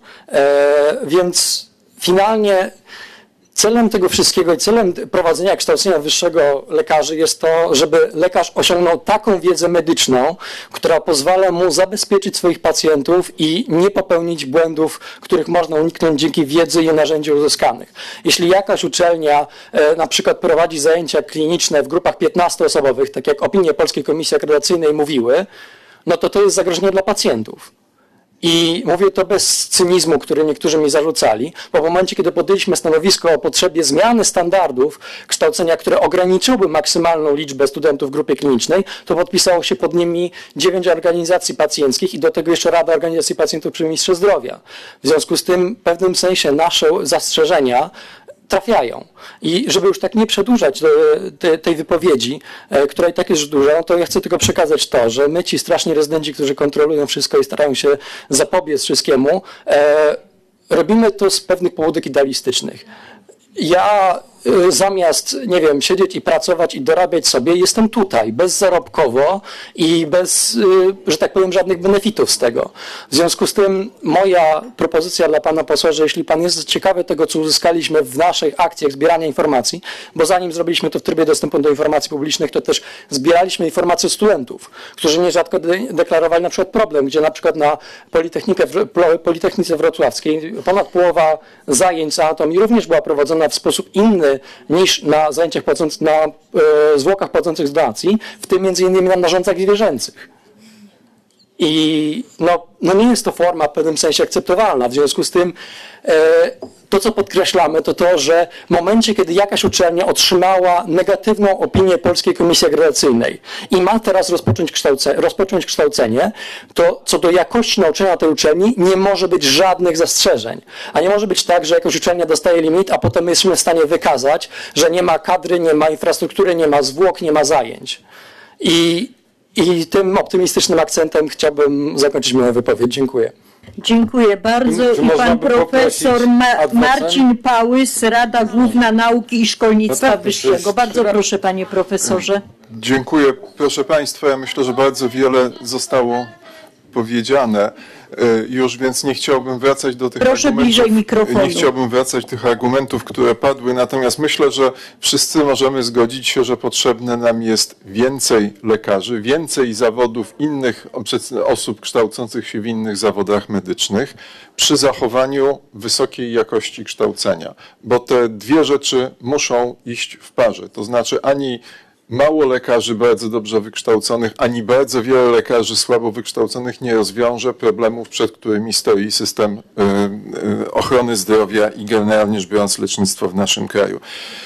Więc finalnie celem tego wszystkiego i celem prowadzenia kształcenia wyższego lekarzy jest to, żeby lekarz osiągnął taką wiedzę medyczną, która pozwala mu zabezpieczyć swoich pacjentów i nie popełnić błędów, których można uniknąć dzięki wiedzy i narzędzi uzyskanych. Jeśli jakaś uczelnia na przykład prowadzi zajęcia kliniczne w grupach 15-osobowych, tak jak opinie Polskiej Komisji Akredytacyjnej mówiły, no to jest zagrożenie dla pacjentów. I mówię to bez cynizmu, który niektórzy mi zarzucali, bo w momencie, kiedy podjęliśmy stanowisko o potrzebie zmiany standardów kształcenia, które ograniczyłby maksymalną liczbę studentów w grupie klinicznej, to podpisało się pod nimi 9 organizacji pacjenckich i do tego jeszcze Rada Organizacji Pacjentów przy Ministrze Zdrowia. W związku z tym w pewnym sensie nasze zastrzeżenia trafiają. I żeby już tak nie przedłużać tej wypowiedzi, która i tak jest już duża, no to ja chcę tylko przekazać to, że my ci straszni rezydenci, którzy kontrolują wszystko i starają się zapobiec wszystkiemu, robimy to z pewnych powodów idealistycznych. Ja zamiast, nie wiem, siedzieć i pracować i dorabiać sobie, jestem tutaj bezzarobkowo i bez, że tak powiem, żadnych benefitów z tego. W związku z tym moja propozycja dla pana posła, że jeśli pan jest ciekawy tego, co uzyskaliśmy w naszych akcjach zbierania informacji, bo zanim zrobiliśmy to w trybie dostępu do informacji publicznych, to też zbieraliśmy informacje od studentów, którzy nierzadko deklarowali na przykład problem, gdzie na przykład na Politechnice Wrocławskiej ponad połowa zajęć z anatomii również była prowadzona w sposób inny niż na zajęciach na zwłokach pochodzących z donacji, w tym między innymi na narządach zwierzęcych. I no nie jest to forma w pewnym sensie akceptowalna. W związku z tym to, co podkreślamy, to to, że w momencie, kiedy jakaś uczelnia otrzymała negatywną opinię Polskiej Komisji Akredytacyjnej i ma teraz rozpocząć kształcenie, to co do jakości nauczania tej uczelni nie może być żadnych zastrzeżeń. A nie może być tak, że jakaś uczelnia dostaje limit, a potem my jesteśmy w stanie wykazać, że nie ma kadry, nie ma infrastruktury, nie ma zwłok, nie ma zajęć. I tym optymistycznym akcentem chciałbym zakończyć moją wypowiedź. Dziękuję. Dziękuję bardzo. I pan profesor Marcin Pałys, Rada Główna Nauki i Szkolnictwa Wyższego. Bardzo proszę, panie profesorze. Dziękuję. Proszę państwa, ja myślę, że bardzo wiele zostało powiedziane już, więc nie chciałbym wracać do tych argumentów. Bliżej mikrofonu. Nie chciałbym wracać do tych argumentów, które padły, natomiast myślę, że wszyscy możemy zgodzić się, że potrzebne nam jest więcej lekarzy, więcej zawodów innych osób kształcących się w innych zawodach medycznych przy zachowaniu wysokiej jakości kształcenia, bo te dwie rzeczy muszą iść w parze, to znaczy ani mało lekarzy bardzo dobrze wykształconych, ani bardzo wiele lekarzy słabo wykształconych nie rozwiąże problemów, przed którymi stoi system ochrony zdrowia i generalnie rzecz biorąc lecznictwo w naszym kraju.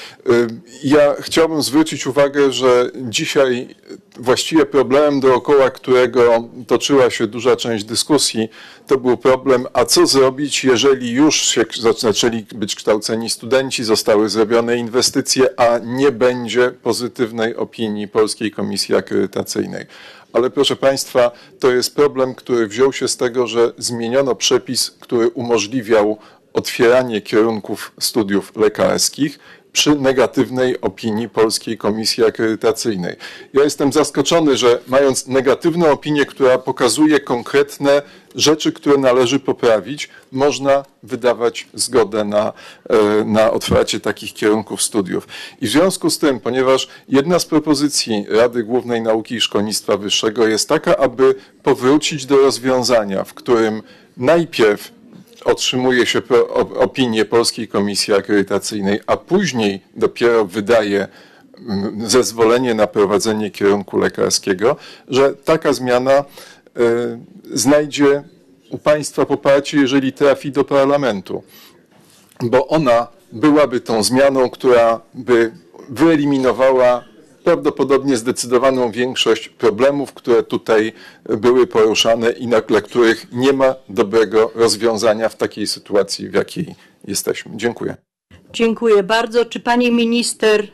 Ja chciałbym zwrócić uwagę, że dzisiaj właściwie problemem, dookoła którego toczyła się duża część dyskusji, to był problem, a co zrobić, jeżeli już się zaczęli być kształceni studenci, zostały zrobione inwestycje, a nie będzie pozytywnej opinii Polskiej Komisji Akredytacyjnej. Ale proszę państwa, to jest problem, który wziął się z tego, że zmieniono przepis, który umożliwiał otwieranie kierunków studiów lekarskich przy negatywnej opinii Polskiej Komisji Akredytacyjnej. Ja jestem zaskoczony, że mając negatywną opinię, która pokazuje konkretne rzeczy, które należy poprawić, można wydawać zgodę na otwarcie takich kierunków studiów. I w związku z tym, ponieważ jedna z propozycji Rady Głównej Nauki i Szkolnictwa Wyższego jest taka, aby powrócić do rozwiązania, w którym najpierw otrzymuje się opinię Polskiej Komisji Akredytacyjnej, a później dopiero wydaje zezwolenie na prowadzenie kierunku lekarskiego, że taka zmiana znajdzie u państwa poparcie, jeżeli trafi do parlamentu, bo ona byłaby tą zmianą, która by wyeliminowała prawdopodobnie zdecydowaną większość problemów, które tutaj były poruszane i dla których nie ma dobrego rozwiązania w takiej sytuacji, w jakiej jesteśmy. Dziękuję. Dziękuję bardzo. Czy pani minister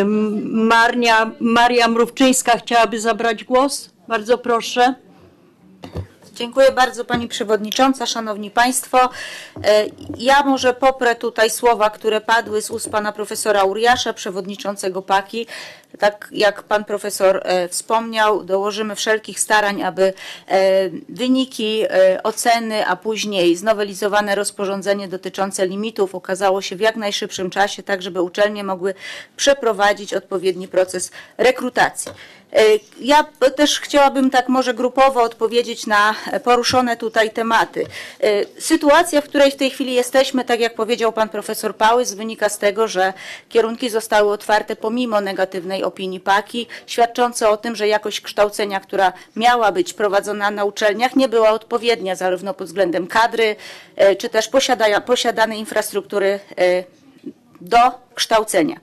Maria Mrówczyńska chciałaby zabrać głos? Bardzo proszę. Dziękuję bardzo pani przewodnicząca, szanowni państwo. Ja może poprę tutaj słowa, które padły z ust pana profesora Uriasza, przewodniczącego PAKI. Tak jak pan profesor wspomniał, dołożymy wszelkich starań, aby wyniki oceny, a później znowelizowane rozporządzenie dotyczące limitów okazało się w jak najszybszym czasie, tak żeby uczelnie mogły przeprowadzić odpowiedni proces rekrutacji. Ja też chciałabym tak może grupowo odpowiedzieć na poruszone tutaj tematy. Sytuacja, w której w tej chwili jesteśmy, tak jak powiedział pan profesor Pałys, wynika z tego, że kierunki zostały otwarte pomimo negatywnej opinii PAKI, świadczące o tym, że jakość kształcenia, która miała być prowadzona na uczelniach, nie była odpowiednia zarówno pod względem kadry, czy też posiadanej infrastruktury do kształcenia.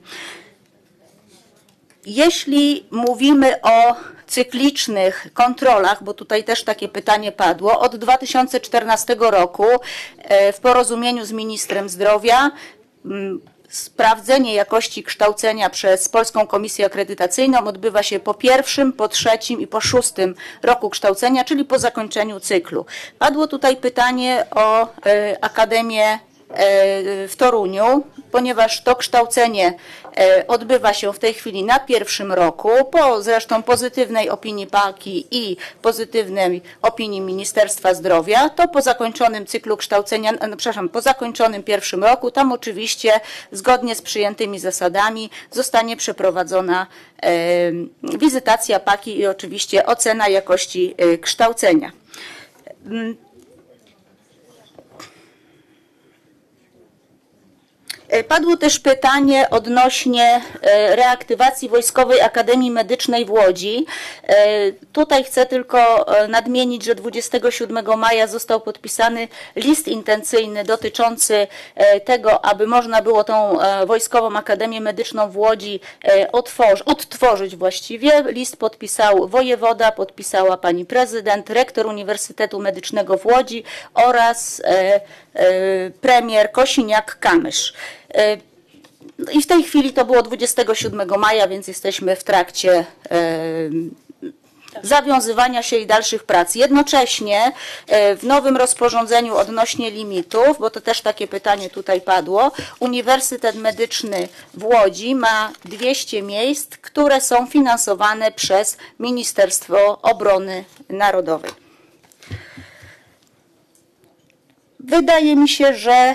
Jeśli mówimy o cyklicznych kontrolach, bo tutaj też takie pytanie padło, od 2014 roku w porozumieniu z ministrem zdrowia sprawdzenie jakości kształcenia przez Polską Komisję Akredytacyjną odbywa się po 1., po 3. i po 6. roku kształcenia, czyli po zakończeniu cyklu. Padło tutaj pytanie o Akademię w Toruniu, ponieważ to kształcenie odbywa się w tej chwili na 1. roku, po zresztą pozytywnej opinii PAKI i pozytywnej opinii Ministerstwa Zdrowia, to po zakończonym cyklu kształcenia, po zakończonym 1. roku, tam oczywiście zgodnie z przyjętymi zasadami zostanie przeprowadzona wizytacja PAKI i oczywiście ocena jakości kształcenia. Padło też pytanie odnośnie reaktywacji Wojskowej Akademii Medycznej w Łodzi. Tutaj chcę tylko nadmienić, że 27 maja został podpisany list intencyjny dotyczący tego, aby można było tą Wojskową Akademię Medyczną w Łodzi odtworzyć właściwie. List podpisał wojewoda, podpisała pani prezydent, rektor Uniwersytetu Medycznego w Łodzi oraz premier Kosiniak-Kamysz. I w tej chwili to było 27 maja, więc jesteśmy w trakcie zawiązywania się i dalszych prac. Jednocześnie w nowym rozporządzeniu odnośnie limitów, bo to też takie pytanie tutaj padło, Uniwersytet Medyczny w Łodzi ma 200 miejsc, które są finansowane przez Ministerstwo Obrony Narodowej. Wydaje mi się, że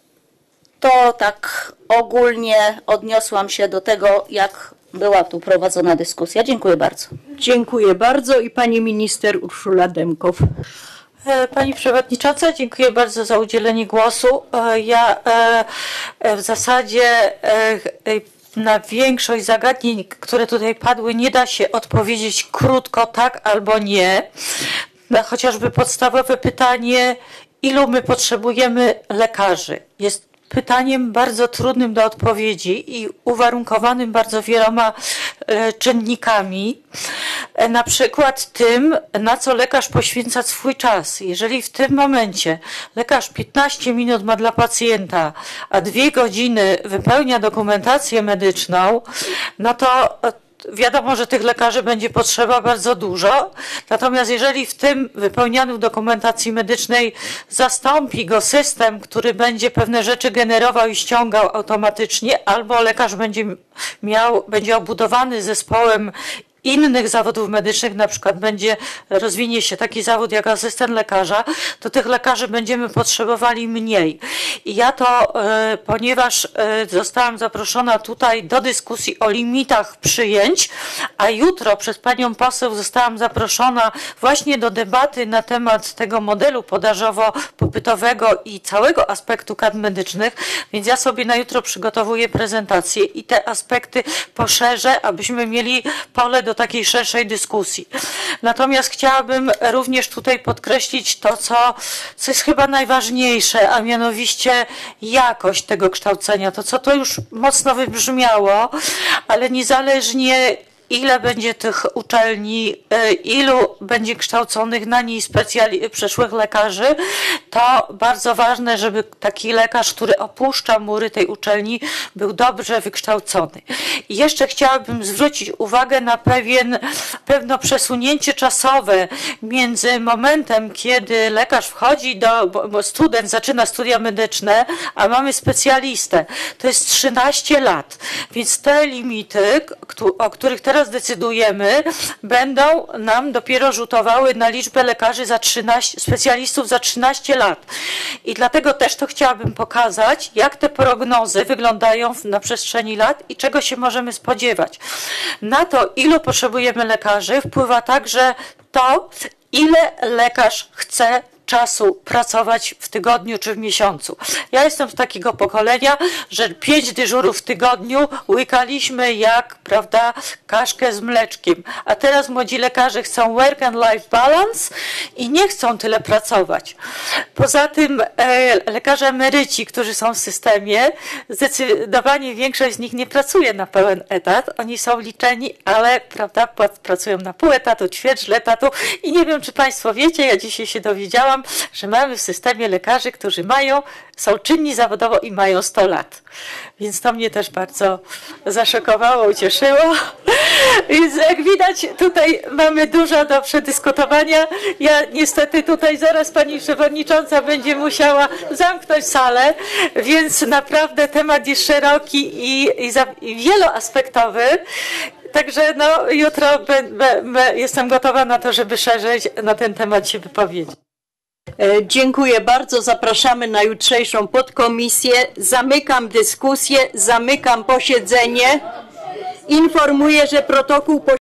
to tak ogólnie odniosłam się do tego, jak była tu prowadzona dyskusja. Dziękuję bardzo. Dziękuję bardzo i pani minister Urszula Demkow. Pani Przewodnicząca, dziękuję bardzo za udzielenie głosu. Ja w zasadzie na większość zagadnień, które tutaj padły, nie da się odpowiedzieć krótko tak albo nie. Na chociażby podstawowe pytanie, ilu my potrzebujemy lekarzy, jest pytaniem bardzo trudnym do odpowiedzi i uwarunkowanym bardzo wieloma czynnikami. Na przykład tym, na co lekarz poświęca swój czas. Jeżeli w tym momencie lekarz 15 minut ma dla pacjenta, a 2 godziny wypełnia dokumentację medyczną, no to wiadomo, że tych lekarzy będzie potrzeba bardzo dużo, natomiast jeżeli w tym wypełnianiu dokumentacji medycznej zastąpi go system, który będzie pewne rzeczy generował i ściągał automatycznie, albo lekarz będzie obudowany zespołem innych zawodów medycznych, na przykład rozwinie się taki zawód jak asystent lekarza, to tych lekarzy będziemy potrzebowali mniej. I ja to, ponieważ zostałam zaproszona tutaj do dyskusji o limitach przyjęć, a jutro przez panią poseł zostałam zaproszona właśnie do debaty na temat tego modelu podażowo-popytowego i całego aspektu kadr medycznych, więc ja sobie na jutro przygotowuję prezentację i te aspekty poszerzę, abyśmy mieli pole do takiej szerszej dyskusji. Natomiast chciałabym również tutaj podkreślić to, co jest chyba najważniejsze, a mianowicie jakość tego kształcenia. To, co to już mocno wybrzmiało, ale niezależnie ile będzie tych uczelni, ilu będzie kształconych na niej przeszłych lekarzy, to bardzo ważne, żeby taki lekarz, który opuszcza mury tej uczelni, był dobrze wykształcony. I jeszcze chciałabym zwrócić uwagę na pewne przesunięcie czasowe między momentem, kiedy lekarz wchodzi bo student zaczyna studia medyczne, a mamy specjalistę. To jest 13 lat. Więc te limity, o których teraz decydujemy, będą nam dopiero rzutowały na liczbę lekarzy specjalistów za 13 lat. I dlatego też to chciałabym pokazać, jak te prognozy wyglądają na przestrzeni lat i czego się możemy spodziewać. Na to, ilu potrzebujemy lekarzy, wpływa także to, ile lekarz chce czasu pracować w tygodniu czy w miesiącu. Ja jestem z takiego pokolenia, że 5 dyżurów w tygodniu łykaliśmy jak, prawda, kaszkę z mleczkiem. A teraz młodzi lekarze chcą work and life balance i nie chcą tyle pracować. Poza tym lekarze emeryci, którzy są w systemie, zdecydowanie większość z nich nie pracuje na pełen etat. Oni są liczeni, ale, prawda, pracują na pół etatu, ćwierć etatu i nie wiem, czy Państwo wiecie, ja dzisiaj się dowiedziałam, usłyszałam, że mamy w systemie lekarzy, którzy są czynni zawodowo i mają 100 lat. Więc to mnie też bardzo zaszokowało, ucieszyło. Więc jak widać, tutaj mamy dużo do przedyskutowania. Ja niestety tutaj zaraz pani przewodnicząca będzie musiała zamknąć salę, więc naprawdę temat jest szeroki i wieloaspektowy. Także no, jutro jestem gotowa na to, żeby szerzej na ten temat się wypowiedzieć. Dziękuję bardzo. Zapraszamy na jutrzejszą podkomisję. Zamykam dyskusję, zamykam posiedzenie. Informuję, że protokół